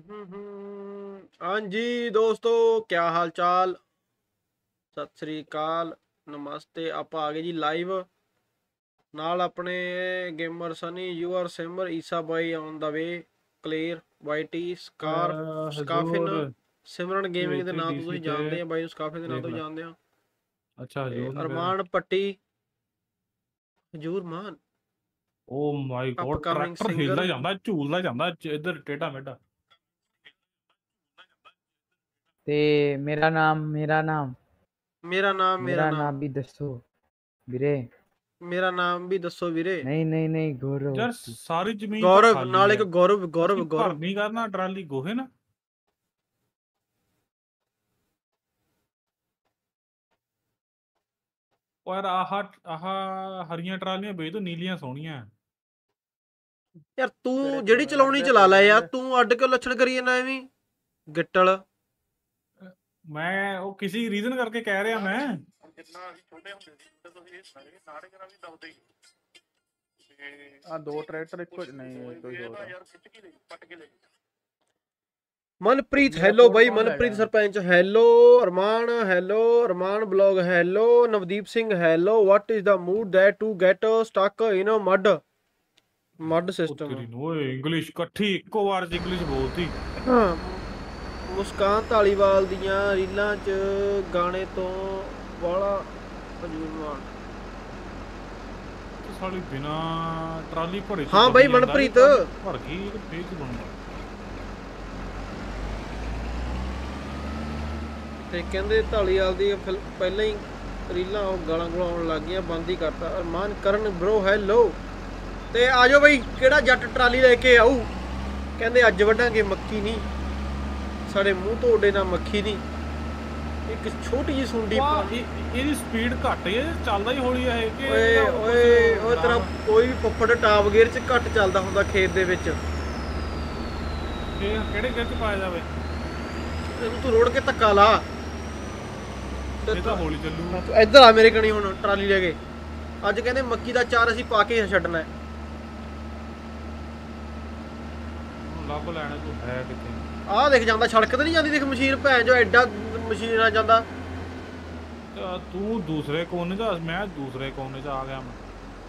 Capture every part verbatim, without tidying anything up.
हाँ जी दोस्तों, क्या हाल चाल। सत श्री अकाल, नमस्ते। आप आ गए जी लाइव नाल अपने गेमर सनी यूआर सिमर ईसा बाई ऑन द वे क्लियर वाईटी स्कार्फ ਸਕਾਫਿਨ ਹਜ਼ੂਰ ਸਿਮਰਨ ਗੇਮਿੰਗ ਦੇ ਨਾਂ ਤੋਂ ਡੀਸੀ ਤੁਸੀਂ ਤੇ ਜਾਣਦੇ ਆ ਬਾਈ ਨੂੰ, ਸਕਾਫਿਨ ਦੇ ਨਾਂ ਦੇਖ ਤੋਂ ਲੈ। ਜਾਣਦੇ ਆ। ਅੱਛਾ ਹਜ਼ੂਰ ਨੇ ਫਿਰ ਅਰਮਾਨ ਪੱਟੀ Hazur Maan oh my God upcoming tractor singer. ਹਿੱਲਦਾ ਜਾਂਦਾ, ਝੂਲਦਾ ਜਾਂਦਾ ਇੱਧਰ ਟੇਢਾ ਮੇਢਾ। ਤੇ ਮੇਰਾ ਨਾਮ ਮੇਰਾ ਨਾਮ ਮੇਰਾ ਨਾਮ ਮੇਰਾ ਮੇਰਾ ਨਾਮ ਨਾਮ ਵੀ ਦੱਸੋ ਵੀਰੇ। ਮੇਰਾ ਨਾਮ ਵੀ ਦੱਸੋ ਵੀਰੇ। ਨਹੀਂ ਨਹੀਂ ਨਹੀਂ ਗੌਰਵ ਯਾਰ ਸਾਰੀ ਜ਼ਮੀਨ ਤਾਂ ਗੌਰਵ ਖਾਲੀ ਨਾਲ ਹੈ। ਇੱਕ ਗੌਰਵ ਗੌਰਵ ਅਸੀਂ ਗੌਰਵ ਭਰਨੀ ਕਰਨਾ ਟਰਾਲੀ ਗੋਹੇ ਨਾ। ਪਰ ਆਹ ਆਹ ਹਰੀਆਂ ਟਰਾਲੀਆਂ ਵੇਚ ਦੋ, ਨੀਲੀਆਂ ਸੋਹਣੀਆਂ। ਯਾਰ ਤੂੰ ਜਿਹੜੀ ਚਲਾਉਣੀ ਚਲਾ ਲੈ ਯਾਰ, ਤੂੰ ਅੱਡ ਕਿਉਂ ਲੱਛਣ ਕਰੀ ਜਾਂਦਾ ਐਵੇਂ ਗਿੱਟਲ। ਮੈਂ ਉਹ ਕਿਸੇ ਰੀਜ਼ਨ ਕਰਕੇ ਕਹਿ ਰਿਹਾ ਮੈਂ। ਜਿੰਨਾ ਅਸੀਂ ਛੋਟੇ ਹੁੰਦੇ ਸੀ ਤੇ ਤੁਸੀਂ ਇਹ ਸਾਰੇ ਨਾੜੇ ਕਰਾ ਵੀ ਦਬਦੇ ਹੀ ਤੇ ਆ ਦੋ ਟਰੈਕਟਰ ਇੱਕੋ ਨਹੀਂ ਕੋਈ ਹੋਰ ਆ। ਯਾਰ ਖਿੱਚ ਕੇ ਲੈ ਪੱਟ ਕੇ ਲੈ ਮਨਪ੍ਰੀਤ ਹੈਲੋ ਬਾਈ, Manpreet sarpanch hello, Armaan hello, Armaan blog hello, Navdeep Singh hello. What is the mood that to get stuck in mud mud system. ਓਏ ਇੰਗਲਿਸ਼ ਇਕੱਠੀ ਇੱਕੋ ਵਾਰ ਚ ਇੰਗਲਿਸ਼ ਬੋਲਤੀ। ਮੁਸਕਾਨ ਧਾਲੀਵਾਲ ਦੀਆਂ ਰੀਲਾਂ 'ਚ ਗਾਣੇ ਤੋਂ ਵਾਲਾ ਹਜੂਰਮਾਨ ਸਾਲੀ ਬਿਨਾ ਟਰਾਲੀ ਭਰੇ। ਹਾਂ ਬਾਈ ਮਨਪ੍ਰੀਤ ਭਰ ਗਈ ਫੇਕ ਬਣੂਗਾ। ਤੇ ਕਹਿੰਦੇ ਧਾਲੀਵਾਲ ਦੀ ਪਹਿਲਾਂ ਹੀ ਰੀਲਾਂ ਉਹ ਗਾਲਾਂ ਗਲਾਉਣ ਲੱਗ ਗਈਆਂ, ਬੰਦ ਹੀ ਕਰਤਾ। ਅਰਮਾਨ ਕਰਨ ਬ్రో ਹੈਲੋ। ਤੇ ਆਜੋ ਬਈ, ਕਿਹੜਾ ਜੱਟ ਟਰਾਲੀ ਲੈ ਕੇ ਆਊ। ਕਹਿੰਦੇ ਅੱਜ ਵੱਢਾਂਗੇ ਮੱਕੀ ਨਹੀਂ, ਸਾਡੇ ਮੂੰਹ ਤੋੜੇ ਨਾ ਮੱਖੀ ਨਹੀਂ। ਇੱਕ ਛੋਟੀ ਜਿਹੀ ਸੁੰਡੀ ਇਹਦੀ ਸਪੀਡ ਘੱਟ ਹੈ, ਚੱਲਦਾ ਹੀ ਹੌਲੀ ਹੈ ਕਿ ਓਏ ਓਏ ਓਏ ਤੇਰਾ ਕੋਈ ਵੀ ਪੱਪੜ ਟਾਪ ਗੇਅਰ 'ਚ ਘੱਟ ਚੱਲਦਾ ਹੁੰਦਾ ਖੇਤ ਦੇ ਵਿੱਚ। ਇਹ ਕਿਹੜੇ ਗੇਅਰ 'ਚ ਪਾਇਆ ਜਾਵੇ? ਇਹਨੂੰ ਤੂੰ ਰੋੜ ਕੇ ਧੱਕਾ ਲਾ। ਇਹ ਤਾਂ ਹੌਲੀ ਚੱਲੂ। ਇੱਧਰ ਆ ਮੇਰੇ ਕਣੀ ਹੁਣ ਟਰਾਲੀ ਲੈ ਕੇ। ਅੱਜ ਕਹਿੰਦੇ ਮੱਕੀ ਦਾ ਚਾਰ ਅਸੀਂ ਪਾ ਕੇ ਛੱਡਣਾ। ਲੱਭ ਲੈਣਾ ਤੂੰ ਹੈ ਕਿੱਥੇ? ਆਹ ਦੇਖ ਜਾਂਦਾ, ਸੜਕ ਤੇ ਨਹੀਂ ਜਾਂਦੀ ਦੇਖ ਮਸ਼ੀਨ, ਭੈਣ ਜੋ ਐਡਾ ਮਸ਼ੀਨ ਆ ਜਾਂਦਾ। ਤੂੰ ਦੂਸਰੇ ਕੋਨੇ 'ਚ, ਮੈਂ ਦੂਸਰੇ ਕੋਨੇ 'ਚ ਆ ਗਿਆ। ਮੈਂ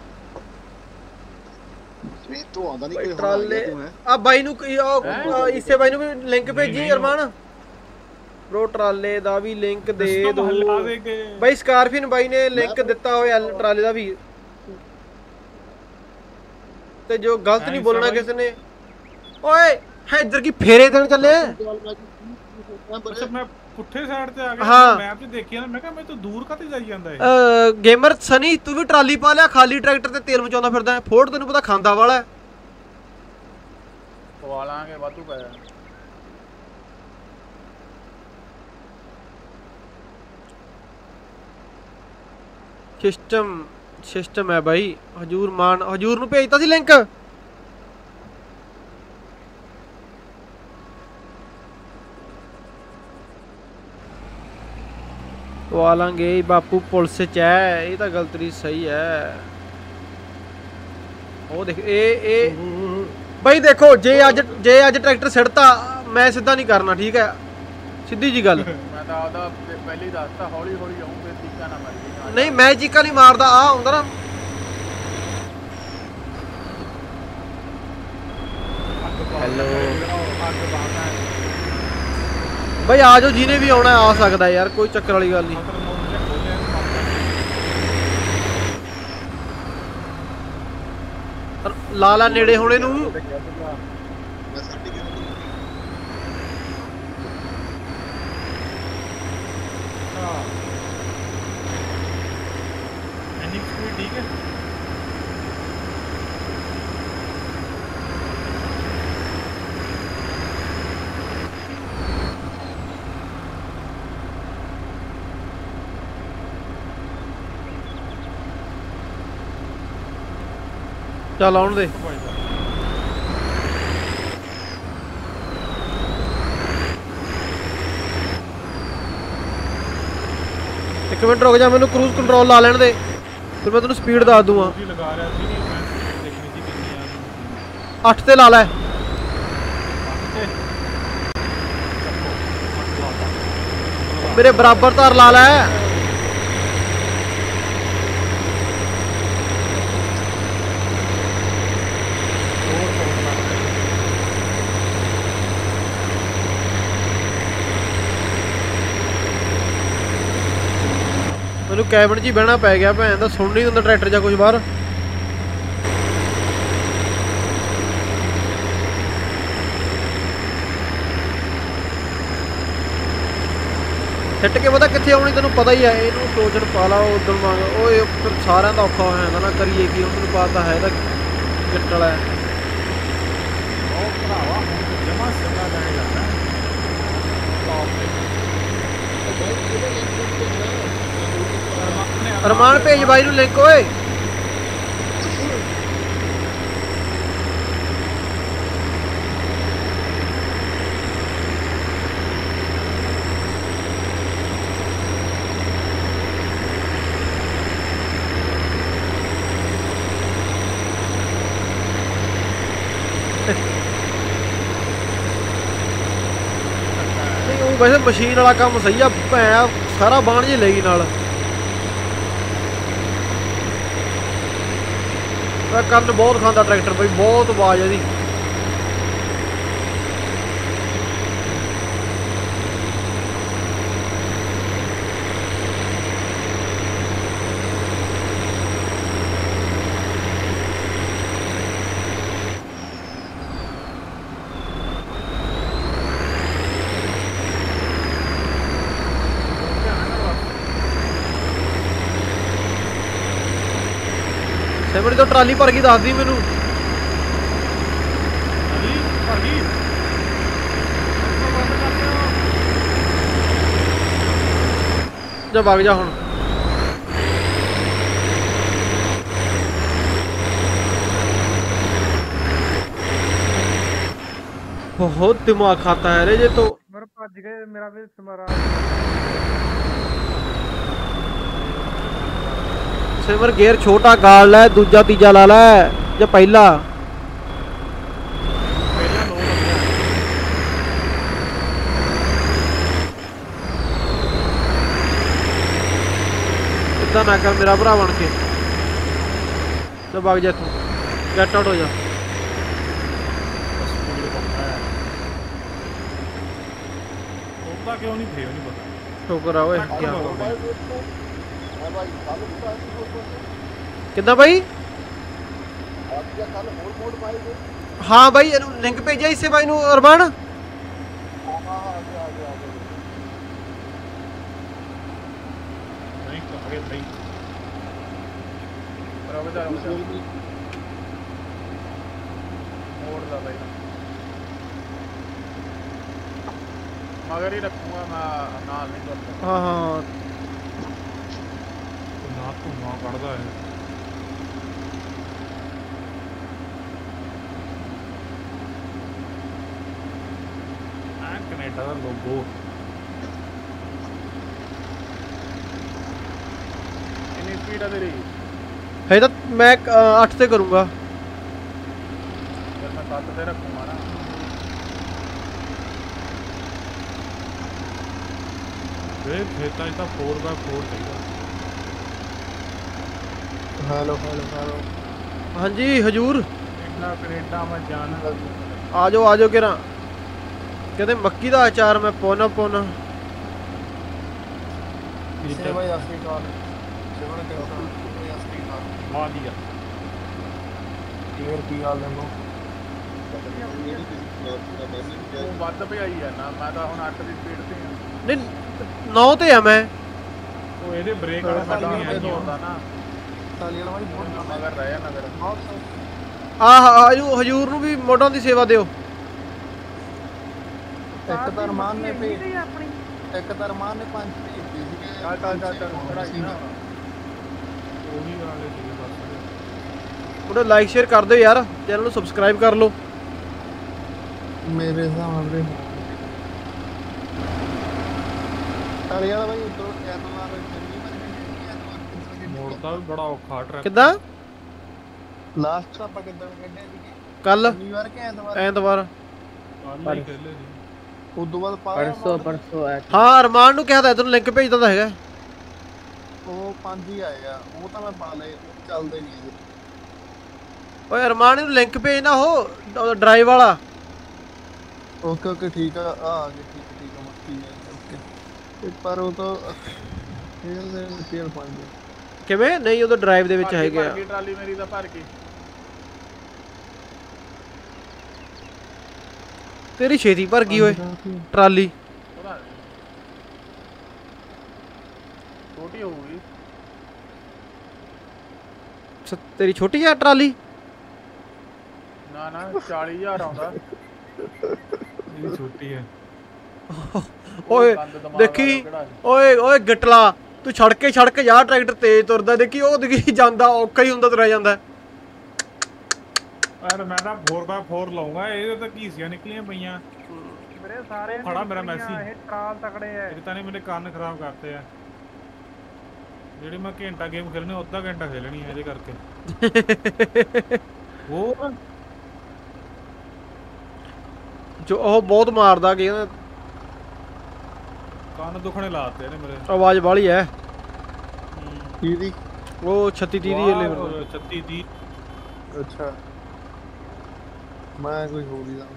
ਸਵੀਟ ਤੋਂ ਆਉਂਦਾ ਨਹੀਂ ਕੋਈ ਟਰਾਲੇ ਆ ਬਾਈ ਨੂੰ ਇਸੇ ਬਾਈ ਨੂੰ ਵੀ ਲਿੰਕ ਭੇਜੀ ਅਰਮਾਨ ਬ్రో। ਟਰਾਲੇ ਦਾ ਵੀ ਲਿੰਕ ਦੇ ਦੋ ਬਾਈ। ਸਕਾਰਫਿਨ ਬਾਈ ਨੇ ਲਿੰਕ ਦਿੱਤਾ ਹੋਇਆ ਟਰਾਲੇ ਦਾ ਵੀ। ਤੇ ਜੋ ਗਲਤ ਨਹੀਂ ਬੋਲਣਾ ਕਿਸੇ ਨੇ। ਓਏ ਹੈ ਇੱਧਰ ਕੀ ਫੇਰੇ ਦੇਣ ਚੱਲੇ। ਅੱਛਾ ਮੈਂ ਪੁੱਠੇ ਸਾਈਡ ਤੇ ਆ ਗਿਆ। ਹਾਂ ਮੈਪ 'ਚ ਦੇਖਿਆ ਨਾ, ਮੈਂ ਕਿਹਾ ਮੈਂ ਤੂੰ ਦੂਰ ਕਾਤੇ ਜਾਈ ਜਾਂਦਾ ਇਹ। ਗੇਮਰ ਸਨੀ ਤੂੰ ਵੀ ਟਰਾਲੀ ਪਾ ਲਿਆ, ਖਾਲੀ ਟਰੈਕਟਰ ਤੇ ਤੇਲ ਮਚਾਉਂਦਾ ਫਿਰਦਾ। ਫੋਰਡ ਤੈਨੂੰ ਪਤਾ ਖਾਂਦਾ ਵਾਲਾ। ਪਵਾ ਲਾਂਗੇ ਵਾਧੂ ਪੈ ਜਾਣਾ। ਸਿਸਟਮ ਸਿਸਟਮ ਹੈ ਬਾਈ। ਹਜੂਰ ਮਾਨ ਹਜੂਰ ਨੂੰ ਭੇਜਤਾ ਸੀ ਲਿੰਕ। ਪਵਾ ਲਾਂਗੇ ਬਾਪੂ, ਪੁਲਿਸ 'ਚ ਹੈ। ਇਹ ਤਾਂ ਗੱਲ ਤੇਰੀ ਸਹੀ ਹੈ। ਉਹ ਦੇਖ ਇਹ ਇਹ ਬਾਈ ਦੇਖੋ, ਜੇ ਅੱਜ ਜੇ ਅੱਜ ਟਰੈਕਟਰ ਸਿੱਟਤਾ ਮੈਂ ਸਿੱਧਾ ਨਹੀਂ ਕਰਨਾ, ਠੀਕ ਹੈ? ਸਿੱਧੀ ਜੀ ਗੱਲ। ਮੈਂ ਤਾਂ ਆਦਾ ਪਹਿਲੀ ਦੱਸਤਾ ਹੌਲੀ ਹੌਲੀ ਆਉਂਗੇ, ਚੀਕਾ ਨਾ ਮਾਰੀ। ਨਹੀਂ ਮੈਂ ਚੀਕਾ ਨਹੀਂ ਮਾਰਦਾ, ਆ ਹੁੰਦਾ ਨਾ। ਹੈਲੋ ਬਾਈ ਆ ਜਾਓ, ਜਿਹਨੇ ਵੀ ਆਉਣਾ ਆ ਸਕਦਾ ਯਾਰ, ਕੋਈ ਚੱਕਰ ਵਾਲੀ ਗੱਲ ਨਹੀਂ। ਲਾ ਲਾ ਨੇੜੇ ਹੋਣੇ ਨੂੰ। ਮੈਂ ਸਾਡੀ ਇੰਨੀ ਸਪੀਡ ਠੀਕ ਹੈ। ਚੱਲ ਆਉਣ ਦੇ। ਇੱਕ ਮਿੰਟ ਰੁਕ ਜਾ, ਮੈਨੂੰ ਕਰੂਜ਼ ਕੰਟਰੋਲ ਲਾ ਲੈਣ ਦੇ, ਫਿਰ ਮੈਂ ਤੈਨੂੰ ਸਪੀਡ ਦੱਸ ਦੂੰਗਾ। ਲਗਾ ਰਿਹਾ ਸੀ ਮੈਂ ਦੇਖਣੀ ਸੀ ਕਿੰਨੀ ਆ। ਅੱਠ ਤੇ ਲਾ ਲੈ। ਮੇਰੇ ਬਰਾਬਰ ਧਾਰ ਲਾ ਲੈ। ਮੈਨੂੰ ਕੈਬਨ 'ਚ ਹੀ ਬਹਿਣਾ ਪੈ ਗਿਆ, ਭੈਣ ਦਾ ਸੁਣ ਨਹੀਂ ਦਿੰਦਾ ਟਰੈਕਟਰ ਜਾਂ ਕੁਝ ਬਾਹਰ। ਸਿੱਟ ਕੇ ਪਤਾ ਕਿੱਥੇ ਆਉਣੀ ਤੈਨੂੰ ਪਤਾ ਹੀ ਹੈ। ਇਹਨੂੰ ਟੋਚਨ ਪਾ ਲਾ ਉਦੋਂ ਮੰਗ ਓਏ ਫਿਰ ਸਾਰਿਆਂ ਦਾ ਔਖਾ ਹੋ ਜਾਂਦਾ ਨਾ, ਕਰੀਏ ਕੀ। ਉਹਨੂੰ ਪਤਾ ਹੈ ਇਹਦਾ ਜੱਟ ਵਾਲਾ ਹੈ। ਉਹ ਭਰਾਵਾ ਹੁਣ ਜਮਾ ਸਿੱਧਾ ਜਾਣੇ ਲੱਗਦਾ ਟੌਪ ਤੇ। ਅਰਮਾਨ ਭੇਜ ਬਾਈ ਨੂੰ ਲਿੰਕ ਓਏ। ਉਹ ਵੈਸੇ ਮਸ਼ੀਨ ਵਾਲਾ ਕੰਮ ਸਹੀ ਆ ਭੈਣ, ਸਾਰਾ ਬਾਣ ਜੀ ਲਈ ਨਾਲ। ਕੰਨ ਬਹੁਤ ਖਾਂਦਾ ਟਰੈਕਟਰ ਬਈ, ਬਹੁਤ ਆਵਾਜ਼ ਇਹਦੀ। ਸਿਮਰ ਤੋਂ ਟਰਾਲੀ ਭਰ ਗਈ, ਦੱਸਦੀ ਮੈਨੂੰ। ਜਾ ਵਗ ਜਾ ਹੁਣ। बहुत दिमाग खाता है रे ये तो। मेरे भज गए मेरा भी तुम्हारा सिमर गेयर छोटा गाड़ लै, दूजा तीजा ला लै या पहला। इतना ना कर मेरा भरा बन के, तो भाग जा तू, गेट आउट हो जा। क्यों नहीं थे नहीं पता ठोकर आओ क्या कितना भाई। हाँ भाई लिंक भेजा इससे भाई नू अरमान। मगर ही रखूंगा मैं, नाल नहीं करता। हाँ हाँ ना तो ना करता है। आ कनाडा का लोगो इतनी स्पीड है तेरी। है तो मैं आठ से करूँगा, फिर मैं सात से रखूंगा ना। खेता इतना फोर बाय फोर चाहिए। Hello hello hello. हाँ जी हजूर कनेडा कनेडा मैं जाना। आ जाओ आ जाओ केरा। कहते मक्की का अचार मैं पौना पौना। भाई असली कॉल सेवन के भाई असली कॉल मार दिया क्लियर की हाल है वो बात पे आई है ना। मैं तो हुन आठ की स्पीड से नहीं नौ ते है मैं। वो ਇਹਦੇ ਬ੍ਰੇਕ ਵਾਲਾ ਫਟ ਨਹੀਂ ਆਈ होता ना साली वाला भाई बहुत मगर रहा ना मेरा। आ हजू हजूर ਨੂੰ ਵੀ ਮੋਢਾਂ ਦੀ ਸੇਵਾ ਦਿਓ। ਇੱਕ ਤਾਂ ਅਰਮਾਨ ਨੇ ਭੇਜ ਇੱਕ ਤਾਂ ਅਰਮਾਨ ਨੇ ਪੰਜ ਭੇਜਦੀ ਸੀ। ਚੱਲ ਚੱਲ ਚੱਲ ਚੜਾਈ ਨਾ ਉਹੀ ਵਾਲੇ ਸੀਗੇ ਬਸ। ਉਹਦਾ ਲਾਈਕ ਸ਼ੇਅਰ ਕਰ ਦਿਓ ਯਾਰ, ਚੈਨਲ ਨੂੰ ਸਬਸਕ੍ਰਾਈਬ ਕਰ ਲਓ। ਮੇਰੇ ਹਿਸਾਬ ਨਾਲ ਸਾਲੀ ਵਾਲਾ ਭਾਈ ਉਧਰ ਐਤਵਾਰ ਮੋੜਦਾ ਵੀ ਬੜਾ ਔਖਾ ਟਰੈਕ। ਕਿੱਦਾਂ ਲਾਸਟ ਆਪਾਂ ਕਿੱਦਾਂ ਕੱਢਿਆ ਸੀ ਕੱਲ ਸ਼ਨੀਵਾਰ ਕਿ ਐਤਵਾਰ। ਐਤਵਾਰ ਕੱਲ ਹੀ ਖੇਲੇ ਸੀ। ਉਦੋਂ ਬਾਅਦ ਪਾਇਆ परसों परसों आया था। ਹਾਂ ਅਰਮਾਨ ਨੂੰ ਕਿਹਾ ਤਾਂ ਤੈਨੂੰ ਲਿੰਕ ਭੇਜਦਾ ਤਾਂ ਹੈਗਾ। ਉਹ ਪੰਜ ਹੀ ਆਏ ਆ, ਉਹ ਤਾਂ ਮੈਂ ਪਾ ਲਏ, ਚੱਲਦੇ ਨਹੀਂ ਇਹ। ਓਏ ਅਰਮਾਨ ਨੂੰ ਲਿੰਕ ਭੇਜਣਾ ਉਹ ਡਰਾਈਵ ਵਾਲਾ। ਓਕੇ ਓਕੇ ਠੀਕ ਆ, ਆ ਆ ਗਏ, ਠੀਕ ਠੀਕ ਆ, ਮੱਕੀ ਹੈ ਓਕੇ। ਤੇ ਪਰ ਉਹ ਤਾਂ ਖੇਲ ਦੇ ਤੇਲ ਪਾਉਂਦੇ ਕਿਵੇਂ ਨਹੀਂ ਉਹਦਾ ਡਰਾਈਵ ਦੇ ਵਿੱਚ ਹੈਗੇ ਆ। ਟਰਾਲੀ ਮੇਰੀ ਦਾ ਭਰ ਕੇ ਤੇਰੀ ਛੇਤੀ ਭਰ ਗਈ ਓਏ ਟਰਾਲੀ। ਉਹਦਾ ਛੋਟੀ ਹੋਊਗੀ ਸ- ਤੇਰੀ ਛੋਟੀ ਆ ਟਰਾਲੀ। ਨਾ ਨਾ ਚਾਲੀ ਹਜ਼ਾਰ ਆਉਂਦਾ ਇਹ ਛੋਟੀ ਹੈ। ਓਏ ਦੇਖੀ ਓਏ ਓਏ ਗਟਲਾ ਤੂੰ ਛੜ ਕੇ ਛੜ ਕੇ ਜਾ, ਟਰੈਕਟਰ ਤੇਜ਼ ਤੁਰਦਾ ਦੇਖੀ ਉਹ ਦੇਖੀ ਜਾਂਦਾ ਔਖਾ ਹੀ ਹੁੰਦਾ ਤੁਰਿਆ ਜਾਂਦਾ। ਯਾਰ ਮੈਂ ਤਾਂ ਫੋਰ ਬਾਈ ਫੋਰ ਲਾਉਂਗਾ, ਇਹਦੇ ਤਾਂ ਘੀਸੀਆਂ ਨਿਕਲੀਆਂ ਪਈਆਂ। ਮੇਰੇ ਸਾਰੇ ਖੜਾ ਮੇਰਾ ਮੈਸੀ ਇਹ ਟਰਾਲ ਤਕੜੇ ਐ। ਇਹ ਤਾਂ ਨਹੀਂ ਮੇਰੇ ਕੰਨ ਖਰਾਬ ਕਰਤੇ ਆ। ਜਿਹੜੀ ਮੈਂ ਘੰਟਾ ਗੇਮ ਖੇਲਣੀ ਅੱਧਾ ਘੰਟਾ ਖੇਲਣੀ ਹੈ ਇਹਦੇ ਕਰਕੇ। ਉਹ ਜੋ ਉਹ ਬਹੁਤ ਮਾਰਦਾ ਗੇਮ, ਕੰਨ ਦੁਖਣੇ ਲਾਤੇ ਨੇ ਮੇਰੇ। ਆਵਾਜ਼ ਵਾਲੀ ਐ ਕੀ ਦੀ? ਉਹ ਛੱਤੀ ਤੀਹ ਦੀ ਲੈ ਵਾਹ, ਛੱਤੀ ਤੀਹ। ਅੱਛਾ ਮੈਂ ਕੋਈ ਹੋਰ ਹੀ ਦਾ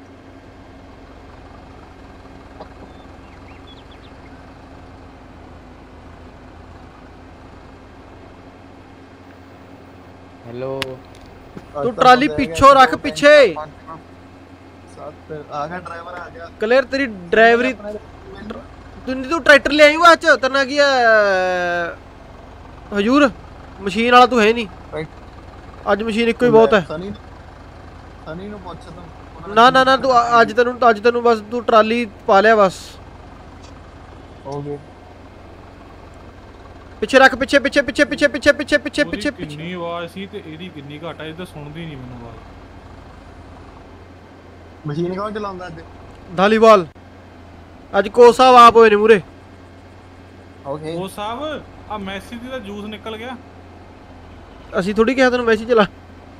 हेलो ਤੂੰ ਟਰਾਲੀ ਪਿੱਛੋਂ ਰੱਖ ਪਿੱਛੇ। ਸੱਤ ਆ ਗਿਆ, ਡਰਾਈਵਰ ਆ ਗਿਆ। ਕਲੀਅਰ ਤੇਰੀ ਡਰਾਈਵਰੀ ਤੂੰ ਤੂੰ ਟਰੈਕਟਰ ਲੈ ਆਈ ਵਾ ਅੱਜ ਤੇਰਾ ਕੀ ਹੈ ਹਜੂਰ ਮਸ਼ੀਨ ਵਾਲਾ ਤੂੰ ਹੈ ਨਹੀਂ ਅੱਜ, ਮਸ਼ੀਨ ਇੱਕੋ ਹੀ ਬਹੁਤ ਹੈ। ਸਨੀ ਸਨੀ ਨੂੰ ਪੁੱਛ ਤੂੰ। ਨਾ ਨਾ ਨਾ ਤੂੰ ਅ- ਅੱਜ ਤੈਨੂੰ ਅੱਜ ਤੈਨੂੰ ਬਸ ਤੂੰ ਟਰਾਲੀ ਪਾ ਲਿਆ ਬਸ। ਹੋ ਗਏ ਪਿੱਛੇ ਰੱਖ ਪਿੱਛੇ ਪਿੱਛੇ ਪਿੱਛੇ ਪਿੱਛੇ ਪਿੱਛੇ ਪਿੱਛੇ ਪਿੱਛੇ ਉਹਦੀ ਪਿੱਛੇ ਪਿੱਛੇ ਕਿੰਨੀ ਆਵਾਜ਼ ਸੀ ਤੇ ਇਹਦੀ ਕਿੰਨੀ ਘੱਟ ਆ, ਇਹ ਤਾਂ ਸੁਣਦੀ ਨਹੀਂ ਮੈਨੂੰ ਆਵਾਜ਼। ਮਸ਼ੀਨ ਕੌਣ ਚਲਾਉਂਦਾ ਅੱਜ? ਧਾਲੀਵਾਲ ਅੱਜ ਕੋਚ ਸਾਹਿਬ ਆਪ ਹੋਏ ਨੇ ਮੂਰੇ। ਓਕੇ ਉਹ ਸਾਹਿਬ ਆ ਮੈਸੀ ਦੀ ਤਾਂ ਜੂਸ ਨਿਕਲ ਗਿਆ। ਅਸੀਂ ਥੋੜੀ ਕਿਹਾ ਤੈਨੂੰ ਮੈਸੇਜ ਚਲਾ।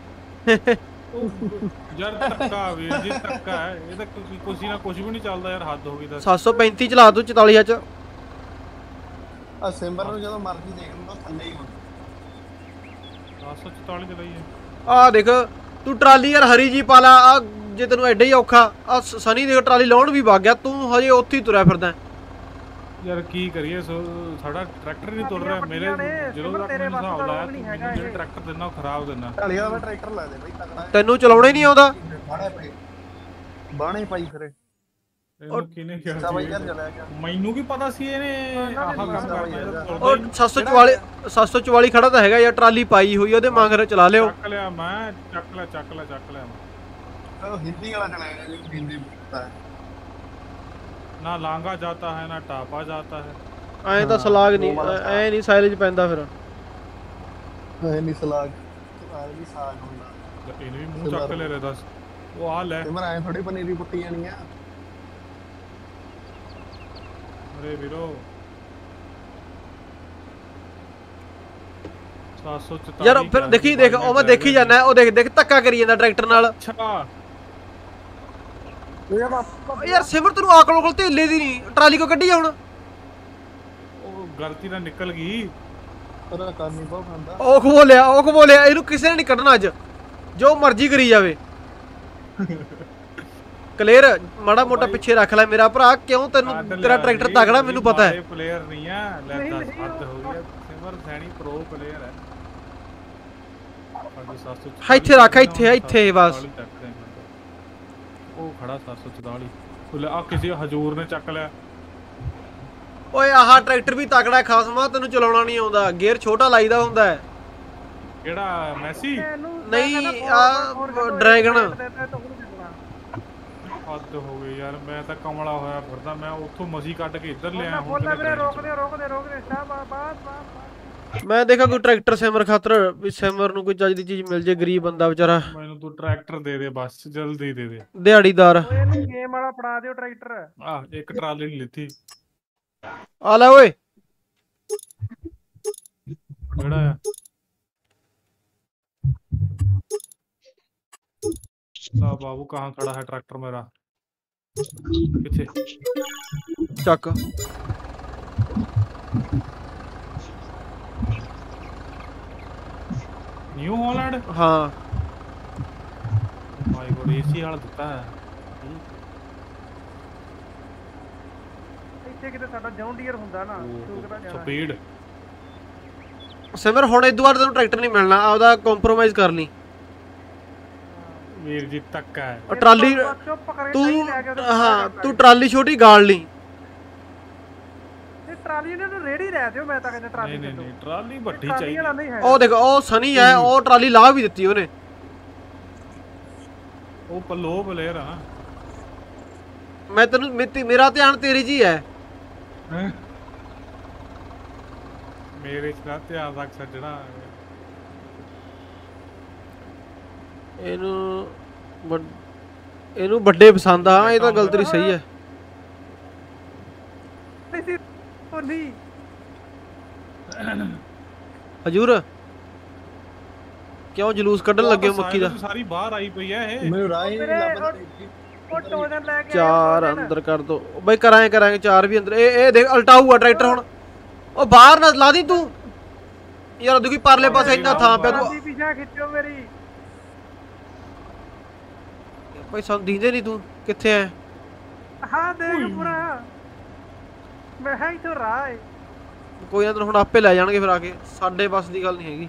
ਯਾਰ ਧੱਕਾ ਵੀਰ ਜੀ, ਧੱਕਾ ਹੈ ਇਹ ਤਾਂ। ਕੁ- ਕੁਛ ਨਾ ਕੁਛ ਵੀ ਨਹੀਂ ਚੱਲਦਾ ਯਾਰ, ਹੱਦ ਹੋ ਗਈ ਦੱਸ। ਸੱਤ ਸੌ ਪੈਂਤੀ ਚਲਾ ਤੂੰ ਚੁਤਾਲੀ ਚ। ਆ ਸਿੰਬਰ ਨੂੰ ਜਦੋਂ ਮਰਜ਼ੀ ਦੇਖ ਲਓ ਥੱਲੇ ਹੀ ਹੁੰਦਾ। ਦਸ ਸੌ ਚੁਤਾਲੀ ਤੇ ਲਈ ਹੈ। ਆਹ ਦੇਖ ਤੂੰ ਟਰਾਲੀ ਯਾਰ ਹਰੀ ਜੀ ਪਾ ਲਾ ਆ, ਜੇ ਤੈਨੂੰ ਐਡਾ ਹੀ ਔਖਾ। ਆ ਸਨੀ ਦੇਖ ਟਰਾਲੀ ਲਾਉਣ ਵੀ ਵਗ ਗਿਆ, ਤੂੰ ਹਜੇ ਉੱਥੇ ਹੀ ਤੁਰਿਆ ਫਿਰਦਾ। ਯਾਰ ਕੀ ਕਰੀਏ, ਸੋ ਸਾਡਾ ਟਰੈਕਟਰ ਨਹੀਂ ਤੁਰ ਰਿਹਾ ਮੇਰੇ। ਜਦੋਂ ਤੱਕ ਮੈਨੂੰ ਹਿਸਾਬ ਲਾਇਆ ਤੂੰ ਮੈਨੂੰ ਜਿਹੜੇ ਟਰੈਕਟਰ ਦਿੰਦਾ ਉਹ ਖਰਾਬ ਦਿੰਦਾ। ਢਾਲੀ ਵਾਲਾ ਟਰੈਕਟਰ ਲੈ ਦੇ ਬਈ ਤਕੜਾ। ਤੈਨੂੰ ਚਲਾਉਣਾ ਹੀ ਨਹੀਂ ਆਉਂਦਾ। ਬਾਣੇ ਪਈ ਬਾਣੇ ਪਾਈ ਫਿਰੇ। ਇਹਨੂੰ ਕਿਹਨੇ ਕਿਹਾ ਅੱਛਾ ਬਾਈ ਸੀ? ਯਾਰ ਚਲਿਆ ਗਿਆ। ਮੈਨੂੰ ਕੀ ਪਤਾ ਸੀ ਇਹਨੇ ਆਹ ਕੰਮ ਕਰਨਾ। ਇਹਦਾ ਤੁਰਦਾ ਉਹ ਹੀ ਨਹੀਂ। ਸੱਤ ਸੌ ਚੁਤਾਲੀ ਸੱਤ ਸੌ ਚੁਤਾਲੀ ਖੜਾ ਤਾਂ ਹੈਗਾ ਯਾਰ, ਟਰਾਲੀ ਪਾਈ ਹੋਈ ਉਹਦੇ ਮਗਰ ਚਲਾ ਲਿਓ। ਚੱਕ ਲਿਆ ਮੈਂ, ਚੱਕ ਲਿਆ ਚੱਕ ਲਿਆ ਚੱਕ ਲਿਆ ਮੈਂ। ਉਹ ਹਿੰਦੀ ਵਾਲਾ ਚਲਾਇਆ ਗਿਆ ਜੋ ਹਿੰਦੀ ਬੋਲਦਾ ਹੈ। ਨਾ ਲਾਂਗਾ ਜਾਤਾ ਹੈ ਨਾ ਟਾਪਾ ਜਾਤਾ ਹੈ। ਐਂ ਤਾਂ ਸਲਾਗ ਨਹੀਂ, ਐ ਨਹੀਂ ਸਾਈਲੇਜ ਪੈਂਦਾ ਫਿਰ। ਐ ਨਹੀਂ ਸਲਾਗ ਸਲਾਗ ਵੀ ਸਾਗ ਹੁੰਦਾ। ਇਹਨੇ ਵੀ ਮੂੰਹ ਚੱਕ ਲੈ ਰੇ ਦੱਸ। ਉਹ ਆ ਲੈ ਤੇ ਮੈਂ ਐ ਥੋੜੀ ਪਨੀਰੀ ਪੁੱਟੀ ਜਾਣੀ ਆ। ਅਰੇ ਵੀਰੋ ਸੱਤ ਸੌ ਚੁਤਾਲੀ ਯਾਰ ਫਿਰ ਦੇਖੀ ਦੇਖ ਉਹ ਮੈਂ ਦੇਖੀ ਜਾਂਦਾ, ਉਹ ਦੇਖ ਦੇਖ ਧੱਕਾ ਕਰੀ ਜਾਂਦਾ ਟਰੈਕਟਰ ਨਾਲ। ਅੱਛਾ ਯਾਰ ਸਿਮਰ ਤੈਨੂੰ ਆਕਲ ਕੋਲ ਢੇਲੇ ਦੀ ਨਹੀਂ, ਟਰਾਲੀ ਕੋ ਕੱਢੀ ਆ ਹੁਣ। ਉਹ ਗਲਤੀ ਨਾਲ ਨਿਕਲ ਗਈ। ਪਰ ਕਰਨੀ ਬਹੁਤ ਖਾਂਦਾ। ਉਹ ਬੋਲਿਆ ਉਹ ਬੋਲਿਆ ਇਹਨੂੰ ਕਿਸੇ ਨੇ ਨਹੀਂ ਕੱਢਣਾ ਅੱਜ, ਜੋ ਮਰਜ਼ੀ ਕਰੀ ਜਾਵੇ। ਕਲੀਅਰ ਮਾੜਾ ਮੋਟਾ ਪਿੱਛੇ ਰੱਖ ਲੈ ਮੇਰਾ ਭਰਾ, ਕਿਉਂ ਤੈਨੂੰ ਤੇਰਾ ਟਰੈਕਟਰ ਤਗੜਾ ਮੈਨੂੰ ਪਤਾ ਹੈ। ਪਲੇਅਰ ਨਹੀਂ ਆ, ਲੈ ਦਸ ਹੱਦ ਹੋ ਗਈ। ਸਿਮਰ ਸੈਣੀ ਪ੍ਰੋ ਪਲੇਅਰ ਹੈ। ਹਾਂ ਇੱਥੇ ਰੱਖ, ਇੱਥੇ ਇੱਥੇ ਬਸ। ਉਹ ਖੜਾ ਸੱਤ ਸੌ ਚੁਤਾਲੀ। ਉਹ ਆ ਕਿਸੇ ਹਜੂਰ ਨੇ ਚੱਕ ਲਿਆ। ਓਏ ਆਹ ਟਰੈਕਟਰ ਵੀ ਤਗੜਾ ਖਾਸਮਾ, ਤੈਨੂੰ ਚਲਾਉਣਾ ਨਹੀਂ ਆਉਂਦਾ, ਗੇਅਰ ਛੋਟਾ ਲਾਈਦਾ ਹੁੰਦਾ ਹੈ। ਕਿਹੜਾ ਮੈਸੀ? ਨਹੀਂ ਆ ਡਰੈਗਨ। ਹੱਦ ਹੋ ਗਈ ਯਾਰ, ਮੈਂ ਤਾਂ ਕਮਲਾ ਹੋਇਆ ਫਿਰਦਾ। ਮੈਂ ਉੱਥੋਂ ਮਸੀ ਕੱਢ ਕੇ ਇੱਧਰ ਲਿਆ। ਹੁਣ ਬੋਲਦਾ ਵੀਰੇ ਰੋਕ ਦੇ ਰੋਕ ਦੇ ਰੋਕ ਦੇ ਸਟਾਪ ਬਾਸ ਬਾਸ। ਮੈਂ ਦੇਖਾ ਕੋਈ ਟਰੈਕਟਰ ਸਿਮਰ ਖਾਤਰ ਵੀ ਸਿਮਰ ਨੂੰ ਕੋਈ ਚੱਜ ਦੀ ਚੀਜ਼ ਮਿਲ ਜੇ, ਗਰੀਬ ਬੰਦਾ ਵਿਚਾਰਾ। ਮੈਨੂੰ ਤੂੰ ਟਰੈਕਟਰ ਦੇ ਦੇ ਬਸ, ਜਲਦੀ ਦੇ ਦੇ। ਦਿਹਾੜੀਦਾਰ। ਓਏ ਇਹਨੂੰ ਗੇਮ ਵਾਲਾ ਫੜਾ ਦਿਓ ਟਰੈਕਟਰ। ਆਹ ਇੱਕ ਟਰਾਲੀ ਨਹੀਂ ਲਿੱਤੀ। ਆ ਲੈ ਓਏ ਕਿਹੜਾ ਆ? ला बाबू कहाँ खड़ा है ट्रैक्टर मेरा? ਕਿੱਥੇ ਚੱਕ ਨਿਊ ਹਾਲੈਂਡ ਹਾਂ ਮਾਈ ਗੋਡ ਏਸੀ ਵਾਲਾ ਦਿੱਤਾ ਹੈ ਇੱਥੇ ਕਿਤੇ ਸਾਡਾ ਜੌਨ ਡੀਅਰ ਹੁੰਦਾ ਨਾ ਚੂਕਦਾ ਜਾਣਾ ਸਪੀਡ ਸਿਮਰ ਹੁਣ ਇਦੋਂ ਬਾਅਦ ਤੈਨੂੰ ਟਰੈਕਟਰ ਨਹੀਂ ਮਿਲਣਾ ਆਪਦਾ ਕੰਪਰੋਮਾਈਜ਼ ਕਰ ਲਈ ਵੀਰ ਜੀ ਧੱਕਾ ਹੈ ਉਹ ਟਰਾਲੀ ਚੁੱਪ ਕਰੇ ਤੂੰ ਨਹੀਂ ਲੈ ਕੇ ਉਹਦੇ ਹਾਂ ਤੂੰ ਟਰਾਲੀ ਛੋਟੀ ਗਾਲ ਲਈ ਇਹ ਟਰਾਲੀ ਇਹਨਾਂ ਨੂੰ ਰੇੜੀ ਰਹਿ ਦਿਓ ਮੈਂ ਤਾਂ ਕਹਿੰਦਾ ਟਰਾਲੀ ਨਹੀਂ ਨਹੀਂ ਛੱਡੋ ਨਹੀਂ ਟਰਾਲੀ ਵੱਡੀ ਟਰਾਲੀ ਚਾਹੀਦੀ ਵਾਲਾ ਨਹੀਂ ਹੈ ਉਹ ਦੇਖ ਉਹ ਸਨੀ ਹੈ ਉਹ ਟਰਾਲੀ ਲਾ ਵੀ ਦਿੱਤੀ ਉਹਨੇ ਉਹ ਪਲੋ ਪਲੇਅਰ ਆ ਮੈਂ ਤੈਨੂੰ ਮੇਤੀ ਮੇਰਾ ਧਿਆਨ ਤੇਰੇ 'ਚ ਹੀ ਹੈ ਹੈਂ? ਮੇਰੇ ਚ ਨਾ ਧਿਆਨ ਰੱਖ ਛੱਡਣਾ ਇਹਨੂੰ ਵੱਡ- ਇਹਨੂੰ ਵੱਡੇ ਪਸੰਦ ਆ ਇਹ ਤਾਂ ਗੱਲ ਤੇਰੀ ਸਹੀ ਹੈ ਨਹੀਂ ਸੀ ਉਹ ਨਹੀਂ ਹਜੂਰ ਕਿਉਂ ਜਲੂਸ ਕੱਢਣ ਲੱਗੇ ਹੋ ਮੱਕੀ ਦਾ ਸਾਰੀ ਬਾਹਰ ਆਈ ਪਈ ਐ ਇਹ ਮੈਨੂੰ ਰਾਹ ਹੀ ਨਹੀਂ ਲੱਭਦਾ ਉਹ ਟੋਜਨ ਲੈ ਕੇ ਚਾਰ ਅੰਦਰ ਕਰ ਦੋ ਬਈ ਕਰਾਂਗੇ ਕਰਾਂਗੇ ਚਾਰ ਵੀ ਅੰਦਰ ਇਹ ਇਹ ਦੇਖ ਅਲਟਾਊ ਆ ਟਰੈਕਟਰ ਹੁਣ ਉਹ ਬਾਹਰ ਨਾ ਲਾ ਦੀ ਤੂੰ ਯਾਰ ਉਹਦੇ ਕੋਈ ਪਰਲੇ ਪਾਸੇ ਇੰਨਾ ਥਾਂ ਪਿਆ ਤੂੰ ਪਿੱਛਾ ਖਿੱਚੋ ਮੇਰੀ ਬਈ ਸਾਨੂੰ ਦੀਂਦੇ ਨਹੀਂ ਤੂੰ ਕਿੱਥੇ ਐ ਹਾਂ ਦੇਖ ਪੂਰਾ ਮੈਂ ਹੈ ਇਥੋਂ ਰਾਹ ਹੈ ਕੋਈ ਨਾ ਤੈਨੂੰ ਹੁਣ ਆਪੇ ਲੈ ਜਾਣਗੇ ਫਿਰ ਆ ਕੇ ਸਾਡੇ ਬਸ ਦੀ ਗੱਲ ਨਹੀਂ ਹੈਗੀ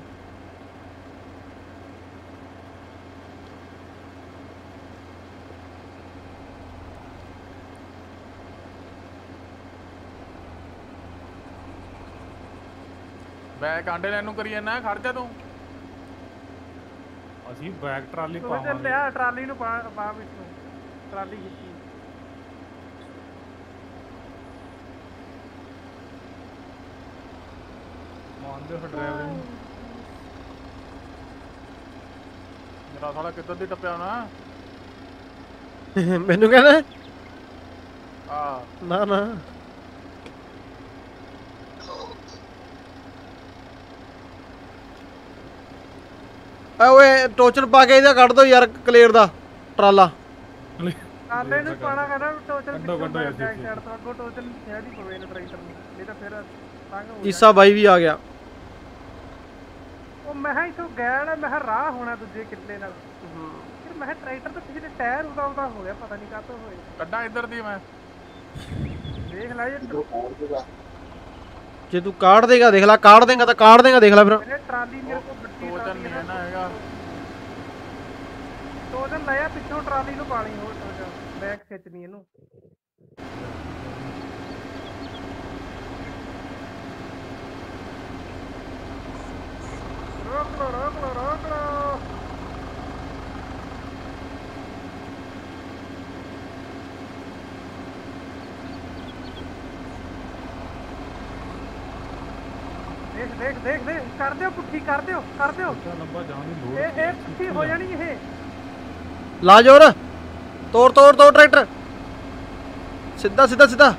ਬੈਕ ਆਂਡੇ ਲੈਣ ਨੂੰ ਕਰੀ ਜਾਂਦਾ ਖੜ ਜਾ ਤੂੰ ਅਸੀਂ ਬੈਕ ਟਰਾਲੀ ਤੂੰ ਪਾਵਾਂਗੇ ਚੱਲਿਆ ਟਰਾਲੀ ਨੂੰ ਪਾ ਪਾ ਵਿੱਚ ਨੂੰ ਟਰਾਲੀ ਖਿੱਚੀ ਮੰਨਦੇ ਹੋ ਡਰਾਈਵਰ ਨੂੰ ਮੇਰਾ ਸਾਲਾ ਕਿੱਧਰ ਦੀ ਟੱਪਿਆ ਹੋਣਾ ਮੈਨੂੰ ਕਹਿੰਦਾ ਆ ਨਾ ਨਾ ਆ ਓਏ ਟੋਚਨ ਪਾ ਕੇ ਇਹਦਾ ਕੱਢ ਦੋ ਯਾਰ ਕਲੇਰ ਦਾ ਟਰਾਲਾ ਟਰਾਲੇ ਨੂੰ ਪਾਣਾ ਕਹਿੰਦਾ ਟੋਚਨ ਕੱਢੋ, ਕੱਢੋ ਯਾਰ ਬੈਕ ਸਾਈਡ ਤੋਂ ਅੱਗੋਂ ਟੋਚਨ ਸ਼ਾਇਦ ਹੀ ਪਵੇ ਨਾ ਟਰੈਕਟਰ ਨੂੰ ਨਹੀਂ ਤਾਂ ਫਿਰ ਤੰਗ ਹੋ ਈਸਾ ਬਾਈ ਵੀ ਆ ਗਿਆ ਉਹ ਮੈਂ ਕਿਹਾ ਇਥੋਂ ਗੈਲ ਮੈਂ ਕਿਹਾ ਰਾਹ ਹੋਣਾ ਦੂਜੇ ਕਿੱਲੇ ਨਾਲ ਫਿਰ ਮੈਂ ਕਿਹਾ ਟਰੈਕਟਰ ਤੇ ਪਿਛਲੇ ਟਾਇਰ ਉਹਦਾ ਉਹਦਾ ਹੋ ਗਿਆ ਪਤਾ ਨਹੀਂ ਕਾਹਤੋਂ ਹੋਏ ਕੱਢਾਂ ਇੱਧਰ ਦੀ ਮੈਂ ਦੇਖ ਲੈ ਜੇ ਜੇ ਤੂੰ ਕਾੜ ਦੇਗਾ ਦੇਖ ਲੈ ਕਾੜ ਦੇਗਾ ਤਾਂ ਕਾੜ ਦੇਗਾ ਦੇਖ ਲੈ ਫਿਰ ਮੇਰੇ ਟਰਾਲੀ ਮੇਰੇ ਕੋਲ ਵੱਡੀ ਟੋਚਨ ਟਰਾਲੀ ਨਹੀਂ ਹੈ ਨਾ ਹੈਗਾ ਟੋਚਨ ਲਿਆ ਪਿੱਛੋਂ ਟਰਾਲੀ ਨੂੰ ਪਾਣੀ ਹੋਰ ਟੋਚਨ ਬੈਕ ਖਿੱਚਣੀ ਇਹਨੂੰ ਰੋਕ ਲੋ ਰੋਕ ਲੋ ਰੋਕ ਲੋ ਦੇਖ ਦੇਖ ਦੇਖ ਦੇਖ ਕਰ ਦਿਓ ਪੁੱਠੀ ਕਰ ਦਿਓ ਕਰ ਦਿਓ ਉੱਚਾ ਲੰਬਾ ਜਾਣ ਦੀ ਲੋੜ ਇਹ ਇਹ ਪੁੱਠੀ ਹੋ ਜਾਣੀ ਇਹ ਲਾ ਜੋਰ ਤੋੜ ਤੋੜ ਤੋੜ ਟਰੈਕਟਰ ਸਿੱਧਾ ਸਿੱਧਾ ਸਿੱਧਾ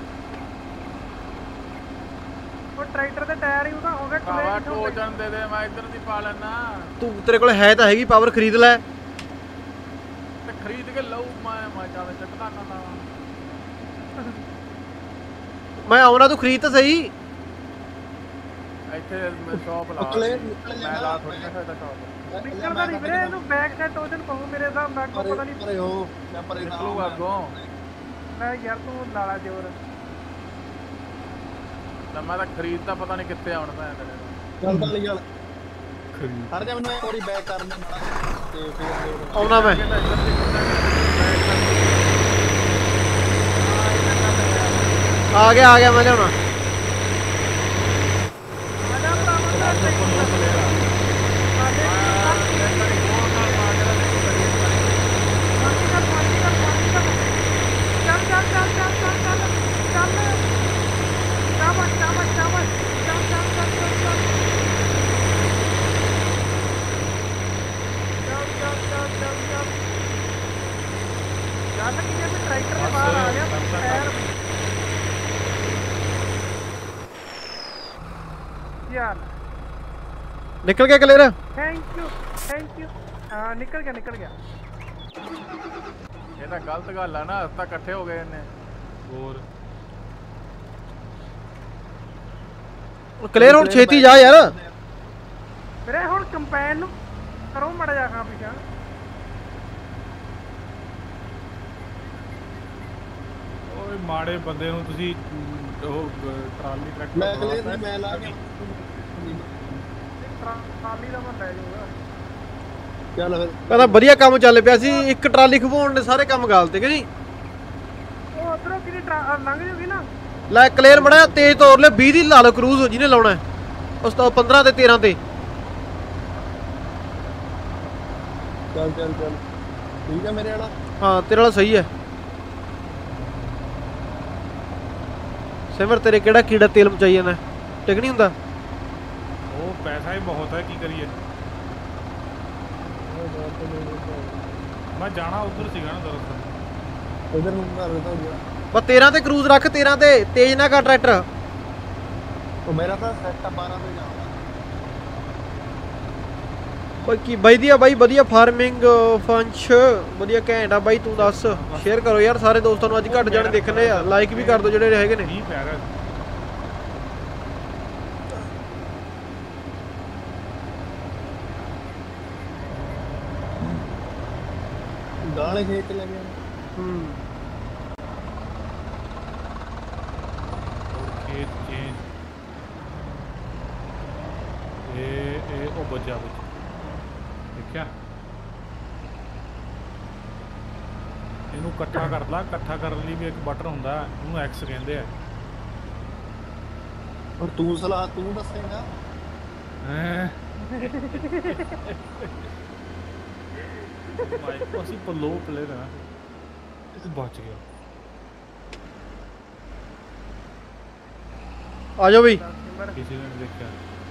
ਉਹ ਟਰੈਕਟਰ ਦੇ ਟਾਇਰ ਹੀ ਉਹਦਾ ਹੋ ਗਿਆ ਕਾਵਾ ਕਿਲੇ ਟੋਚਨ ਦੇ ਦੇ ਮੈਂ ਇੱਧਰ ਦੀ ਪਾ ਲੈਣਾ ਤੂੰ ਤੇਰੇ ਕੋਲ ਹੈ ਤਾਂ ਹੈਗੀ ਪਾਵਰ ਖਰੀਦ ਲੈ ਤੇ ਖਰੀਦ ਕੇ ਲਊ ਮੈਂ ਮੈਂ ਚਾਵੇ ਚੱਕਦਾ ਨਾ ਨਾ ਮੈਂ ਆਉਣਾ ਤੂੰ ਖਰੀਦ ਤਾਂ ਸਹੀ ਇੱਥੇ ਮੈਂ ਸ਼ਾਪ ਲਾ ਨਿਕਲੇ ਨਿਕਲੇ ਮੈਂ ਲਾ ਥੋੜੀ ਨਾ ਸਾਡਾ ਸ਼ਾਪ ਨਿਕਲਦਾ ਨਹੀਂ ਵੀਰੇ ਇਹਨੂੰ ਬੈਕ ਸਾਈਡ ਟੋਚਨ ਪਾਉ ਮੇਰੇ ਹਿਸਾਬ ਨਾਲ ਅੱਗੋਂ ਪਤਾ ਨਹੀਂ ਪਰੇ ਹੋ ਮੈਂ ਪਰੇ ਨਾ ਨਿਕਲੂਗਾ ਅੱਗੋਂ ਮੈਂ ਯਾਰ ਤੂੰ ਲਾਲਾ ਜੋਰ ਤਾਂ ਮੈਂ ਤਾਂ ਖਰੀਦ ਤਾਂ ਪਤਾ ਨਹੀਂ ਕਿੱਥੇ ਆਉਣ ਮੈਂ ਚੱਲ ਤਾਂ ਲਈ ਚੱਲ ਖਰੀਦ ਹਰ ਜਾ ਮੈਨੂੰ ਇੱਕ ਵਾਰੀ ਬੈਕ ਕਰਨ ਦੇ ਨਾਲ ਤੇ ਫਿਰ ਆਉਣਾ ਮੈਂ ਆ ਗਿਆ ਆ ਗਿਆ ਮੈਂ ਲਿਆਉਣਾ ਆਜਾ ਭਰਾਵਾ ਚੱਲ ਚੱਲ ਚੱਲ ਚੱਲ ਚੱਲ ਚੱਲ ਚੱਲ ਚਾਵਲ ਚਾਵਲ ਚਾਵਲ ਚੱਲ ਚੱਲ ਚੱਲ ਚੱਲ ਚੱਲ ਚੱਲ ਚੱਲ ਚੱਲ ਚੱਲ ਚੱਲ ਕੀ ਹੈ ਟਰੈਕਟਰ ਦੇ ਬਾਹਰ ਆ ਗਿਆ ਟਾਇਰ ਯਾਰ ਨਿਕਲ ਗਿਆ Kaler thank you thank you ਹਾਂ ਨਿਕਲ ਗਿਆ ਨਿਕਲ ਗਿਆ ਇਹ ਤਾਂ ਗਲਤ ਗੱਲ ਆ ਨਾ, ਅਸੀਂ ਤਾਂ ਇਕੱਠੇ ਹੋ ਗਏ ਨੇ। ਹੋਰ ਕਲੀਅਰ ਹੁਣ ਛੇਤੀ ਜਾ ਯਾਰ। ਵੀਰੇ ਹੁਣ ਕੰਪੈਨ ਨੂੰ ਕਰੋ ਮੜਾ ਜਾ ਖਾਂ ਪਿਛਾ। ਓਏ ਮਾੜੇ ਬੰਦੇ ਨੂੰ ਤੁਸੀਂ ਉਹ ਟਰਾਲੀ ਟਰੈਕਟਰ ਮੈਂ ਕਲੀਅਰ ਨਹੀਂ ਮੈਂ ਲਾ ਕੇ ਟਰਾਲੀ ਦਾ ਮੈਂ ਲੈ ਜਾਊਗਾ। ਚੱਲ ਫਿਰ ਕਹਿੰਦਾ ਵਧੀਆ ਕੰਮ ਚੱਲ ਪਿਆ ਸੀ, ਇੱਕ ਟਰਾਲੀ ਖਵਾਉਣ ਨੇ ਸਾਰੇ ਕੰਮ ਗਾਲਤੇ ਕਿ ਨਹੀਂ। ਉਹ ਉਧਰੋਂ ਕਿਹਦੀ ਟਰਾ- ਲੰਘ ਜੂਗੀ ਨਾ। ਲੈ ਕਲੀਅਰ ਮੜਾ ਤੇਜ਼ ਤੋਰ ਲੈ, ਵੀਹ ਦੀ ਲਾ ਲਓ ਕਰੂਜ਼ ਜਿਹਨੇ ਲਾਉਣਾ ਹੈ। ਉਸ ਤੋਂ ਪੰਦਰਾਂ ਤੇ ਤੇਰਾਂ ਤੇ ਚੱਲ ਚੱਲ ਚੱਲ ਠੀਕ ਹੈ ਮੇਰੇ ਵਾਲਾ। ਹਾਂ ਤੇਰੇ ਵਾਲਾ ਸਹੀ ਹੈ। ਸਿਮਰ ਤੇਰੇ ਕਿਹੜਾ ਕੀੜਾ ਤੇਲ ਮਚਾਈ ਜਾਂਦਾ, ਟਿਕ ਨਹੀਂ ਹੁੰਦਾ। ਉਹ ਪੈਸਾ ਹੀ ਬਹੁਤ ਹੈ, ਕੀ ਕਰੀਏ। ਮੈਂ ਜਾਣਾ ਉਧਰ ਸੀਗਾ ਨਾ ਦਰਅਸਲ। ਇਧਰ ਨੂੰ ਕਰ ਦਿੱਤਾ ਗਿਆ। ਬਸ ਤੇਰਾਂ ਤੇ ਕਰੂਜ਼ ਰੱਖ, ਤੇਰਾਂ ਤੇ ਤੇਜ਼ ਨਾ ਕਰ ਟਰੈਕਟਰ। ਉਹ ਮੇਰਾ ਤਾਂ ਸੈਟ ਬਾਰਾਂ ਤੇ ਜਾਣਾ। ਬਾਈ ਕੀ ਵਧੀਆ ਬਾਈ, ਵਧੀਆ ਫਾਰਮਿੰਗ ਫੰਚ ਵਧੀਆ ਘੈਂਟ ਆ ਬਾਈ। ਤੂੰ ਦੱਸ, ਸ਼ੇਅਰ ਕਰੋ ਯਾਰ ਸਾਰੇ ਦੋਸਤਾਂ ਨੂੰ, ਅੱਜ ਘੱਟ ਜਾਣੇ ਦੇਖਣੇ ਆ। ਲਾਈਕ ਵੀ ਕਰ ਦਿਓ ਜਿਹੜੇ ਹੈਗੇ ਨੇ। ਨਹੀਂ ਪੈ ਰਿਹਾ ਗਾਲੇ ਖੇਤ ਲੈ ਗਏ। ਹੂੰ ਖੇਤ ਚੇਂਜ ਇਹ ਇਹ ਉਹ ਬਚਿਆ ਬਚ ਦੇਖਿਆ। ਇਹਨੂੰ ਇਕੱਠਾ ਕਰ ਲਾ, ਇਕੱਠਾ ਕਰਨ ਲਈ ਵੀ ਇੱਕ ਬਟਨ ਹੁੰਦਾ, ਉਹਨੂੰ ਐਕਸ ਕਹਿੰਦੇ ਆ। ਹੁਣ ਤੂੰ ਸਲਾਹ ਤੂੰ ਦੱਸੇਗਾ। ਹੈਂ ਮਾਈਕ ਅਸੀਂ ਪਲੋ ਪਲੇ ਨਾ ਇਹ ਬਚ ਗਿਆ। ਆ ਜਾਓ ਬਈ। ਕਿਸੇ ਨੇ ਨੀ ਦੇਖਿਆ।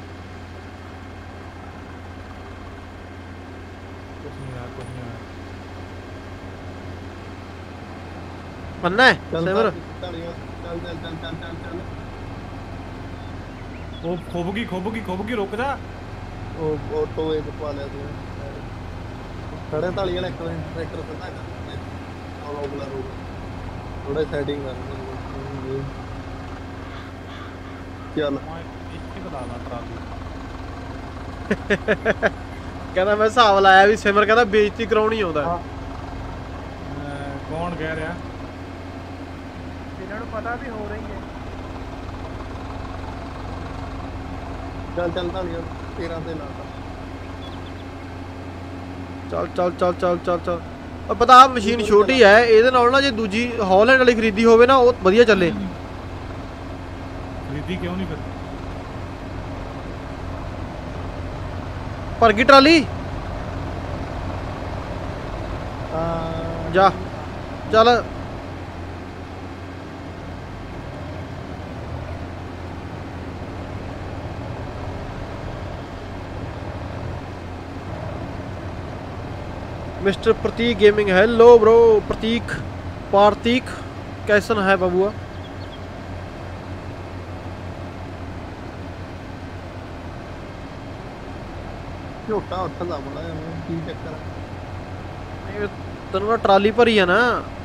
ਕੁਛ ਨਹੀਂ ਯਾਰ, ਕੁਛ ਨਹੀਂ ਯਾਰ। ਮੰਨਣਾ ਹੈ ਚੱਲ ਸਿਮਰ। ਚੱਲ ਚੱਲ ਚੱਲ ਚੱਲ ਚੱਲ ਚੱਲ ਚੱਲ। ਉਹ ਖੁੱਬ ਗਈ ਖੁੱਬ ਗਈ ਖੁੱਬ ਗਈ, ਰੁਕ ਜਾ। ਉਹ ਉਹ ਟੋਏ ਚ ਪਾ ਲਿਆ ਤੂੰ। ਖੜੇ ਤਾਲੀ ਵਾਲਾ ਇੱਕ ਵਾਰ ਟਰੈਕਟਰ ਸਿੱਧਾ ਕਰ ਉਹ ਰੋਗਲਾ ਰੋਗ ਥੋੜਾ ਸੈਟਿੰਗ ਕਰ। ਚੱਲ ਮੈਂ ਇੱਥੇ ਬਣਾ ਲਾ ਟਰਾਲੀ। ਕਹਿੰਦਾ ਮੈਂ ਹਿਸਾਬ ਲਾਇਆ ਵੀ ਸਿਮਰ ਕਹਿੰਦਾ ਬੇਇੱਜ਼ਤੀ ਕਰਾਉਣੀ ਆਉਂਦਾ। ਅਹ ਕੌਣ ਕਹਿ ਰਿਹਾ? ਇਹਨਾਂ ਨੂੰ ਪਤਾ ਵੀ ਹੋ ਰਹੀ ਹੈ। ਚੱਲ ਚੱਲ ਤਾਲੀ ਤੇਰਾਂ ਤੇ ਲਾਤਾ। ਚੱਲ ਚੱਲ ਚੱਲ ਚੱਲ ਚੱਲ ਚੱਲ। ਉਹ ਪਤਾ ਆ ਮਸ਼ੀਨ ਛੋਟੀ ਹੈ, ਇਹਦੇ ਨਾਲ ਨਾ ਜੇ ਦੂਜੀ ਹਾਲੈਂਡ ਵਾਲੀ ਖਰੀਦੀ ਹੋਵੇ ਨਾ ਉਹ ਵਧੀਆ ਚੱਲੇ। ਖਰੀਦੀ ਕਿਉਂ ਨਹੀਂ ਫਿਰ? ਭਰ ਗਈ ਟਰਾਲੀ। ਹਾਂ ਜਾ ਚੱਲ। Mister Prateek gaming, hello bro Prateek Parthik, कैसन है बबुआ? ਝੋਟਾ ਉੱਠਦਾ ਬੜਾ ਐਵੇਂ ਕੀ ਚੱਕਰ ਹੈ? ਤੈਨੂੰ ਨਾ ਟਰਾਲੀ ਭਰੀ ਆ ਨਾ।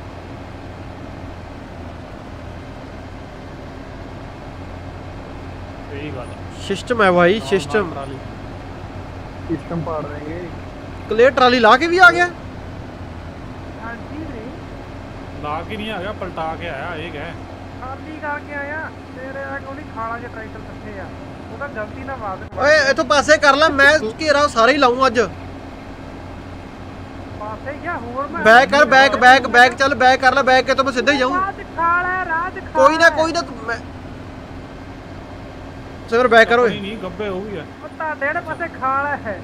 ਸਹੀ ਗੱਲ। सिस्टम है भाई सिस्टम। ਸਿਸਟਮ ਪਾੜ ਦੇਂਗੇ। क्लियर ट्राली ला के भी आ गया। ਹਾਂਜੀ ਵੀਰੇ ਲਾ ਕੇ ਨਹੀਂ ਆ ਗਿਆ, ਪਲਟਾ ਕੇ ਆਇਆ। ਇਹ ਕਹਿ ਖਾਲੀ ਕਰਕੇ ਆਇਆ। ਤੇਰੇ ਆ ਕੋਲ ਖਾਲਾ ਜਿਹਾ ਟਰੈਕਟਰ ਕਿੱਥੇ ਆ? ਉਹਦਾ ਗਲਤੀ ਨਾਲ ਵਾਦ ਓਏ ਇਥੋਂ ਪਾਸੇ ਕਰ ਲੈ, ਮੈਂ ਘੇਰਾ ਸਾਰੇ ਹੀ ਲਾਉਂ ਅੱਜ। ਪਾਸੇ ਗਿਆ ਹੋਰ ਮੈਂ ਬੈਕ ਕਰ, ਬੈਕ ਬੈਕ ਬੈਕ ਚੱਲ, ਬੈਕ ਕਰ ਲੈ, ਬੈਕ ਕੇ ਤਾਂ ਮੈਂ ਸਿੱਧਾ ਹੀ ਜਾਊਂ। ਰਾਜ ਖਾਲਾ ਰਾਜ ਖਾਲਾ ਕੋਈ ਨਾ ਕੋਈ ਨਾ ਤੂੰ- ਮੈਂ ਸਿਮਰ ਬੈਕ ਕਰੋ। ਨਹੀਂ ਨਹੀਂ ਗੱਬੇ ਹੋ ਗਈ ਆ। ਉਹ ਤੁਹਾਡੇ ਜਿਹੜੇ ਪਾਸੇ ਖਾਲਾ ਹੈ।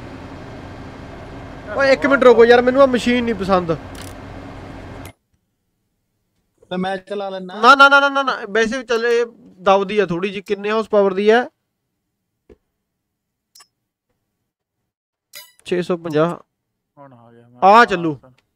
ਓਏ ਇੱਕ ਮਿੰਟ ਰੁਕੋ ਯਾਰ, ਮੈਨੂੰ ਆ ਮਸ਼ੀਨ ਨਹੀਂ ਪਸੰਦ। ਤੇ ਮੈਂ ਚਲਾ ਲੈਣਾ। ਨਾ ਨਾ ਨਾ ਨਾ ਨਾ ਵੈਸੇ ਵੀ ਚੱਲੇ ਦਬਦੀ ਆ ਥੋੜੀ ਜੀ। ਕਿੰਨੇ ਹਾਊਸ ਪਾਵਰ ਦੀ ਹੈ? ਛੇ ਸੌ ਪੰਜਾਹ। ਹੁਣ ਆ ਗਿਆ। ਆ ਚੱਲੂ।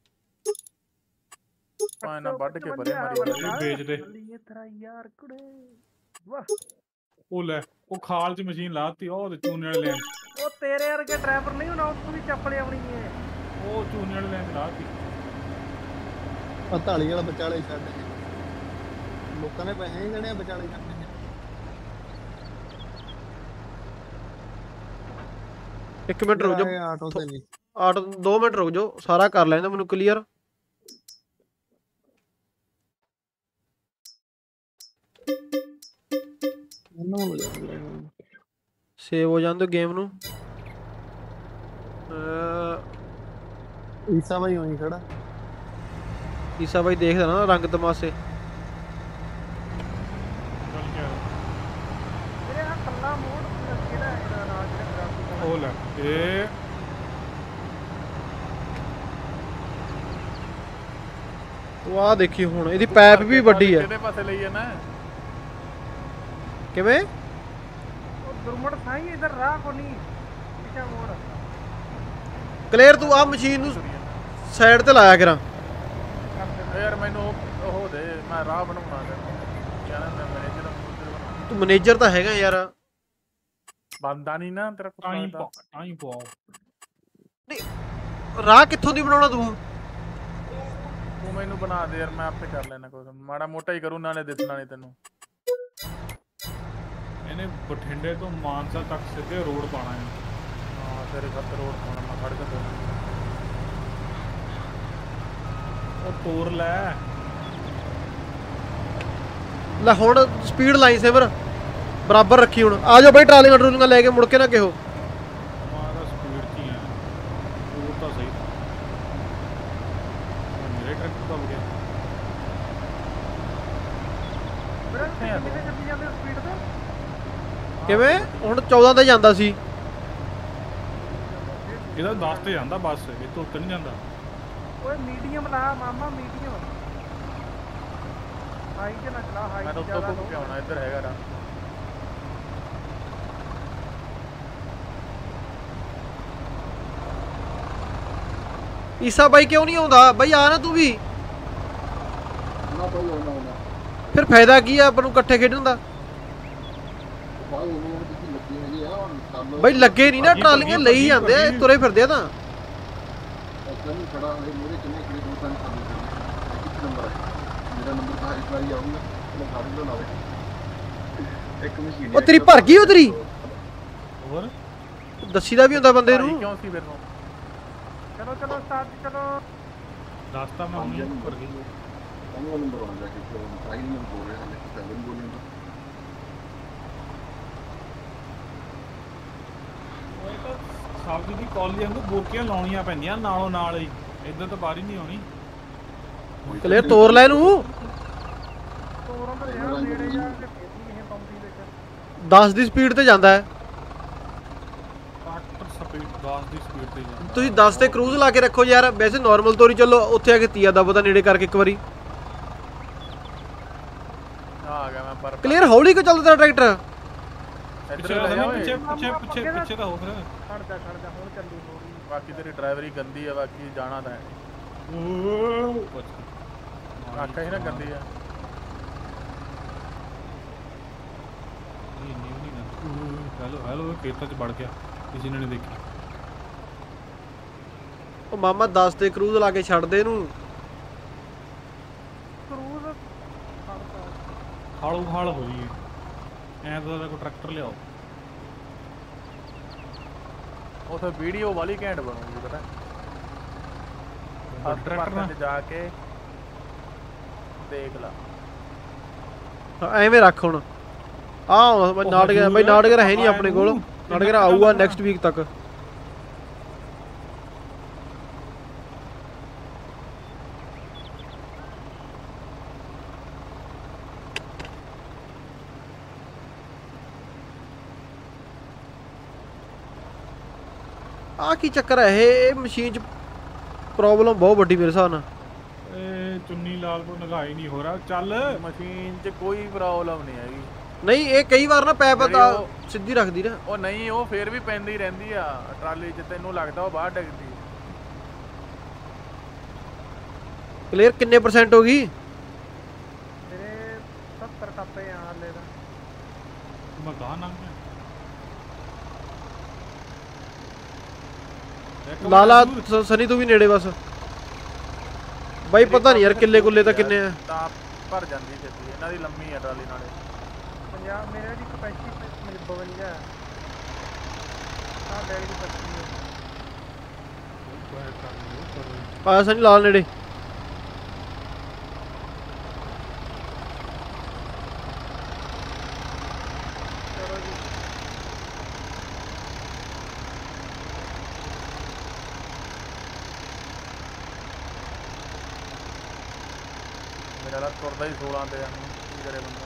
ਪਾਇ ਨਾ ਵੱਢ ਕੇ ਪਰੇ ਮਾਰੀ ਇਹ ਵੇਚ ਦੇ। ਤੇਰਾ ਯਾਰ ਕੁੜੇ ਵਾਹ। ਉਹ ਲੈ ਉਹ ਖਾਲ ਚ ਮਸ਼ੀਨ ਲਾਤੀ, ਉਹ ਤੇ ਚੂਨੇ ਵਾਲੇ ਲੈਣ। ਉਹ ਤੇਰੇ ਵਰਗੇ ਡਰਾਈਵਰ ਨਹੀਂ ਹੋਣਾ, ਉੱਥੋਂ ਵੀ ਚੱਪਲੇ ਆਉਣੀ ਹੈ। ਉਹ ਚੂਨੇ ਵਾਲੇ ਲੈਣ ਲਾਤੀ। ਆ ਢਾਲੀ ਵਾਲਾ ਵਿਚਾਲੇ ਛੱਡ ਲੋਕਾਂ ਨੇ ਪੈਸੇ ਹੀ ਦੇਣੇ ਆ ਵਿਚਾਲੇ ਛੱਡ ਇੱਕ ਮਿੰਟ ਰੁਕ ਇਹ ਜਾਓ ਆਟੋ ਤੇ ਨਹੀਂ ਆਟੋ ਦੋ ਮਿੰਟ ਰੁਕ ਜਾਓ ਸਾਰਾ ਕਰ ਲੈਂਦਾ ਮੈਨੂੰ ਕਲੀਅਰ ਇਹਨੂੰ ਹੋ ਜਾਂਦਾ ਸੇਵ ਹੋ ਜਾਂਦੇ ਗੇਮ ਨੂੰ ਈਸਾ ਭਾਈ ਹੋਈ ਖੜਾ ਈਸਾ ਬਾਈ ਦੇਖਦਾ ਨਾ ਰੰਗ ਤਮਾਸ਼ੇ ਚੱਲ ਕੇ ਆ। ਮੇਰੇ ਆ ਕੱਲਾ ਮੋੜ ਕਿਹੜਾ ਹੈਗਾ ਨਾਲ ਜਿਹੜਾ ਗ੍ਰਾਫਿਕ ਉਹ ਲੈ ਇਹ ਉਹ ਆ ਦੇਖੀ ਹੁਣ ਇਹਦੀ ਪੈਪ ਵੀ ਵੱਡੀ ਹੈ ਕਿਹਦੇ ਪਾਸੇ ਲਈ ਜਾਣਾ ਕਿਵੇਂ ਉਹ ਦੁਰਮੜ ਸਾਈ ਇਧਰ ਰਾਹ ਕੋ ਨਹੀਂ ਪਿੱਛਾ ਮੋੜ ਕਲੀਅਰ ਤੂੰ ਆ ਮਸ਼ੀਨ ਨੂੰ ਸਾਈਡ ਤੇ ਲਾਇਆ ਕਰਾਂ ਯਾਰ ਮੈਨੂੰ ਉਹ ਉਹ ਦੇ ਮੈਂ ਰਾਹ ਬਣਾਉਣਾ ਹੈ ਕਹਿੰਦਾ ਮੈਂ ਮੈਨੇਜਰ ਤੂੰ ਮੈਨੇਜਰ ਤਾਂ ਹੈਗਾ ਯਾਰ ਬੰਦਾ ਨਹੀਂ ਨਾ ਤੇਰਾ ਟਾਈਮ ਕੁੱਤਾ ਟਾਈਮ ਪਾਓ ਰਾਹ ਕਿੱਥੋਂ ਦੀ ਬਣਾਉਣਾ ਤੂੰ ਤੂੰ ਮੈਨੂੰ ਬਣਾ ਦੇ ਯਾਰ ਮੈਂ ਆਪੇ ਕਰ ਲੈਣਾ ਕੁਝ ਮਾੜਾ ਮੋਟਾ ਹੀ ਕਰੂ ਨਾਲੇ ਦਿਸਣਾ ਨਹੀਂ ਤੈਨੂੰ ਇਹਨੇ ਬਠਿੰਡੇ ਤੋਂ ਮਾਨਸਾ ਤੱਕ ਸਿੱਧੇ ਰੋਡ ਪਾਣਾ ਹੈ ਹਾਂ ਤੇਰੇ ਖੱਤ ਰੋਡ ਪਾਉਣਾ ਮੈਂ ਖੜ ਕੇ ਉਹ ਤੋਰ ਲੈ ਲੈ ਹੁਣ ਸਪੀਡ ਲਾਈ ਸਿਮਰ ਬਰਾਬਰ ਰੱਖੀ ਹੁਣ ਆ ਜਾਓ ਬਈ ਟਰਾਲੀਆਂ ਟਰੂਲੀਆਂ ਲੈ ਕੇ ਮੁੜ ਕੇ ਨਾ ਕਿਹੋ ਮਾਰਾ ਸਪੀਡ ਕੀ ਹੈ ਉਹ ਤਾਂ ਸਹੀ ਮੇਰੇ ਟਰੈਕਟਰ ਦਬ ਗਿਆ ਮੇਰੇ ਕਿੰਨੇ ਚੱਲੀ ਜਾਂਦੇ ਸਪੀਡ ਤੇ ਕਿਵੇਂ ਹੁਣ ਚੌਦਾਂ ਤੇ ਜਾਂਦਾ ਸੀ ਇਹਦਾ ਦਸ ਤੇ ਜਾਂਦਾ ਬੱਸ ਇਹ ਤੋਂ ਉੱਤੇ ਨਹੀਂ ਜਾਂਦਾ ਓਏ ਮੀਡੀਅਮ ਲਾ ਮਾਮਾ ਮੀਡੀਅਮ ਹਾਈ ਤੇ ਨਾ ਚਲਾ ਹਾਈ ਮੈਂ ਤਾਂ ਉੱਤੋਂ ਘੁੰਮ ਕੇ ਆਉਣਾ ਇੱਧਰ ਹੈਗਾ ਰਾ ਈਸਾ ਬਾਈ ਕਿਉਂ ਨਹੀਂ ਆਉਂਦਾ ਬਾਈ ਆ ਨਾ ਤੂੰ ਵੀ ਨਾ ਭਾਈ ਆਉਣਾ ਆਉਣਾ ਫਿਰ ਫਾਇਦਾ ਕੀ ਆ ਆਪਾਂ ਨੂੰ ਇਕੱਠੇ ਖੇਡਣ ਦਾ ਭਾਈ ਉਹਨੂੰ ਕਿਤੇ ਲੱਗੀ ਹੈਗੀ ਆ ਹੁਣ ਕੰਮ ਬਾਈ ਲੱਗੇ ਨਹੀਂ ਨਾ ਟਰਾਲੀਆਂ ਲਈ ਜਾਂਦੇ ਆ ਤੁਰੇ ਫਿਰਦੇ ਆ ਤਾਂ ਐਸਾ ਨਹੀਂ ਖੜਾ ਹੋਏ ਮੇਰੇ ਕਿੰਨੇ ਕਿਲੇ ਦੋ ਤਿੰਨ ਕੰਮ ਇੱਕ ਨੰਬਰ ਹੈ ਮੇਰਾ ਨੰਬਰ ਤਾਂ ਇਸ ਵਾਰੀ ਆਊਗਾ ਮੈਂ ਫੜ ਲਓ ਨਾਲੇ ਇੱਕ ਮਸ਼ੀਨ ਉਹ ਤੇਰੀ ਭਰ ਗਈ ਉਹ ਤੇਰੀ ਹੋਰ ਦੱਸੀ ਦਾ ਵੀ ਹੁੰਦਾ ਬੰਦੇ ਭਾਈ ਨੂੰ ਕਿਉਂ ਸੀ ਮੈਨੂੰ ਚਲੋ ਚਲੋ ਸਟਾਰਟ ਕਰੋ ਰਸਤਾ ਮੈਂ ਹੁਣੇ ਉੱਪਰ ਗਈ ਪੰਜਵਾਂ ਨੰਬਰ ਆਉਂਦਾ ਕਿ ਟ੍ਰਾਈ ਨੰਬਰ ਬੋਲ ਰਿਹਾ ਹੈ ਸੈਵਨ ਬੋਲਿੰਗ ਸਬਜ਼ੀ ਦੀ ਕੌਲੀ ਵਾਂਗੂ ਬੋਕੀਆਂ ਲਾਉਣੀਆਂ ਪੈਂਦੀਆਂ ਨਾਲੋਂ ਨਾਲ ਹੀ ਇਦਾਂ ਤਾਂ ਬਾਹਰ ਹੀ ਨਹੀਂ ਆਉਣੀ ਕਲੀਅਰ ਤੋਰ ਲੈ ਇਹਨੂੰ ਤੋਰਨ ਤੇ ਰਿਹਾ ਨੇੜੇ ਜਾ ਕੇ ਫੇਰਨੀ ਇਹ ਬੰਦੀ ਵਿੱਚ ਦਸ ਦੀ ਸਪੀਡ ਤੇ ਜਾਂਦਾ ਹੈ ਘੱਟ ਸਪੀਡ ਦਸ ਦੀ ਸਪੀਡ ਤੇ ਜਾਂਦਾ ਤੁਸੀਂ ਦਸ ਤੇ ਕਰੂਜ਼ ਲਾ ਕੇ ਰੱਖੋ ਯਾਰ ਵੈਸੇ ਨਾਰਮਲ ਤੋਰੀ ਚੱਲੋ ਉੱਥੇ ਆ ਕੇ ਤੀਆ ਦਾ ਪਤਾ ਨੇੜੇ ਕਰਕੇ ਇੱਕ ਵਾਰੀ ਆ ਗਿਆ ਮੈਂ ਪਰ ਕਲੀਅਰ ਹੌਲੀ ਕਿਉਂ ਚੱਲਦਾ ਤੇਰਾ ਟਰੈਕਟਰ ਪਿੱਛੇ ਇੱਧਰ ਲੈ ਜਾ ਓਏ ਪਿੱਛੇ ਪਿੱਛੇ ਪਿੱਛੇ ਪਿੱਛੇ ਤਾਂ ਹੋ ਫਿਰ ਖੜ ਜਾ ਖੜ ਜਾ ਹੁਣ ਚੱਲੀ ਮੋੜੀ ਬਾਕੀ ਤੇਰੀ ਡਰਾਈਵਰੀ ਗੰਦੀ ਆ ਬਾਕੀ ਜਾਣਾ ਤਾਂ ਹੈ ਆਖਾ ਹੀ ਨਾ ਗੰਦੀ ਆ ਨਹੀਂ ਨਹੀਂ ਨਹੀਂ ਹੈਲੋ ਹੈਲੋ ਖੇਤਾਂ 'ਚ ਵੜ ਗਿਆ ਕਿਸੇ ਨੇ ਨਹੀਂ ਦੇਖਿਆ ਉਹ ਮਾਮਾ ਦਸ ਤੇ ਕਰੂਜ਼ ਲਾ ਕੇ ਛੱਡ ਦੇ ਇਹਨੂੰ ਕਰੂਜ਼ ਹਾਲੂ ਹਾਲ ਹੋ ਜੀ ਐਂ ਤਾਂ ਕੋਈ ਟਰੈਕਟਰ ਲਿਆਓ ਉਥੇ ਵੀਡੀਓ ਵਾਲੀ ਘੈਂਟ ਬਣੂਗੀ ਪਤਾ ਟਰੈਕਟਰ ਨਾਲ ਤੇ ਜਾ ਕੇ ਦੇਖ ਲਾ ਹਾਂ, ਐਵੇਂ ਰੱਖ ਹੁਣ ਆ ਬਈ ਨਾਟਕ ਬਈ ਨਾਟਕ ਹੈ ਨਹੀਂ ਆਪਣੇ ਕੋਲ ਨਾਟਕ ਆਊਗਾ ਨੈਕਸਟ ਵੀਕ ਤੱਕ ਆ ਕੀ ਚੱਕਰ ਹੈ ਇਹ ਮਸ਼ੀਨ ਚ ਪ੍ਰੋਬਲਮ ਬਹੁਤ ਵੱਡੀ ਮੇਰੇ ਹਿਸਾਬ ਨਾਲ ਇਹ ਚੁੰਨੀ ਲਾਲ ਤੋਂ ਨਗਾਈ ਨਹੀਂ ਹੋ ਰਿਹਾ ਚੱਲ ਮਸ਼ੀਨ 'ਚ ਕੋਈ ਪ੍ਰੋਬਲਮ ਨਹੀਂ ਹੈਗੀ ਨਹੀਂ ਇਹ ਕਈ ਵਾਰ ਨਾ ਪੈਪ ਜਿਹੜੀ ਤਾਂ ਉਹ- ਸਿੱਧੀ ਰੱਖਦੀ ਨਾ ਉਹ ਨਹੀਂ ਉਹ ਫੇਰ ਵੀ ਪੈਂਦੀ ਰਹਿੰਦੀ ਆ ਟਰਾਲੀ 'ਚ ਤੈਨੂੰ ਲੱਗਦਾ ਉਹ ਬਾਹਰ ਡਿੱਗਦੀ ਕਲੀਅਰ ਕਿੰਨੇ ਪਰਸੈਂਟ ਹੋ ਗਈ ਤੇਰੇ ਸੱਤਰ ਟੱਪੇ ਆ ਹਾਲੇ ਦਾ ਮੈਂ ਗਾਹ ਨਾ ਲਾਲਾ ਸ- ਸਨੀ ਤੂੰ ਵੀ ਨੇੜੇ ਬਸ ਬਾਈ ਪਤਾ ਨਹੀਂ ਯਾਰ ਕਿੱਲੇ ਕੁੱਲੇ ਤਾਂ ਕਿੰਨੇ ਆ ਤਾਂ ਭਰ ਜਾਂਦੀ ਛੇਤੀ ਇਹਨਾਂ ਦੀ ਲੰਮੀ ਆ ਟਰਾਲੀ ਨਾਲੇ ਪੰਜਾਬ ਮੇਰੇ ਦੀ ਕਪੈਸਿਟੀ ਬਵੰਜਾ ਆ ਡੈਡੀ ਦੀ ਪੱਚੀ ਹੈ ਆਇਆ ਸਨੀ ਲਾਲ ਨੇੜੇ ਚਲੋ ਜੀ ਮੇਰਾ ਲਾ ਤੁਰਦਾ ਹੀ ਸੋਲਾਂ ਤੇ ਆ ਕੀ ਕਰੇ ਬੰਦਾ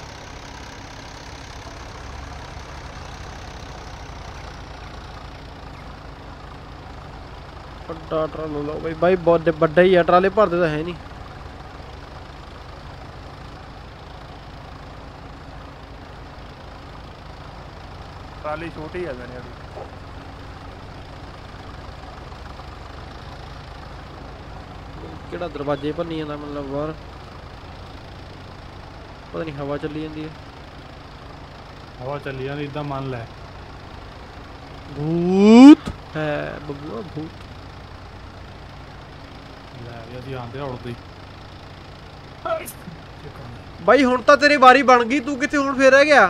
ਵੱਡਾ ਟਰਾਲਾ ਲਓ ਬਾਈ ਬਾਈ ਬਹੁਤ ਵੱਡਾ ਹੀ ਆ ਟਰਾਲੇ ਭਰਦੇ ਤਾਂ ਹੈ ਨਹੀਂ ਟਰਾਲੀ ਛੋਟੀ ਆ ਜਾਣੀ ਉਹਦੀ ਕਿਹੜਾ ਦਰਵਾਜ਼ੇ ਭੰਨੀ ਜਾਂਦਾ ਮਤਲਬ ਬਾਹਰ ਪਤਾ ਨਹੀਂ ਹਵਾ ਚੱਲੀ ਜਾਂਦੀ ਹੈ ਹਵਾ ਚੱਲੀ ਜਾਂਦੀ ਇਦਾਂ ਮੰਨ ਲੈ ਭੂਤ ਹੈ ਬੱਬੂਆ ਭੂਤ ਲੈ ਵੀ ਅਸੀਂ ਆਂਦੇ ਉੜਦੇ ਬਾਈ ਹੁਣ ਤਾਂ ਤੇਰੀ ਵਾਰੀ ਬਣ ਗਈ ਤੂੰ ਕਿੱਥੇ ਹੁਣ ਫੇਰ ਰਹਿ ਗਿਆ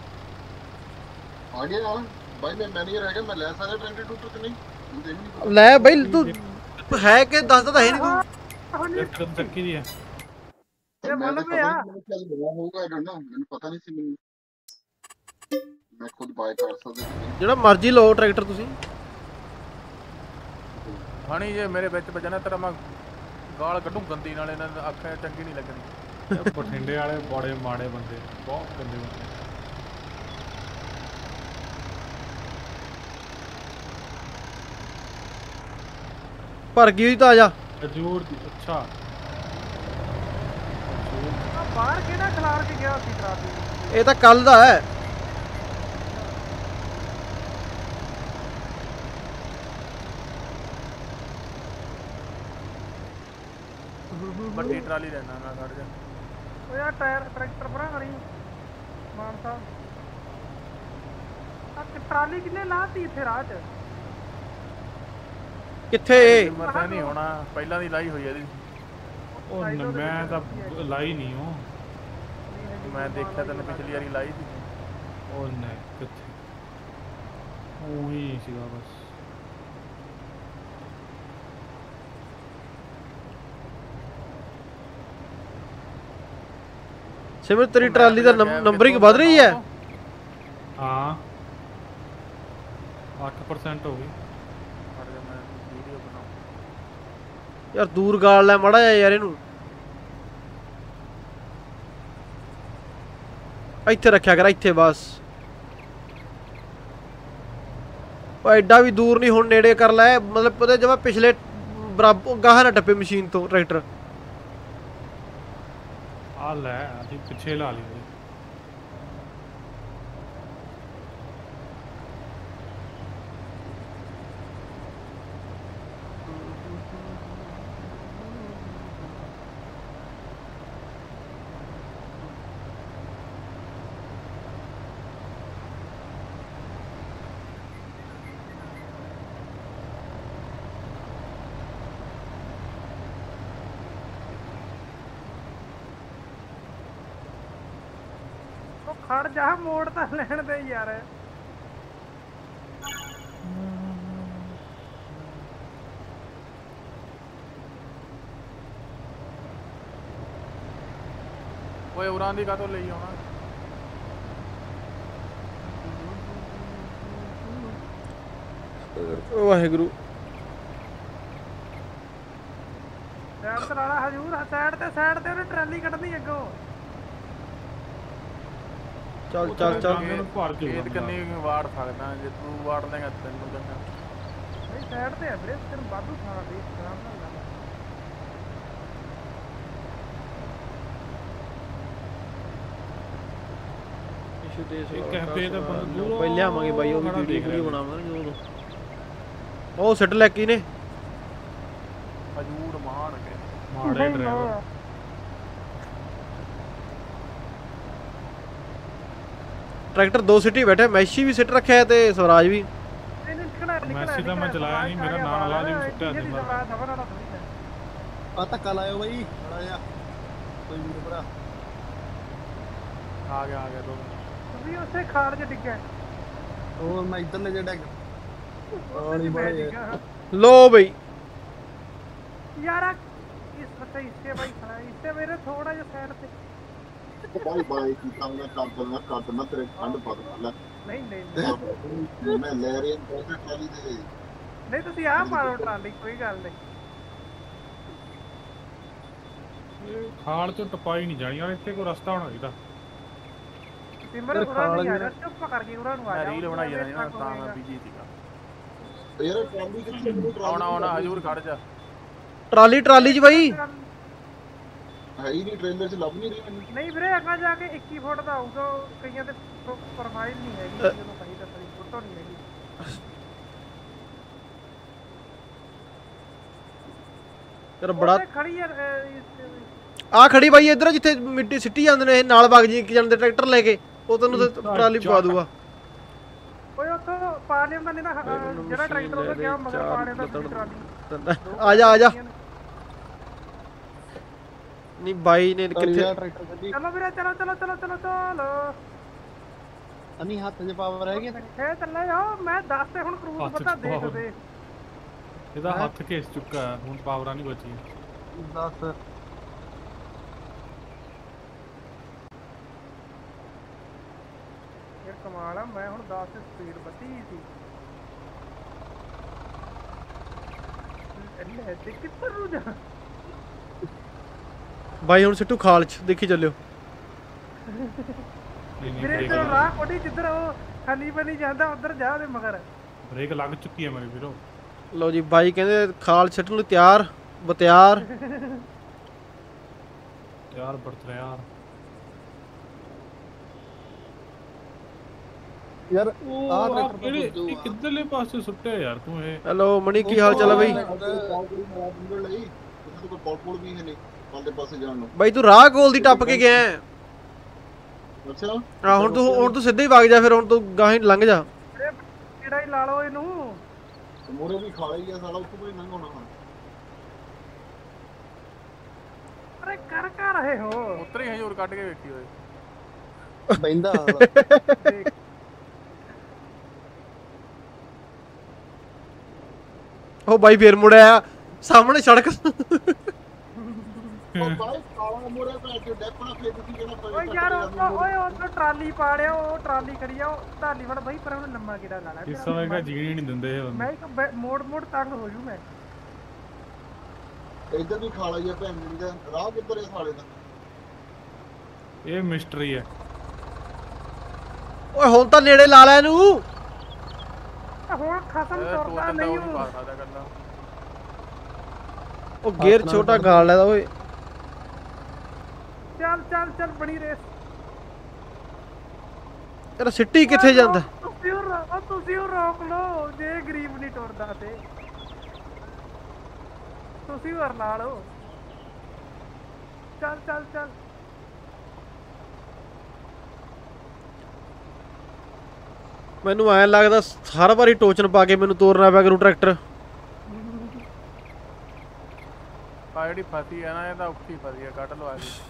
ਆ ਗਿਆ ਬਾਈ ਮੈਂ ਮੈਨੇਜਰ ਹੈਗਾ ਮੈਂ ਲੈ ਸਕਦਾ ਟਵੈਂਟੀ ਟੂ ਕਿ ਨਹੀਂ ਤੂੰ ਦੇਖ ਨਹੀਂ ਲੈ ਬਾਈ ਤੂੰ ਹੈ ਕਿ ਦੱਸਦਾ ਤਾਂ ਹੈ ਨਹੀਂ ਤੂੰ ਲਿਫਟ ਕਦੋਂ ਚੱਕੀ ਦੀ ਹੈ ਇਹ ਮੰਨ ਪਿਆ ਹੋਊਗਾ ਆਈ ਡੋਨਟ ਨੋ ਮੈਨੂੰ ਪਤਾ ਨਹੀਂ ਸੀ ਮੈਨੂੰ ਮੈਂ ਖੁਦ ਬਾਈ ਕਰ ਸਕਦਾ ਜਿਹੜਾ ਮਰਜ਼ੀ ਲਓ ਟਰੈਕਟਰ ਤੁਸੀਂ ਹਣੀ ਜੇ ਮੇਰੇ ਵਿੱਚ ਵੱਜਣਾ ਤੇਰਾ ਮੈਂ ਗਾਲ ਕੱਢੂ ਗੰਦੀ ਨਾਲ ਇਹਨਾਂ ਦੀ ਅੱਖਾਂ ਚੰਗੀ ਨਹੀਂ ਲੱਗਣੀ ਇਹ ਬਠਿੰਡੇ ਵਾਲੇ ਬੜੇ ਮਾੜੇ ਬੰਦੇ ਬਹੁਤ ਗੰਦੇ ਬੰਦੇ ਭਰ ਗਈ ਹੋਈ ਤਾਂ ਆ ਜਾ ਖਜੂਰ ਦੀ ਅੱਛਾ ਆ ਬਾਹਰ ਕਿਹੜਾ ਖਿਲਾਰ ਕੇ ਗਿਆ ਸੀ ਟਰਾਲੀ ਇਹ ਤਾਂ ਕੱਲ ਦਾ ਹੈ ਵੱਡੀ ਟਰਾਲੀ ਲੈਣਾ ਮੈਂ ਖੜ ਜਾ ਓ ਯਾਰ ਟਾਇਰ ਟਰੈਕਟਰ ਭਰਾ ਕਰੀ ਮਾਨ ਸਾਹਿਬ ਆ ਟਰਾਲੀ ਕਿੰਨੇ ਲਾਤੀ ਇੱਥੇ ਰਾਹ 'ਚ ਕਿੱਥੇ ਮਰਦਾ ਨਹੀਂ ਹੋਣਾ ਪਹਿਲਾਂ ਦੀ ਲਾਈ ਹੋਈ ਆ ਇਹਦੀ ਉਹ ਨ- ਮੈਂ ਤਾਂ ਲਾਈ ਨਹੀਂ ਉਹ ਮੈਂ ਦੇਖਿਆ ਤੈਨੂੰ ਪਿਛਲੀ ਵਾਰੀ ਲਾਈ ਸੀ ਉਹ ਨਹੀਂ ਕਿੱਥੇ ਉਹੀ ਸੀਗਾ ਬਸ ਸਿਮਰ ਤੇਰੀ ਟਰਾਲੀ ਦਾ ਨੰਬਰਿੰਗ ਵੱਧ ਰਹੀ ਹੈ ਹਾਂ ਅੱਠ ਪਰਸੈਂਟ ਹੋ ਗਈ ਖੜ ਜਾ ਮੈਂ ਵੀਡੀਓ ਬਣਾਉਂ ਯਾਰ ਦੂਰ ਗਾਲ ਲੈ ਮੜਾ ਜਾ ਯਾਰ ਇਹਨੂੰ ਇੱਥੇ ਰੱਖਿਆ ਕਰ ਇੱਥੇ ਬਸ ਉਹ ਐਡਾ ਵੀ ਦੂਰ ਨਹੀਂ ਹੁਣ ਨੇੜੇ ਕਰ ਲੈ ਮਤਲਬ ਪਤਾ ਜਿਵੇਂ ਪਿਛਲੇ ਬਰਾਬਰ ਗਾਹਾਂ ਨਾ ਟੱਪੇ ਮਸ਼ੀਨ ਤੋਂ ਟਰੈਕਟਰ ਆ ਲੈ ਅਸੀਂ ਪਿੱਛੇ ਲਾ ਲਈ ਖੜ ਜਾ ਮੋੜ ਤਾਂ ਲੈਣ ਦੇ ਯਾਰ ਓਏ ਉਰਾਂ ਦੀ ਕਾਹਤੋਂ ਲਈ ਆਉਣਾ ਵਾਹਿਗੁਰੂ ਸਾਈਡ ਤੇ ਲਾਲਾ ਹਜੂਰ ਸਾਈਡ ਤੇ ਸਾਈਡ ਤੇ ਉਹਨੇ ਟਰਾਲੀ ਕੱਢਣੀ ਅੱਗੋਂ ਚੱਲ ਚੱਲ ਚੱਲ ਖੇਤ ਕੰਨੀ ਵਾੜ ਸਕਦਾ ਜੇ ਤੂੰ ਵਾੜ ਦੇਗਾ ਤੈਨੂੰ ਚੰਗਾ ਨਹੀਂ ਸਾਈਡ ਤੇ ਹੈ ਵੀਰੇ ਤੈਨੂੰ ਵਾਧੂ ਥਾਂ ਦੇ ਆਰਾਮ ਨਾਲ ਲਾ ਇੱਕ ਕੈਫੇ ਦਾ ਬੰਦੂ ਪਹਿਲੇ ਆਵਾਂਗੇ ਬਾਈ ਉਹ ਵੀ ਵੀਡੀਓ ਵੀਡੀਓ ਬਣਾਵਾਂਗੇ ਜਦੋਂ ਉਹ ਸਿੱਟ ਲੈ ਕੀ ਨੇ ਹਜੂਰ ਮਾਰ ਕੇ ਮਾੜੇ ਡਰਾਈਵਰ ਟਰੈਕਟਰ ਦੋ ਸਿੱਟੀ ਬੈਠੇ ਮੈਸ਼ੀ ਵੀ ਸਿੱਟ ਰੱਖਿਆ ਹੈ ਤੇ ਸਵਰਾਜ ਵੀ ਨਹੀਂ ਨਿਕਣਾ ਨਿਕਣਾ ਮੈਸੀ ਤਾਂ ਮੈਂ ਚਲਾਇਆ ਨਹੀਂ, ਮੇਰਾ ਨਾਂ ਲਾ ਦੀ ਸੁੱਟਿਆ ਦਿੰਦਾ। ਆ ਧੱਕਾ ਲਾਇਓ ਬਾਈ ਬੜਾ ਜਿਹਾ ਕੋਈ ਵੀਰ ਭਰਾ ਆ ਗਿਆ ਆ ਗਿਆ ਦੋ ਤੁਸੀਂ ਉਸੇ ਖਾੜ 'ਚ ਡਿੱਗਿਆ ਹੋਰ ਮੈਂ ਇੱਧਰਲੇ ਜੇ ਡੈਗ ਪਾਣੀ ਮੈਂ ਬੜੇ ਡਿੱਗਾ ਲੋ ਬਈ ਯਾਰ ਇਸ ਅੱਛਾ ਇਸੇ ਬਾਈ ਖੜਾ ਇਸੇ ਮੇਰੇ ਥੋੜਾ ਜਿਹਾ ਸਾਈਡ ਤੇ ਬਾਈ ਬਾਈ ਕੀ ਕੰਮ ਨਾ ਕਰ ਦੇਣਾ ਕਰ ਦੇਣਾ ਤੇਰੇ ਖੰਡ ਪਾ ਦੇਣਾ ਨਹੀਂ ਨਹੀਂ ਨਹੀਂ ਮੈਂ ਲੈ ਰਿਹਾ ਬਹੁਤ ਟਰਾਲੀ ਦੇ ਨਹੀਂ ਤੁਸੀਂ ਆਹ ਮਾਰੋ ਟਰਾਲੀ ਕੋਈ ਗੱਲ ਨਹੀਂ ਇਹ ਖਾਲ ਚੋਂ ਟਪਾਈ ਨਹੀਂ ਜਾਣੀ ਯਾਰ ਇੱਥੇ ਕੋਈ ਰਸਤਾ ਹੋਣਾ ਚਾਹੀਦਾ ਸਿਮਰ ਉਹਨਾਂ ਨੂੰ ਯਾਰ ਚੁੱਪ ਕਰਕੇ ਉਹਨਾਂ ਨੂੰ ਆ ਮੈਂ ਜਾ ਰੀਲ ਬਣਾਈ ਜਾਂਦਾ ਨਾ ਤਾਂ ਮੈਂ ਬੀਜੀ ਸੀਗਾ ਯਾਰ ਟਰਾਲੀ ਕਿੱਥੇ ਮੈਨੂੰ ਟਰਾਲੀ ਆਉਣਾ ਆਉਣਾ ਹਜੂਰ ਖੜ ਜਾ ਟਰਾਲੀ ਟਰਾਲੀ 'ਚ ਬਾਈ ਹੈ ਹੀ ਨਹੀਂ ਟ੍ਰੇਲਰ 'ਚ ਲੱਭ ਨਹੀਂ ਰਹੀ ਮੈਨੂੰ ਨਹੀਂ ਵੀਰੇ ਅੱਗਾ ਜਾ ਕੇ ਇੱਕੀ ਫੁੱਟ ਦਾ ਆਊਗਾ ਉਹ ਕਈਆਂ ਤੇ ਫਰਮਾਇਸ਼ ਨਹੀਂ ਹੈਗੀ ਜਦੋਂ ਕਹੀ ਤਾਂ ਸਹੀ ਫੋਟੋ ਨਹੀਂ ਹੈਗੀ ਯਾਰ ਬੜਾ ਉੱਥੇ ਖੜੀ ਯਾਰ ਅਹ, ਇਸ- ਆ ਖੜੀ ਬਾਈ ਇੱਧਰ ਜਿੱਥੇ ਮਿੱਟੀ ਸਿੱਟੀ ਜਾਂਦੇ ਨੇ ਇਹ ਨਾਲ ਵਗ ਜੀ ਇੱਕ ਜਾਂਦੇ ਟਰੈਕਟਰ ਲੈ ਕੇ ਉਹ ਤੈਨੂੰ ਤੇ ਟਰਾਲੀ ਪਾ ਦੂਗਾ ਓਏ ਉੱਥੋਂ ਪਾਲਿਮ ਦਾ ਨਹੀਂ ਨਾ ਅਹ, ਜਿਹੜਾ ਟਰੈਕਟਰ ਉਹਦਾ ਗਿਆ ਮਗਰ ਪਾਲਿਮ ਦਾ ਦੂਜੀ ਟਰਾਲੀ ਆ ਜਾ ਆ ਜਾ ਨਹੀਂ ਬਾਈ ਨੇ ਕਿੱਥੇ ਟਰੈਕਟਰ ਕੱਢੀ ਚਲੋ ਵੀਰੇ ਚਲੋ ਚਲੋ ਚਲੋ ਚਲੋ ਚਲੋ ਅਨੀ ਹੱਥ 'ਚ ਪਾਵਰ ਹੈਗੀ ਇਹ ਚੱਲੇ ਜਾਓ ਮੈਂ ਦੱਸ ਤੇ ਹੁਣ ਕਰੂਜ਼ ਹੱਥ 'ਚ ਪਤਾ ਦੇਖ power। ਦੇ ਇਹਦਾ ਹੱਥ ਘਿਸ ਚੁੱਕਾ ਹੈ, ਹੁਣ ਪਾਵਰਾਂ ਨਹੀਂ ਬਚੀਆਂ ਦੱਸ ਯਾਰ ਕਮਾਲ ਆ ਮੈਂ ਹੁਣ ਦਸ ਤੇ ਸਪੀਡ ਵਧੀ ਸੀ ਲੈ ਤੇ ਕਿੱਧਰ ਨੂੰ ਜਾ ਬਾਈ ਹੁਣ ਸਿੱਟੂ ਖਾਲ 'ਚ ਦੇਖੀ ਚੱਲਿਓ ਨਹੀਂ ਨਹੀਂ ਵੀਰੇ ਬ੍ਰੇਕ ਚਲੋ ਲੱਗ- ਰਾਹ ਕੋਡੀ ਜਿੱਧਰ ਉਹ ਖਾਲੀ ਬਣੀ ਜਾਂਦਾ ਉਧਰ ਜਾ ਉਹਦੇ ਮਗਰ ਬ੍ਰੇਕ ਲੱਗ ਚੁੱਕੀ ਹੈ ਮੇਰੇ ਵੀਰੋ ਲਓ ਜੀ ਬਾਈ ਕਹਿੰਦੇ ਖਾਲ ਸਿੱਟਣ ਨੂੰ ਤਿਆਰ ਬਤਿਆਰ ਯਾਰ ਬਰਤ ਯਾਰ ਯਾਰ ਉਹ ਆਹ ਆਹ ਟਰੈਕਟਰ ਕਿਹੜੇ ਤਾਂ ਇਹ ਕਿੱਧਰਲੇ ਪਾਸੇ ਸੁੱਟਿਆ ਯਾਰ ਤੂੰ ਇਹ ਹੈਲੋ ਮਣੀ ਕੀ ਹਾਲ ਚਾਲ ਹੈ ਬਾਈ ਕੋਈ ਲਈ ਇਹਨਾਂ ਕੋਲ ਪੌਲ ਪੌਲ ਵੀ ਹੈ ਨਹੀਂ ਬੰਦੇ ਪਾਸੇ ਜਾਣ ਨੂੰ ਬਾਈ ਤੂੰ ਰਾਹ ਕੋਲ ਦੀ ਟੱਪ ਕੇ ਗਿਆ ਹੈ। ਅੱਛਾ ਆ ਹੁਣ ਤੂੰ ਹੁਣ ਤੂੰ ਸਿੱਧੇ ਹੀ ਵਗ ਜਾ ਫਿਰ ਹੁਣ ਤੂੰ ਗਾਹੀਂ ਲੰਘ ਜਾ ਕਿਹੜਾ ਹੀ ਲਾ ਲਓ ਇਹਨੂੰ ਮੋਰੇ ਵੀ ਖਾ ਲਈ ਆ ਸਾਲਾ ਉੱਥੋਂ ਕੋਈ ਨੰਗ ਹੋਣਾ ਹੁਣ ਅਰੇ ਕਰ ਕਰ ਰਹੇ ਹੋ ਉੱਤਰ ਹੀ ਹਜੂਰ ਕੱਢ ਕੇ ਵੇਖੀ ਓਏ ਬੈਂਦਾ ਦੇਖ ਉਹ ਬਾਈ ਫੇਰ ਮੁੜਿਆ ਸਾਹਮਣੇ ਸੜਕ ਉਹ ਬਾਈ ਕਾਲਾ ਮੋਰੇ ਪੈ ਕੇ ਡੈਪਣਾ ਫੇਰ ਤੁਸੀਂ ਜਿਹੜਾ ਓਏ ਯਾਰ ਉਹ ਓਏ ਉਹ ਟਰਾਲੀ ਪਾੜਿਆ ਉਹ ਟਰਾਲੀ ਕਰੀ ਆ ਉਹ ਟਰਾਲੀ ਵੜ ਬਈ ਪਰ ਉਹਨੂੰ ਲੰਮਾ ਕਿਹੜਾ ਲਾ ਲੈ ਇਸ ਸਮੇਂ ਕਾ ਜੀਣ ਹੀ ਨਹੀਂ ਦਿੰਦੇ ਇਹ ਬੰਦੇ ਮੈਂ ਇੱਕ ਬੈ- ਮੋੜ ਮੋੜ ਤੰਗ ਹੋ ਜੂ ਮੈਂ ਇੱਧਰ ਵੀ ਖਾ ਲਈ ਆ ਭੈਣ ਜੀ ਦਾ ਰਾਹ ਕਿੱਧਰ ਹੈ ਸਾਲੇ ਦਾ ਇਹ ਮਿਸਟਰੀ ਹੈ ਓਏ ਹੁਣ ਤਾਂ ਨੇੜੇ ਲਾ ਲੈ ਇਹਨੂੰ ਆ ਹੁਣ ਖਸਮ ਇਹ ਦੋ ਤੁਰਦਾ ਤਿੰਨ ਨਹੀਂ ਉਹ ਉਹ ਪਾ ਸਕਦਾ ਗੱਲਾਂ ਉਹ ਗੇਅਰ ਛੋਟਾ ਗਾਲ ਲੈਦਾ ਓਏ ਚੱਲ ਚੱਲ ਚੱਲ ਬਣੀ ਰੇਸ ਯਾਰ ਸਿੱਟੀ ਕਿੱਥੇ ਜਾਂਦਾ ਤੁਸੀਂ ਉਹ ਰੋ- ਉਹ ਤੁਸੀਂ ਉਹ ਰੋਕ ਲਓ ਜੇ ਗਰੀਬ ਨਹੀਂ ਟੁਰਦਾ ਤੇ ਤੁਸੀਂ ਵਰ ਲਾ ਲਓ ਚੱਲ ਚੱਲ ਚੱਲ ਮੈਨੂੰ ਐਂ ਲੱਗਦਾ ਹਰ ਵਾਰੀ ਟੋਚਨ ਪਾ ਕੇ ਮੈਨੂੰ ਤੋਰਨਾ ਪਿਆ ਕਰੂ ਟਰੈਕਟਰ ਆ ਜਿਹੜੀ ਫਸੀ ਹੈ ਨਾ ਇਹ ਤਾਂ ਔਖੀ ਫਸੀ ਹੈ ਕੱਢ ਲਓ ਆ ਜੀ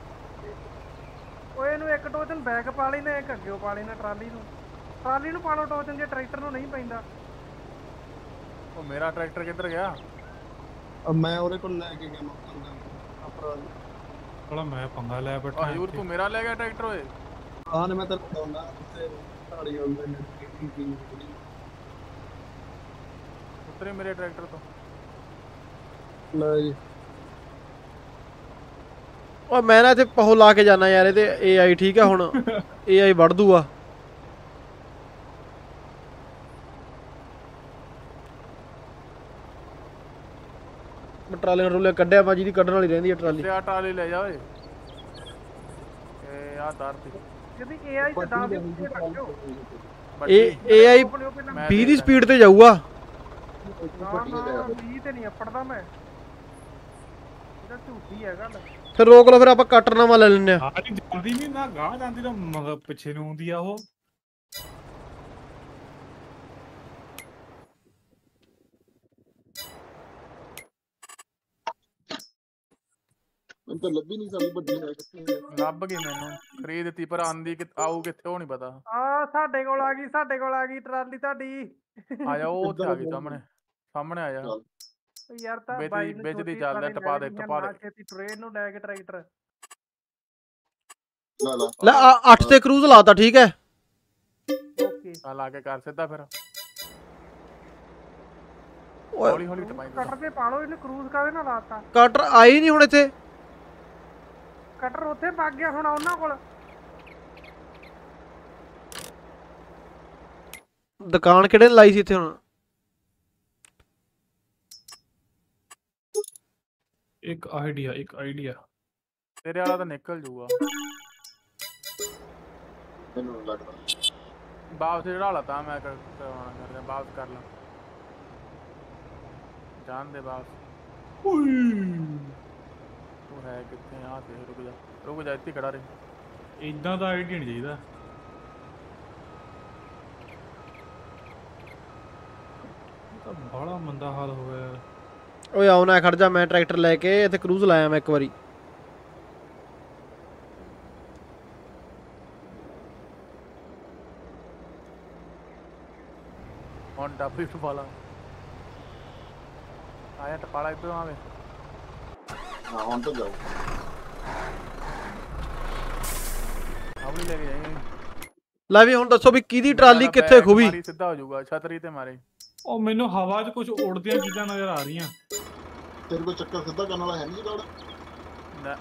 ਓਏ ਇਹਨੂੰ ਇੱਕ ਟੋਚਨ ਬੈਕ ਪਾ ਲਈ ਨਾ ਇੱਕ ਅੱਗੇ ਪਾ ਲਈ ਨਾ ਟਰਾਲੀ ਨੂੰ ਟਰਾਲੀ ਨੂੰ ਪਾ ਲਓ ਟੋਚਨ ਜੇ ਟਰੈਕਟਰ ਨੂੰ ਨਹੀਂ ਪੈਂਦਾ ਉਹ ਮੇਰਾ ਟਰੈਕਟਰ ਕਿੱਧਰ ਗਿਆ ਮੈਂ ਉਹਦੇ ਕੋਲ ਲੈ ਕੇ ਗਿਆ ਮੱਖਣ ਆਪਰਾ ਥੋੜਾ ਮੈਂ ਪੰਗਾ ਲੈ ਉਹ ਬੈਠਾ ਹਜੂਰ ਤੂੰ ਮੇਰਾ ਲੈ ਗਿਆ ਟਰੈਕਟਰ ਓਏ ਆਹ ਨੇ ਮੈਂ ਤੈਨੂੰ ਬਤਾਉਣਾ ਉੱਤੇ ਢਾੜੀ ਹੁੰਦੇ ਨੇ ਕੀ ਕੀ ਉੱਤਰੇ ਮੇਰੇ ਟਰੈਕਟਰ ਤੋਂ ਲੈ ਜੀ ਓਏ ਮੈਂ ਨਾ ਇੱਥੇ ਪਹੋ ਲਾ ਕੇ ਜਾਣਾ ਯਾਰ ਇਹਦੇ ਏ ਆਈ ਠੀਕ ਆ ਹੁਣ ਏ ਆਈ ਵੜ ਦੂਆ ਟਰਾਲੇ ਟਰੂਲੇ ਕੱਢਿਆ ਬਾ ਜਿਹਦੀ ਕੱਢਣ ਵਾਲੀ ਰਹਿੰਦੀ ਆ ਟਰਾਲੀ ਤੇ ਆ ਟਾਲੀ ਲੈ ਜਾ ਓਏ ਇਹ ਆ ਦਰ ਤੇ ਜਿਹਦੀ ਏ ਆਈ ਤੇ ਦੱਸ ਦਿਓ ਰੱਖਿਓ ਇਹ ਏ ਆਈ ਮੈਂ ਵੀਹ ਦੀ ਸਪੀਡ ਤੇ ਜਾਊਗਾ ਨਾ ਨਾ ਵੀਹ ਤੇ ਨਹੀਂ ਅਪੜਦਾ ਮੈਂ ਇਹਦਾ ਝੂਠੀ ਹੈ ਗੱਲ ਫਿਰ ਰੋਕ ਲਓ ਫਿਰ ਆਪਾਂ ਕੱਟਰ ਨਵਾਂ ਲੈ ਲੈਂਦੇ ਆ ਆ ਨਹੀਂ ਜਾਂਦੀ ਨਹੀਂ ਨਾ ਗਾਹ ਜਾਂਦੀ ਤਾਂ ਮਗਰ ਪਿੱਛੇ ਨੂੰ ਆਉਂਦੀ ਆ ਉਹ ਮੈਨੂੰ ਤਾਂ ਲੱਭੀ ਨਹੀਂ ਸਾਲੀ ਵੱਡੀ ਹੈ ਕਿੱਥੇ ਲੱਭ ਗਈ ਮੈਨੂੰ ਖਰੀਦ ਦਿੱਤੀ ਪਰ ਆਂਦੀ ਕਿ ਆਊ ਕਿੱਥੇ ਉਹ ਨਹੀਂ ਪਤਾ। ਆ ਸਾਡੇ ਕੋਲ ਆ ਗਈ ਸਾਡੇ ਕੋਲ ਆ ਗਈ ਟਰਾਲੀ ਤੁਹਾਡੀ। ਆ ਜਾ ਉਹ ਉੱਥੇ ਆ ਗਈ ਸਾਹਮਣੇ ਸਾਹਮਣੇ ਆ ਜਾ। ਓ ਯਾਰ ਤਾਂ ਵਿੱਚ ਬਾਈ ਦੀ- ਨੂੰ ਵਿੱਚ ਦੀ ਛੋਟੀ ਚੱਲਦਾ, ਟਰਾਲੀ ਟਪਾ ਦੇ, ਲੈ ਲੈਣੀ ਆ, ਟਪਾ ਦੇ। ਨਾ ਛੇਤੀ ਟ੍ਰੇਨ ਨੂੰ ਲੈ ਕੇ ਟਰੈਕਟਰ। ਲਾ ਲਾ ਲੈ ਅੱਠ ਤੇ ਕਰੂਜ਼ ਲਾਤਾ ਠੀਕ ਹੈ। ਓਕੇ ਆ ਲਾ ਕੇ ਕਰ ਸਿੱਧਾ ਫਿਰ ਓਏ ਹੌਲੀ ਹੌਲੀ ਟਪਾਈ ਤੂੰ। ਕਟਰ ਤੇ ਪਾ ਲਓ ਇਹਨੂੰ ਕਰੂਜ਼ ਕਾਹਦੇ ਨਾਲ ਲਾਤਾ। ਕਟਰ ਆਈ ਨਹੀਂ ਹੁਣ ਇੱਥੇ। ਕਟਰ ਉੱਥੇ ਵਗ ਗਿਆ ਹੁਣ ਉਹਨਾਂ ਕੋਲ। ਦੁਕਾਨ ਕਿਹੜੇ ਨੇ ਲਾਈ ਸੀ ਇੱਥੇ ਹੁਣ? ਇੱਕ ਆਈਡੀਆ ਇੱਕ ਆਈਡੀਆ ਤੇਰੇ ਵਾਲਾ ਤਾਂ ਨਿਕਲ ਜੂਗਾ। ਮੈਨੂੰ ਨੀ ਲੱਗਦਾ ਵਾਪਸ ਚੜਾ ਲਾ ਤਾਂ ਮੈਂ ਕਰ- ਕਰਵਾਉਣਾ ਕਰਦਾ ਵਾਪਸ ਕਰ ਲਾ ਜਾਣ ਦੇ ਵਾਪਸ। ਤੂੰ ਹੈ ਕਿੱਥੇ ਆ ਤੇ ਰੁਕ ਜਾ ਰੁਕ ਜਾ ਇੱਥੇ ਖੜਾ ਰਹੇ। ਇਦਾਂ ਦਾ ਆਈਡੀਆ ਨਹੀਂ ਚਾਹੀਦਾ। ਇਹ ਤਾਂ ਬੜਾ ਮੰਦਾ ਹਾਲ ਹੋ ਗਿਆ ਯਾਰ। ਓਏ ਆਉਣਾ ਖੜ ਜਾ ਮੈਂ ਟਰੈਕਟਰ ਲੈ ਕੇ ਇੱਥੇ ਕਰੂਜ਼ ਲਾਇਆ ਮੈਂ ਇੱਕ ਵਾਰੀ। ਹੁਣ ਡੱਬੀ ਟਪਾਲਾ ਆਇਆ ਟਪਾਲਾ ਇੱਧਰ ਆਵੇ। ਹਾਂ ਹੁਣ ਤਾਂ ਜਾਓ ਆਪਣੀ ਲੈ ਕੇ ਜਾਈਂ। ਲੈ ਵੀ ਹੁਣ ਦੱਸੋ ਵੀ ਕਿਹਦੀ ਟਰਾਲੀ ਕਿੱਥੇ ਖੂਬੀ? ਮਾਰੀ ਸਿੱਧਾ ਹੋ ਜਾਊਗਾ ਛਤਰੀ ਤੇ ਮਾਰੇ। ਉਹ ਮੈਨੂੰ ਹਵਾ 'ਚ ਕੁਝ ਉੜਦੀਆਂ ਚੀਜ਼ਾਂ ਨਜ਼ਰ ਆ ਰਹੀਆਂ। ਤੇਰੇ ਕੋਲ ਚੱਕਰ ਸਿੱਧਾ ਕਰਨ ਵਾਲਾ ਹੈ ਨਹੀਂ ਜਗਾੜ ਨਾ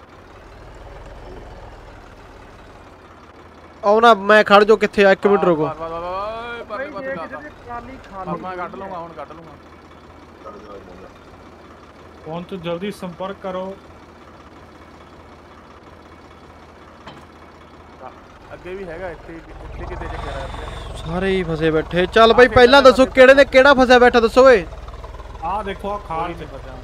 ਆਉਣਾ ਮੈਂ ਖੜ ਜੋ ਕਿੱਥੇ ਆ ਇੱਕ ਮਿੰਟ ਰੁਕੋ। ਵਾਹ, ਵਾਹ, ਵਾਹ, ਵਾਹ, ਬਾਈ ਪਰਲੇ ਜੇ ਪਾਸੇ ਕਿਤੇ ਲਾਤਾ। ਦੀ ਟਰਾਲੀ ਹੁਣ ਖਾਲੀ ਮੈਂ ਕੱਢ ਲੂੰਗਾ ਹੁਣ ਕੱਢ ਲੂੰਗਾ। ਫੋਨ ਤੋਂ ਜਲਦੀ ਸੰਪਰਕ ਕਰੋ। ਅੱਗੇ ਵੀ ਹੈਗਾ ਇੱਥੇ ਇੱਥੇ ਕਿਤੇ ਜੇ ਕਿਹੜਾ ਇੱਥੇ। ਸਾਰੇ ਹੀ ਫਸੇ ਬੈਠੇ। ਚੱਲ ਬਈ ਪਹਿਲਾਂ ਦੱਸੋ ਕਿਹੜੇ ਨੇ ਕਿਹੜਾ ਫਸਿਆ ਬੈਠਾ ਦੱਸੋ ਓਏ। ਆਹ ਦੇਖੋ ਆ ਖਾਲ ਕੋਈ 'ਚ ਨਹੀਂ ਪਤਾ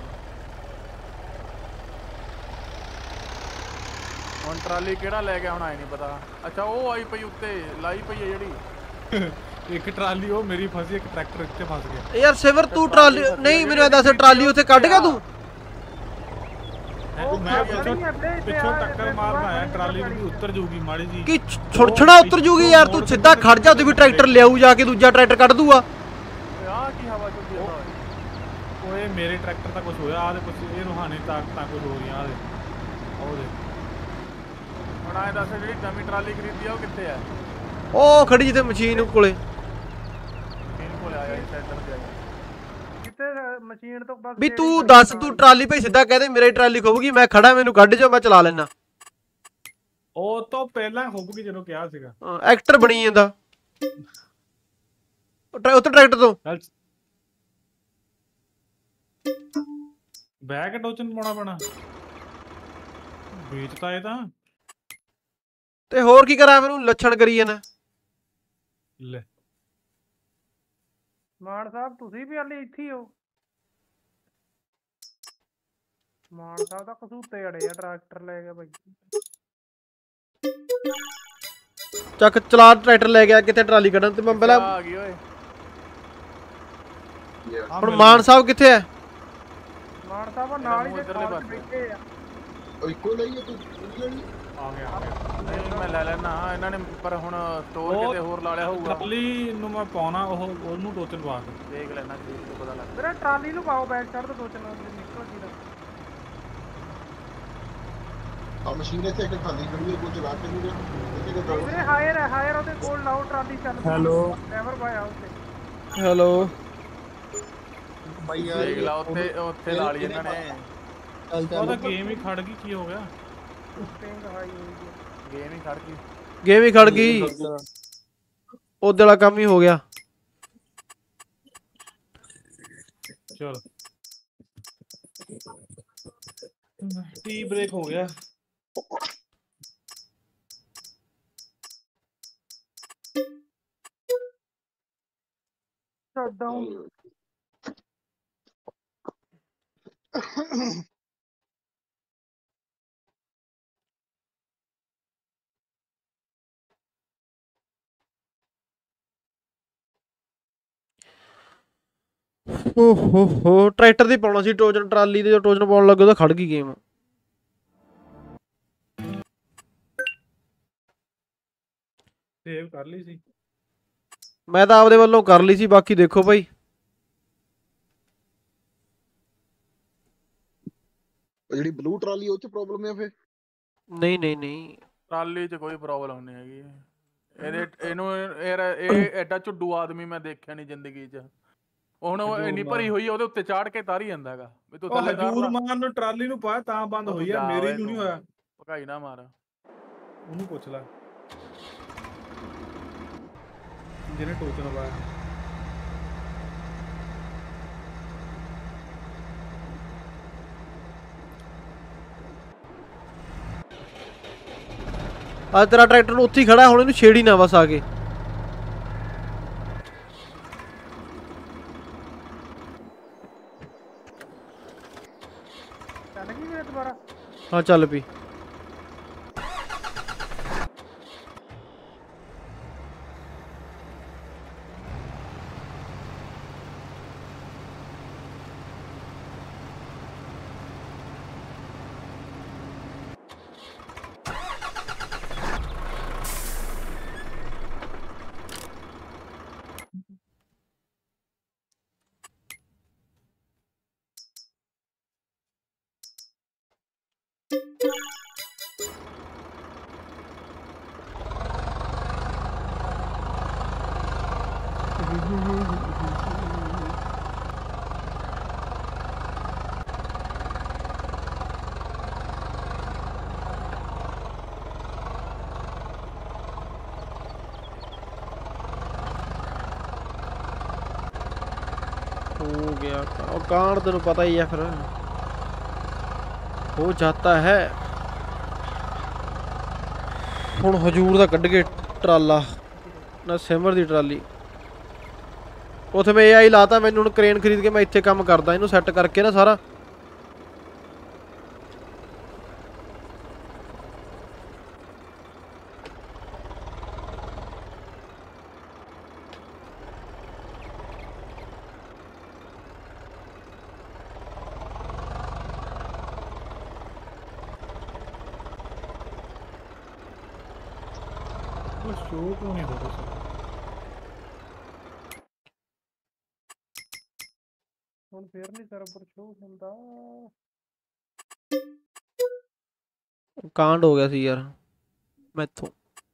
ਹੁਣ ਟਰਾਲੀ ਕਿਹੜਾ ਲੈ ਗਿਆ ਹੁਣ ਆਈ ਨਹੀਂ ਪਤਾ। ਅੱਛਾ ਉਹ ਆਈ ਪਈ ਉੱਤੇ ਲਾਈ ਪਈ ਹੈ ਜਿਹੜੀ। ਇੱਕ ਟਰਾਲੀ ਉਹ ਮੇਰੀ ਫਸੀ ਇੱਕ ਟਰੈਕਟਰ ਇੱਥੇ ਫਸ ਗਿਆ। ਯਾਰ ਸਿਵਰ ਤੂੰ ਟਰਾਲੀ ਨਹੀਂ ਮੈਨੂੰ ਇਹ ਦੱਸ ਟਰਾਲੀ ਉੱਥੇ ਕੱਢ ਗਿਆ ਤੂੰ? ਉਹ ਮੈਂ ਪਿੱਛੋਂ ਖੜੀ ਆ ਵੀਰੇ, ਇੱਥੇ ਪਿੱਛੋਂ ਆ, ਟੱਕਰ ਇੱਥੇ ਮਾਰਦਾ ਖੜੀ ਆਇਆ ਆ, ਟਰਾਲੀ ਖੜੀ ਵੀ ਉੱਤਰ ਜਾਊਗੀ ਮਾੜੀ ਜੀ। ਕੀ ਛੁੜਛੜਾ ਉਤਰ ਜੂਗੀ ਯਾਰ ਤੂੰ ਸਿੱਧਾ ਖੜ ਜਾ ਤੂੰ ਵੀ ਟਰੈਕਟਰ ਲਿਆਊ ਜਾ ਕੇ ਦੂਜਾ ਟਰੈਕਟਰ ਕੱਢ ਦੂਗਾ। ਆਹ ਕੀ ਹਵਾ ਚੁੱਕੀ ਆ ਓਏ ਮੇਰੇ ਟਰੈਕਟਰ ਤਾਂ ਕੁਝ ਹੋਇਆ ਆ ਦੇ ਕੁਝ ਇਹ ਰੂਹਾਨੀ ਤਾਕਤਾਂ ਕੁਝ ਹੋ ਰਹੀਆਂ ਆ ਦੇ ਉਹ ਦੇ। ਹੁਣ ਆਏ ਦੱਸ ਜਿਹੜੀ ਨਵੀਂ ਟਰਾਲੀ ਖਰੀਦੀ ਆ ਉਹ ਕਿੱਥੇ ਆ? ਉਹ ਖੜੀ ਜਿੱਥੇ ਮਸ਼ੀਨ ਕੋਲੇ। ਮਸ਼ੀਨ ਕੋਲ ਆਇਆ ਇਸ ਸੈਂਟਰ ਤੇ ਆਇਆ। ਜਿੱਥੇ ਮਸ਼ੀਨ ਤੋਂ ਬਸ ਵੀ ਤੂੰ ਦੱਸ ਤੂੰ ਟਰਾਲੀ ਭਾਈ ਸਿੱਧਾ ਕਹਿ ਦੇ ਮੇਰੀ ਟਰਾਲੀ ਖੋਬੂਗੀ ਮੈਂ ਖੜਾ ਮੈਨੂੰ ਕੱਢ ਜਾ ਮੈਂ ਚਲਾ ਲੈਣਾ। ਉਹ ਤੋਂ ਪਹਿਲਾਂ ਖੁੱਬ ਗਈ ਜਦੋਂ ਕਿਹਾ ਸੀਗਾ। ਐਕਟਰ ਬਣੀ ਜਾਂਦਾ ਉੱਤੇ ਟਰੈਕਟਰ ਤੋਂ। ਬੈਕ ਟੋਚਨ ਪਾਉਣਾ ਪੈਣਾ ਵੇਚਤਾ ਇਹ ਤਾਂ। ਤੇ ਹੋਰ ਕੀ ਕਰਾਂ ਮੈਨੂੰ ਲੱਛਣ ਕਰੀ ਜਾਣਾ। ਲੈ ਮਾਨ ਸਾਹਿਬ ਤੁਸੀਂ ਵੀ ਹਾਲੇ ਇੱਥੇ ਹੀ ਹੋ? ਮਾਨ ਸਾਹਿਬ ਦਾ ਕਸੂਤੇ ਅੜੇ ਆ ਟਰੈਕਟਰ ਲੈ ਕੇ ਬਾਈ। ਚੱਕ ਚਲਾ ਟਰੈਕਟਰ ਲੈ ਗਿਆ ਕਿੱਥੇ ਟਰਾਲੀ ਕੱਢਣ ਤੇ ਮੈਂ ਪਹਿਲਾਂ ਆ ਗਈ ਓਏ। ਹੁਣ ਮਾਨ ਸਾਹਿਬ ਕਿੱਥੇ ਹੈ? ਮਾਨ ਸਾਹਿਬ ਉਹ ਨਾਲ ਹੀ ਤੇ ਇੱਧਰਲੇ ਕਾਰ 'ਚ ਪਾਸੇ। ਬੈਠੇ ਆ। ਉਹ ਇੱਕੋ ਲਈ ਹੈ ਤੂੰ ਦੂਜੀ ਵਾਲੀ ਆ ਗਿਆ ਆ ਗਿਆ। ਨਹੀਂ ਮੈਂ ਲੈ ਲੈਣਾ ਇਹਨਾਂ ਨੇ ਪਰ ਹੁਣ ਸਟੋਰ ਉਹ ਕਿਤੇ ਹੋਰ ਲਾ ਲਿਆ ਹੋਊਗਾ। ਟਰਾਲੀ ਨੂੰ ਮੈਂ ਪਾਉਣਾ ਉਹ ਉਹਨੂੰ ਟੋਚਨ ਪਾ ਕੇ। ਦੇਖ ਲੈਣਾ ਕੀ ਪਤਾ ਲੱਗ। ਵੀਰੇ ਟਰਾਲੀ ਨੂੰ ਪਾਓ ਬੈਕ ਸਾਈਡ ਤੋਂ ਦੋ ਚੰਨ ਨਿਕਲ ਜੀ ਦਾ। ਆ ਮਸ਼ੀਨ ਇੱਥੇ ਇੱਕ ਖਾਲੀ ਖੜੀ ਹੈ ਕੋਈ ਚਲਾ ਕੇ ਨਹੀਂ ਰਿਹਾ ਇੱਥੇ ਕਿ ਵੀਰੇ ਹਾਇਰ ਹੈ ਹਾਇਰ ਉਹਦੇ ਕੋਲ ਲਾਓ ਟਰਾਲੀ ਚੱਲ। ਹੈਲੋ ਡਰਾਈਵਰ ਬਾਈ ਆਓ ਤੇ। ਹੈਲੋ ਬਾਈ ਯਾਰ ਦੇਖ ਲਾ ਉੱਥੇ ਉੱਥੇ ਲਾ ਲਈ ਇਹਨਾਂ ਨੇ। ਚੱਲ ਉਹਦਾ ਚੱਲ ਗੇਮ ਹੀ ਖੜ ਗਈ ਕੀ ਹੋ ਗਿਆ? ਪਿੰਗ ਹਾਈ ਹੋਈ ਹੈ। ਗੇਮ ਹੀ ਖੜ ਗਈ। ਗੇਮ ਹੀ ਖੜ ਗਈ ਉਹਦੇ ਵਾਲਾ ਕੰਮ ਹੀ ਹੋ ਗਿਆ। ਚਲ ਟੀ ਬ੍ਰੇਕ ਹੋ ਗਿਆ। Shut down. ਓਹ ਹੋ ਹੋ ਟਰੈਕਟਰ ਦੀ ਪਾਉਣਾ ਸੀ ਟੋਜਨ ਟਰਾਲੀ ਦੇ ਜੋ ਟੋਜਨ ਪਾਉਣ ਲੱਗੇ ਉਹਦਾ ਖੜ ਗਈ ਗੇਮ। ਸੇਵ ਕਰ ਲਈ ਸੀ। ਮੈਂ ਤਾਂ ਆਪਦੇ ਵੱਲੋਂ ਕਰ ਲਈ ਸੀ, ਬਾਕੀ ਦੇਖੋ ਭਾਈ। ਉਹ ਜਿਹੜੀ ਬਲੂ ਟਰਾਲੀ ਉਹ ਚ ਪ੍ਰੋਬਲਮ ਹੈ ਫੇ? ਨਹੀਂ ਨਹੀਂ ਨਹੀਂ, ਟਰਾਲੀ 'ਚ ਕੋਈ ਪ੍ਰੋਬਲਮ ਨਹੀਂ ਹੈਗੀ। ਇਹਦੇ ਇਹਨੂੰ ਇਹ ਇਹ ਐਡਾ ਝੁੱਡੂ ਆਦਮੀ ਮੈਂ ਦੇਖਿਆ ਨਹੀਂ ਜ਼ਿੰਦਗੀ 'ਚ। ਹੁਣ ਉਹ ਇੰਨੀ ਭਰੀ ਹੋਈ ਆ, ਉਹਦੇ ਉੱਤੇ ਚਾੜ ਕੇ ਤਾਰੀ ਜਾਂਦਾ ਹੈਗਾ ਵੀ ਤੂੰ ਉਹ ਥੱਲੇ ਤਾਰ ਹਜੂਰ ਲਾ। ਮਾਨ ਨੂੰ ਟਰਾਲੀ ਨੂੰ ਪਾਇਆ ਤਾਂ ਬੰਦ ਹੋਈ ਆ, ਮੇਰੇ ਨੂੰ ਨਹੀਂ ਹੋਇਆ। ਭਕਾਈ ਨਾ ਮਾਰ, ਉਹਨੂੰ ਪੁੱਛ ਲੈ ਜਿਹਨੇ ਟੋਚਨ ਪਾਇਆ। ਅੱਜ ਤੇਰਾ ਟਰੈਕਟਰ ਨੂੰ ਉੱਥੇ ਹੀ ਖੜਾ, ਹੁਣ ਇਹਨੂੰ ਛੇੜੀ ਨਾ ਬਸ ਆ ਕੇ। ਚੱਲ ਗਈ ਵੇ ਦੁਬਾਰਾ। ਹਾਂ ਚੱਲ ਪਈ। हो गया और कांड तेन पता ही है फिर हो जाता है। हुण हजूर दा कड्ढ के ट्राला ना सिमर दी ट्राली उत्थे मैं ए आई लाता। मैनू हुण क्रेन खरीद के मैं इत्थे काम करदा, इनू सैट करके ना सारा। शो क्यों नहीं हो रहा? ਹੁਣ ਫੇਰ ਨਹੀਂ ਸਰਵਰ ਸ਼ੋ ਹੁੰਦਾ। कांड हो गया सी यार मैथों।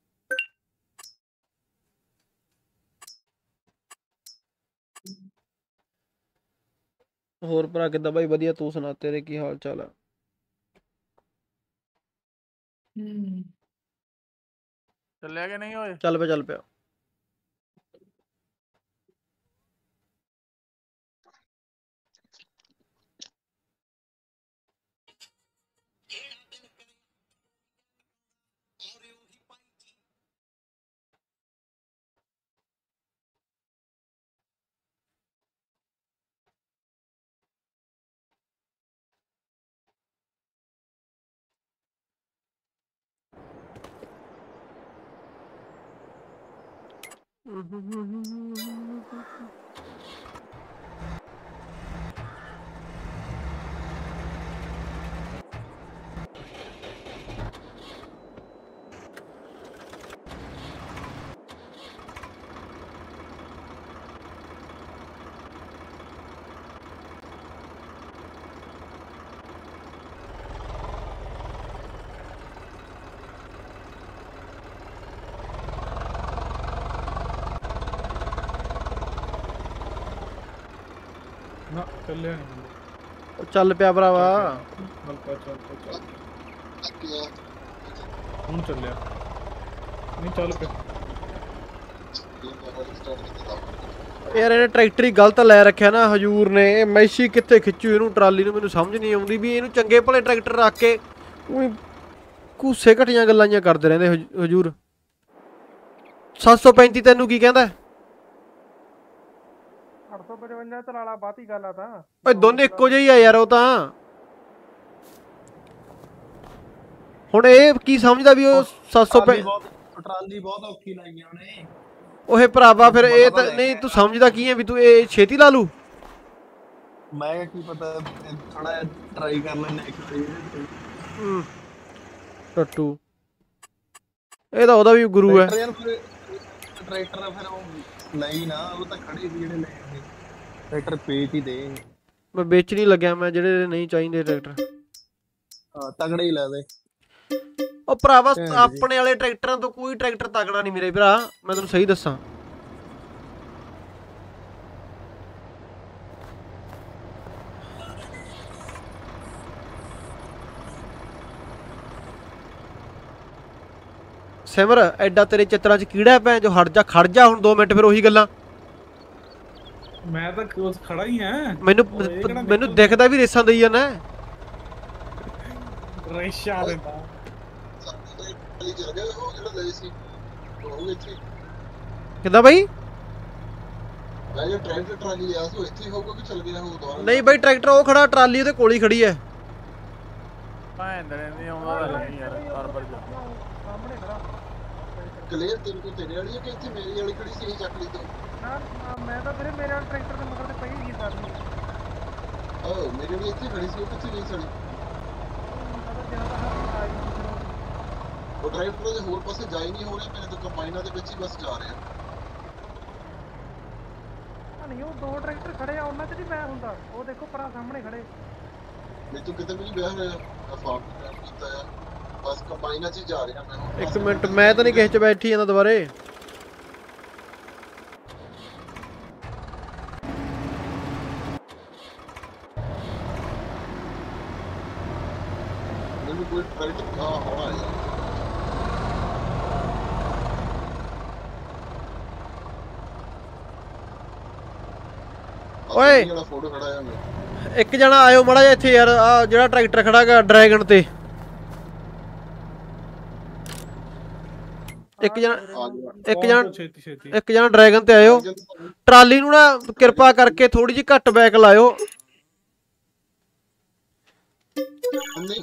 होर भरा किद्दां भाई? वधिया, तू सुना, तेरे की हाल चाल है? ਚੱਲਿਆ ਕਿ ਨਹੀਂ ਓਏ? चल पे चल पे। ना चलिया नहीं। चल पिया भरावा। हल्का चल पे चल हूँ चलिया नहीं चल पे। यार इन्हें ट्रैक्टर ही गलत लै रखा ना हजूर ने। मैशी कित्थे खिच्चू इनू ट्राली नूं, मैनूं समझ नहीं आउंदी भी इनू चंगे भले ट्रैक्टर रख के घूसे घटियां गल्लां जिहां करदे रहिंदे हजूर। सत्त सौ पैंती तैनूं की कहंदा? ਅੱਠ ਸੌ ਪਚਵੰਜਾ ਚਲਾ ਲਾ, ਬਾਤੀ ਗੱਲ ਆ ਤਾਂ। ਓਏ ਦੋਨੇ ਇੱਕੋ ਜਿਹੇ ਹੀ ਆ ਯਾਰ ਉਹ ਤਾਂ। ਹੁਣ ਇਹ ਕੀ ਸਮਝਦਾ ਵੀ ਉਹ ਸੱਤ ਸੌ ਟਰਾਲੀ ਬਹੁਤ ਔਖੀ ਲਾਈਆਂ ਉਹਨੇ। ਓਏ ਭਰਾਵਾ ਫਿਰ ਇਹ ਤਾਂ ਨਹੀਂ, ਤੂੰ ਸਮਝਦਾ ਕੀ ਹੈ ਵੀ ਤੂੰ ਇਹ ਛੇਤੀ ਲਾ ਲੂ? ਮੈਂ ਕੀ ਪਤਾ, ਥੋੜਾ ਟਰਾਈ ਕਰ ਲੈਣੇ ਇੱਕ ਵਾਰੀ। ਟੱਟੂ ਇਹ ਤਾਂ ਉਹਦਾ ਵੀ ਗੁਰੂ ਹੈ। ਟਰੈਕਟਰ ਫਿਰ ਉਹ ਲਈ ਨਾ ਉਹ ਤਾਂ ਖੜੇ ਸੀ ਜਿਹੜੇ ਲਏ ਸੀ ਟਰੈਕਟਰ ਵੇਚ ਹੀ ਦੇ ਮੈਂ ਵੇਚ ਨਹੀਂ ਲੱਗਿਆ ਮੈਂ ਜਿਹੜੇ ਨਹੀਂ ਚਾਹੀਦੇ ਟਰੈਕਟਰ ਹਾਂ ਤਗੜੇ ਹੀ ਲੈ ਦੇ ਉਹ ਭਰਾਵਾ ਭੈਣ ਜੀ। ਆਪਣੇ ਵਾਲੇ ਟਰੈਕਟਰਾਂ ਤੋਂ ਕੋਈ ਟਰੈਕਟਰ ਤਗੜਾ ਨਹੀਂ ਮੇਰੇ ਭਰਾ ਮੈਂ ਤੈਨੂੰ ਸਹੀ ਦੱਸਾਂ ਸਿਮਰ ਐਡਾ ਤੇਰੇ ਚਿੱਤਰਾਂ 'ਚ ਕੀੜਾ ਭੈਣ ਜੋ ਹਟ ਜਾ ਖੜ ਜਾ ਹੁਣ ਦੋ ਮਿੰਟ ਫਿਰ ਉਹੀ ਗੱਲਾਂ ਮੈਂ ਤਾਂ ਕੋਸ ਖੜਾ ਹੀ ਆ ਮੈਨੂੰ ਉਹ ਇਹ ਕਿਹੜਾ ਮੈਨੂੰ ਦਿਖਦਾ ਵੀ ਰੇਸਾਂ ਦੇਈ ਜਾਂਦਾ ਰੇਸ਼ਾ ਲੈਂਦਾ ਟਰਾਲੀ ਚੱਲ ਗਿਆ ਉਹ ਜਿਹੜਾ ਲਏ ਸੀ ਉਹ ਇੱਥੇ ਕਿੱਦਾਂ ਬਾਈ ਮੈਂ ਜੋ ਟਰੈਕਟਰ ਟਰਾਲੀ ਲਿਆ ਸੀ ਉਹ ਇੱਥੇ ਹੀ ਹੋਊਗਾ ਕਿ ਚੱਲ ਗਿਆ ਉਹ ਦੁਬਾਰਾ ਨਹੀਂ ਬਾਈ ਟਰੈਕਟਰ ਉਹ ਖੜਾ ਟਰਾਲੀ ਉਹਦੇ ਕੋਲ ਹੀ ਖੜੀ ਹੈ ਭੈਣ ਦੇ ਨਹੀਂ ਆਉਂਦਾ ਤਾਂ ਨਹੀਂ ਯਾਰ ਹਰ ਵਾਰ ਜਾ ਸਾਹਮਣੇ ਖੜਾ ਕਲੀਅਰ ਤੇਰੇ ਕੋਲ ਤੇਰੇ ਵਾਲੀ ਹੈ ਕਿ ਇੱਥੇ ਮੇਰੀ ਵਾਲੀ ਖੜੀ ਸੀ ਇਹ ਚੱਕ ਲਈ ਤੂੰ ਨਾ ਨਾ, ਮੈਂ ਤਾਂ ਵੀਰੇ ਮੇਰੇ ਵਾਲੇ ਟਰੈਕਟਰ ਦੇ ਮਗਰ ਤੇ ਪਈ ਹੀ ਸਾਰੀ ਆਹ ਮੇਰੀ ਵਾਲੀ ਇੱਥੇ ਖੜੀ ਸੀ ਉਹ ਕਿੱਥੇ ਗਈ ਸੜੀ ਉਹ ਡਰਾਈਵਰ ਦੇ ਹੋਰ ਪਾਸੇ ਜਾ ਹੀ ਨਹੀਂ ਹੋ ਰਿਹਾ ਮੇਰੇ ਤਾਂ ਕੰਬਾਈਨਾਂ ਦੇ ਵਿੱਚ ਹੀ ਬਸ ਜਾ ਰਿਹਾ ਨਹੀਂ ਉਹ ਦੋ ਟਰੈਕਟਰ ਖੜੇ ਆ ਉਹਨਾਂ 'ਚ ਨਹੀਂ ਮੈਂ ਹੁੰਦਾ ਉਹ ਦੇਖੋ ਪਰਾਂ ਸਾਹਮਣੇ ਖੜੇ ਮੈਂ ਤੂੰ ਕਿਤੇ ਵੀ ਨਹੀਂ ਵਿਆਹ ਰਿਹਾ ਫਾਰਮ ਕੀਤਾ ਆ ਬਸ ਕੰਬਾਈਨਾਂ 'ਚ ਹੀ ਜਾ ਰਿਹਾ ਮੈਂ ਹੁਣ ਇੱਕ ਮਿੰਟ ਮੈਂ ਤਾਂ ਨਹੀਂ ਕਿਸੇ 'ਚ ਬੈਠੀ ਜਾਂਦਾ ਦੁਬਾਰੇ ਮੈਨੂੰ ਕੋਈ ਟਰੈਕਟਰ ਆ ਹੋਣਾ ਹੈ ਓਏ ਜਿਹੜਾ ਫੋਟੋ ਖੜਾ ਹੈ ਮੈਂ ਇੱਕ ਜਣਾ ਆਇਓ ਮਾੜਾ ਜਿਹਾ ਇੱਥੇ ਯਾਰ ਆ ਜਿਹੜਾ ਟਰੈਕਟਰ ਖੜਾਗਾ ਡਰੈਗਨ ਤੇ ਇੱਕ ਜਣਾ ਆ ਗਿਆ ਇੱਕ ਜਣਾ ਛੇਤੀ ਛੇਤੀ ਇੱਕ ਜਣਾ ਡਰੈਗਨ ਤੇ ਆਇਓ ਟਰਾਲੀ ਨੂੰ ਨਾ ਕਿਰਪਾ ਕਰਕੇ ਥੋੜੀ ਜਿਹੀ ਘੱਟ ਬੈਕ ਲਾਇਓ ਨਹੀਂ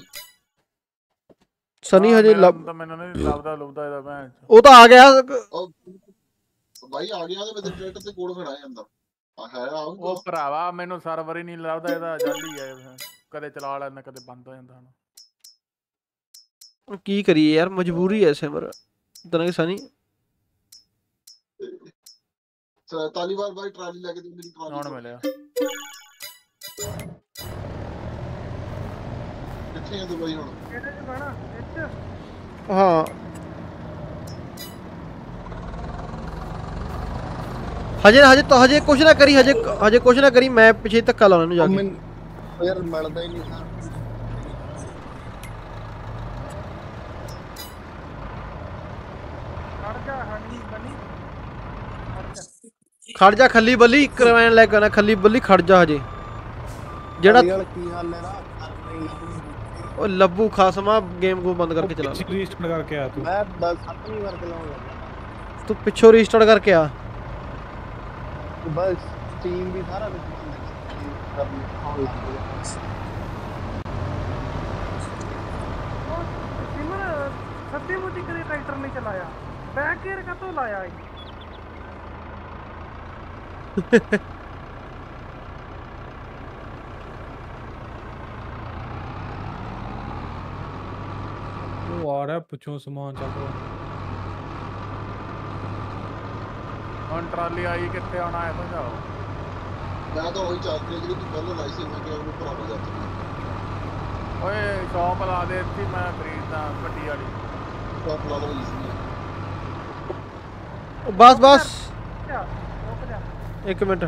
ਸਨੀ ਹਜੇ ਲੱਭ ਤਾਂ ਮੈਨੂੰ ਨਹੀਂ ਲੱਭਦਾ ਲੁਭਦਾ ਇਹਦਾ ਭੈਣ ਚ ਉਹ ਤਾਂ ਆ ਗਿਆ ਉਹ ਬਾਈ ਆ ਗਿਆ ਤੇ ਮੇਰੇ ਟਰੈਕਟਰ ਤੇ ਕੋਲ ਖੜਾ ਜਾਂਦਾ ਆ ਹੈ ਆਊਗਾ ਉਹ ਭਰਾਵਾ ਮੈਨੂੰ ਸਰਵਰ ਹੀ ਨਹੀਂ ਲੱਭਦਾ ਇਹਦਾ ਜਾਲੀ ਹੈ ਇਹ। ਕਦੇ ਚਲਾ ਲੈਂਦਾ ਕਦੇ ਬੰਦ ਹੋ ਜਾਂਦਾ ਹੁਣ ਕੀ ਕਰੀਏ ਯਾਰ ਮਜਬੂਰੀ ਹੈ ਸਿਮਰ ਤਨਾ ਕਿ ਸਨੀ ਤਾਲੀਵਾਰ ਬਾਈ ਟਰਾਲੀ ਲੈ ਕੇ ਤੇ ਮੇਰੀ ਹੁਣ ਟਰਾਲੀ ਮਿਲਿਆ ਕਿੱਥੇ ਆ ਤੂੰ ਬਾਈ ਹੁਣ ਕਿਹੜੇ 'ਚ ਬਹਿਣਾ ਇੱਥੇ ਹਾਂ ਹਜੇ ਹਜੇ ਤਾਂ ਹਜੇ ਕੁਛ ਨਾ ਕਰੀ ਹਜੇ ਹਜੇ ਕੁਛ ਨਾ ਕਰੀ ਮੈਂ ਪਿੱਛੇ ਧੱਕਾ ਲਾਉਣਾ ਇਹਨੂੰ ਜਾ ਉਹ ਕੇ ਮੈਨੂੰ ਉਹ ਯਾਰ ਮਿਲਦਾ ਹੀ ਨਹੀਂ ਸਰ ਖੜ ਜਾ ਹਣੀ ਬਣੀ ਖੜ ਜਾ ਖੜ ਜਾ ਖੱਲੀ ਬੱਲੀ ਕਰਵਾਣ ਲੈ ਕੇ ਆਉਣਾ ਖੱਲੀ ਬੱਲੀ ਖੜ ਜਾ ਹਜੇ ਜਿਹੜਾ ਜਿਹੜਾ ਕੀ ਹਾਲ ਹੈ ਨਾ ਕਰ ਨਹੀਂ ਲੱਭੂ। ਉਹ ਲੱਭੂ ਖਾਸਮਾ ਗੇਮ ਕੋ ਬੰਦ ਕਰਕੇ ਚਲਾ ਰੀਸਟਾਰਟ ਕਰਕੇ ਆ ਤੂੰ ਮੈਂ ਦਸ ਸੱਤਵੀਂ ਵਾਰ ਚਲਾਉਂਗਾ ਤੂੰ ਪਿੱਛੋਂ ਰੀਸਟਾਰਟ ਕਰਕੇ ਆ ਬਸ ਟੀਮ ਵੀ ਸਾਰਾ ਕੁਝ ਕਰਨੀ ਆਉਣ ਲੱਗ ਗਿਆ ਸਿਮਰ ਸੱਚੀ ਮੁੱਚੀ ਕਦੇ ਟਰੈਕਟਰ ਨਹੀਂ ਚਲਾਇਆ ਬੈਕ ਗੇਅਰ ਕਾਤੋਂ ਲਾਇਆ ਇਹ ਉਹ ਆ ਰਿਹਾ ਪਿੱਛੋਂ ਸਮਾਨ ਚੱਲ ਰਿਹਾ ਹੁਣ ਟਰਾਲੀ ਆਈ ਕਿੱਥੇ ਆਉਣਾ ਹੈ ਸਮਝਾਓ ਮੈਂ ਤਾਂ ਉਹੀ ਚੱਲ ਰਿਹਾ ਜਿਹੜੀ ਤੂੰ ਪਹਿਲਾਂ ਲਾਈ ਸੀ ਮੈਂ ਕਿਹਾ ਉਹਨੂੰ ਭਰਾਵਾ ਜਾ ਕੇ ਓਏ ਸ਼ੌਪ ਲਾ ਦੇ ਇੱਥੇ ਮੈਂ ਖਰੀਦਦਾ ਵੱਡੀ ਵਾਲੀ ਟੌਪ ਲਾ ਲਓ ਇਸ ਲਈ ਉਹ ਬਸ ਬਸ ਜਾ ਰੁਕ ਜਾ ਇੱਕ ਮਿੰਟ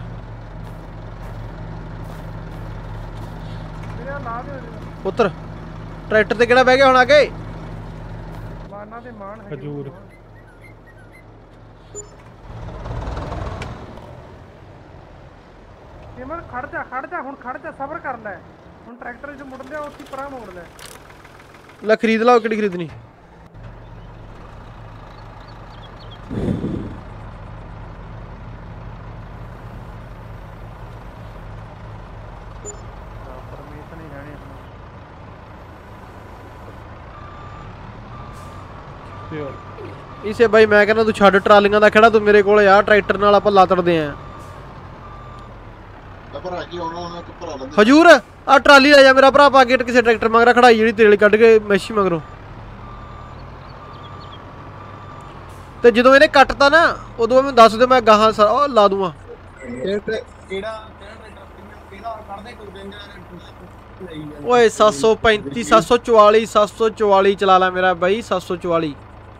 ਵੀਰੇ ਲਾ ਦੇ ਪੁੱਤਰ ਟਰੈਕਟਰ ਤੇ ਕਿਹੜਾ ਬਹਿ ਗਿਆ ਹੁਣ ਆ ਕੇ ਮਾਨਾ ਦੇ ਮਾਨ ਹੈਗੇ ਖਜੂਰ। ਸਿਮਰ ਖੜ ਜਾ ਖੜ ਜਾ ਹੁਣ ਖੜ ਜਾ ਸਬਰ ਕਰ ਲੈ ਹੁਣ ਟਰੈਕਟਰ 'ਚ ਮੁੜ ਲਿਆ ਉੱਥੇ ਪਰਾਂ ਮੋੜ ਲੈ ਲੈ ਖਰੀਦ ਲਾ ਕਿਹੜੀ ਖਰੀਦਣੀ ਪਰਮਿਸ਼ਨ ਹੀ ਹੈ ਨਹੀਂ ਤੇ ਇਸੇ ਬਾਈ ਮੈਂ ਕਹਿੰਦਾ ਤੂੰ ਛੱਡ ਟਰਾਲੀਆਂ ਦਾ ਖੜਾ ਤੂੰ ਮੇਰੇ ਕੋਲ ਆ ਟਰੈਕਟਰ ਨਾਲ ਆਪਾਂ ਲਾਤੜਦੇ ਆਂ ਮੈਂ ਭਰਾ ਕੇ ਆਉਣਾ ਉਹਨਾਂ ਕਿ ਭਰਾ ਲੈਂਦੇ ਹਜੂਰ ਆ ਟਰਾਲੀ ਲੈ ਜਾ ਮੇਰਾ ਭਰਾ ਪਾ ਕੇ ਕਿਸੇ ਟਰੈਕਟਰ ਮਗਰਾ ਖੜਾਈ ਜਿਹੜੀ ਤੇਲ ਕੱਢ ਕੇ ਮੈਸ਼ੀ ਮਗਰੋਂ ਤੇ ਜਦੋਂ ਇਹਨੇ ਕੱਟਤਾ ਨਾ ਉਦੋਂ ਮੈਨੂੰ ਦੱਸ ਦਿਓ, ਮੈਂ ਗਾਹਾਂ ਸ- ਉਹ ਲਾ ਦੂੰਗਾ। ਕਿਹੜਾ ਕਿਹੜਾ ਟਰੈਕਟਰ ਕਿਹੜਾ ਹੋਰ ਕੱਢਦੇ ਕੋਈ ਦਿਨ ਯਾਰ ਓਏ ਸੱਤ ਸੌ ਪੈਂਤੀ ਸੱਤ ਸੌ ਚੁਤਾਲੀ ਸੱਤ ਸੌ ਚੁਤਾਲੀ ਚਲਾ ਲੈ ਮੇਰਾ ਬਾਈ ਸੱਤ ਸੌ ਚੁਤਾਲੀ।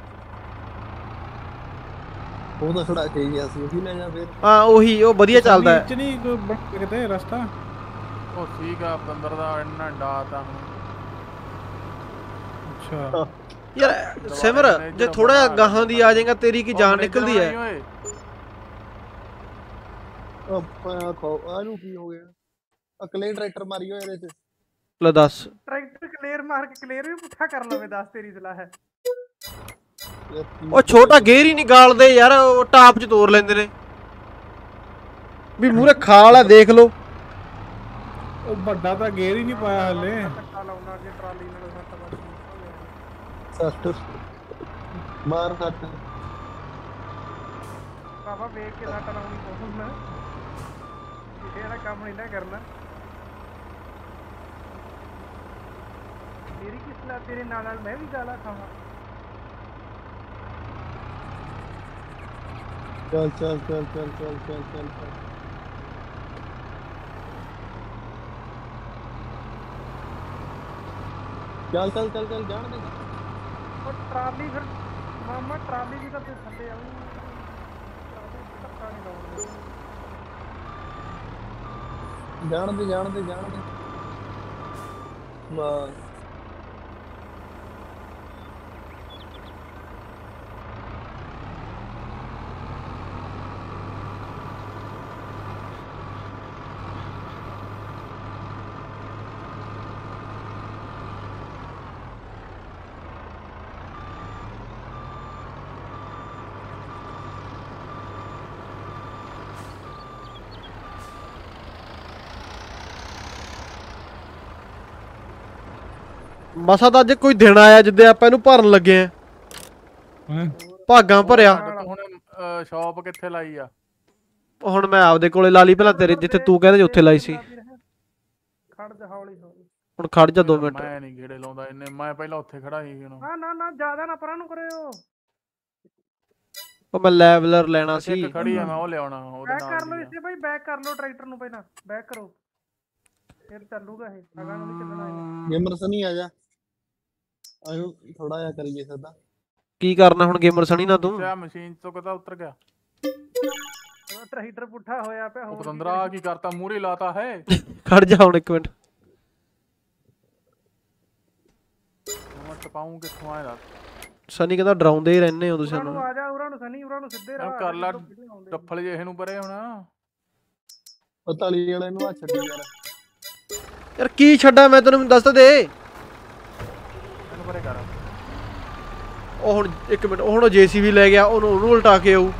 ਉਹ ਤਾਂ ਖੜਾ ਕੇ ਗਿਆ ਸੀ ਉਹੀ ਲੈ ਜਾ ਫਿਰ। ਹਾਂ ਉਹੀ ਉਹ ਵਧੀਆ ਚੱਲਦਾ ਹੈ। ਚ ਨਹੀਂ ਕੋਈ ਬ- ਕਿਤੇ ਰਸਤਾ ਉਹ ਸੀਗਾ ਬੰਦਰ ਦਾ ਇੰਨਾ ਡਾਤਾ ਹੁਣ। ਅੱਛਾ ਯਾਰ ਸਿਮਰ ਜੇ ਥੋੜਾ ਜਿਹਾ ਗਾਹਾਂ ਦੀ ਆ ਜਾਏਗਾ ਤੇਰੀ ਕੀ ਜਾਨ ਨਿਕਲਦੀ ਹੈ। ਓਏ ਆਪਾਂ ਖੋ ਆਨੂੰ ਕੀ ਹੋ ਗਿਆ ਅਕਲੇ ਟਰੈਕਟਰ ਮਾਰੀ ਹੋਏ ਇਹਦੇ ਚ। ਲੈ ਦੱਸ ਟਰੈਕਟਰ ਕਲੀਅਰ ਮਾਰ ਕੇ ਕਲੀਅਰ ਵੀ ਪੁੱਠਾ ਕਰ ਲਵੇ, ਦੱਸ ਤੇਰੀ ਸਲਾਹ ਹੈ। ਉਹ ਛੋਟਾ ਗੇਰ ਹੀ ਨਹੀਂ ਗਾਲਦੇ ਯਾਰ, ਉਹ ਟਾਪ ਚ ਤੋੜ ਲੈਂਦੇ ਨੇ ਵੀ ਮੂਰੇ ਖਾਲ ਆ ਦੇਖ ਲੋ। ਉਹ ਵੱਡਾ ਤਾਂ ਗੇਰ ਹੀ ਨਹੀਂ ਪਾਇਆ ਹਲੇ। ਧੱਕਾ ਲਾਉਣਾ ਜੇ ਟਰਾਲੀ ਨਾਲ ਸੱਟ ਵੱਜ ਸੱਟ ਮਾਰ ਸੱਟ ਬਾਬਾ ਵੇਖ ਕੇ ਸੱਟ ਲਾਉਣੀ ਬਹੁਤ ਨਾ, ਇਹ ਵਾਲਾ ਕੰਮ ਨਹੀਂ ਨਾ ਕਰਨਾ। ਮੇਰੀ ਕੀ ਸਲਾਹ, ਤੇਰੇ ਨਾਲ ਨਾਲ ਮੈਂ ਵੀ ਗਾਲਾਂ ਖਾਵਾਂ। ਚੱਲ ਚੱਲ ਚੱਲ ਚੱਲ ਚੱਲ ਚੱਲ ਚੱਲ ਚੱਲ ਚੱਲ ਚੱਲ ਚੱਲ ਚੱਲ ਜਾਣ ਦੇ। ਉਹ ਟਰਾਲੀ ਫਿਰ ਮਾਮਾ ਟਰਾਲੀ ਵੀ ਤਾਂ ਤੇ ਥੱਲੇ ਆਊ, ਧੱਕਾ ਨਹੀਂ ਲਾਉਣਾ। ਜਾਣ ਦੇ ਜਾਣ ਦੇ ਜਾਣ ਦੇ ਬਸ। ਮਸਾ ਤਾਂ ਅੱਜ ਕੋਈ ਦਿਨ ਆਇਆ ਜਿੱਦੇ ਆਪਾਂ ਇਹਨੂੰ ਭਰਨ ਲੱਗੇ ਆ। ਹੈਂ? ਭਾਗਾਂ ਭਰਿਆ। ਹੁਣ ਸ਼ਾਪ ਕਿੱਥੇ ਲਾਈ ਆ? ਹੁਣ ਮੈਂ ਆਪਦੇ ਕੋਲੇ ਲਾ ਲਈ, ਪਹਿਲਾਂ ਤੇਰੇ ਜਿੱਥੇ ਤੂੰ ਕਹਿੰਦੇ ਉੱਥੇ ਲਾਈ ਸੀ। ਖੜ ਜਾ ਹੌਲੀ ਹੌਲੀ। ਹੁਣ ਖੜ ਜਾ ਦੋ ਮਿੰਟ। ਮੈਂ ਨਹੀਂ ਗੇੜੇ ਲਾਉਂਦਾ ਇੰਨੇ, ਮੈਂ ਪਹਿਲਾਂ ਉੱਥੇ ਖੜਾ ਸੀ ਹੁਣ। ਨਾ ਨਾ ਨਾ ਜ਼ਿਆਦਾ ਨਾ ਪਰਾਂ ਨੂੰ ਕਰਿਓ। ਉਹ ਮੈਂ ਲੈਵਲਰ ਲੈਣਾ ਸੀ। ਇੱਕ ਖੜੀ ਆ ਮੈਂ ਉਹ ਲਿਆਉਣਾ ਉਹਦੇ ਬੈਕ ਨਾਲ ਕਰ ਲਓ ਦੀ ਆ। ਇੱਥੇ ਬਾਈ, ਬੈਕ ਕਰ ਲਓ ਟਰੈਕਟਰ ਨੂੰ ਪਹਿਲਾਂ, ਬੈਕ ਕਰੋ ਫਿਰ ਚੱਲੂਗਾ ਇਹ। ਅਗਾਂ ਨੂੰ ਨਹੀਂ ਚੱਲਣਾ ਇਹ। ਗੇਮਰ ਸਨੀ ਆ ਜਾ ਆਇਓ ਥੋੜਾ ਜਿਹਾ ਕਰੀਏ ਸਦਾ। ਕੀ ਕਰਨਾ ਹੁਣ ਗੇਮਰ ਸਣੀ ਨਾ ਤੂੰ? ਅੱਛਾ ਮਸ਼ੀਨ ਤੋਂ ਕਿੱਦਾਂ ਉਤਰ ਗਿਆ? ਉਹ ਟਰੈਕਟਰ ਪੁੱਠਾ ਹੋਇਆ ਪਿਆ। ਉਹ ਹੋਰ ਪਤੰਦਰਾ ਕੀ ਕਰਤਾ, ਮੂਹਰੇ ਲਾਤਾ ਹੈ। ਖੜ ਜਾ ਹੁਣ ਇੱਕ ਮਿੰਟ। ਮੈਂ ਟਪਾਉਂ ਕਿੱਥੋਂ ਆਇਆ? ਸਨੀ ਕਹਿੰਦਾ ਡਰਾਉਂਦੇ ਹੀ ਰਹਿੰਦੇ ਹੋ ਤੁਸੀਂ ਉਹਨਾਂ ਨੂੰ ਸਾਨੂੰ। ਆ ਜਾ, ਉਹਨਾਂ ਨੂੰ ਸਨੀ, ਉਹਨਾਂ ਨੂੰ ਸਿੱਧੇ ਰਾਹ ਕਰ ਲਾ ਆਉਂਦੇ। ਡੱਫਲ ਜੇ ਇਹਨੂੰ ਪਰੇ ਹੁਣ। ਉਹ ਤਲੀ ਵਾਲੇ ਨੂੰ ਆ ਛੱਡੀ ਯਾਰ। ਯਾਰ ਕੀ ਛੱਡਾਂ ਮੈਂ ਤੈਨੂੰ ਦੱਸ ਤਾਂ ਦੇ। ਇਹਨੂੰ ਪਰੇ ਕਰ। ਉਹ ਹੁਣ ਇੱਕ ਮਿੰਟ, ਉਹ ਹੁਣ ਜੇਸੀਬੀ ਲੈ ਗਿਆ, ਉਹਨੂੰ ਉਹਨੂੰ ਉਲਟਾ ਕੇ ਆਊ।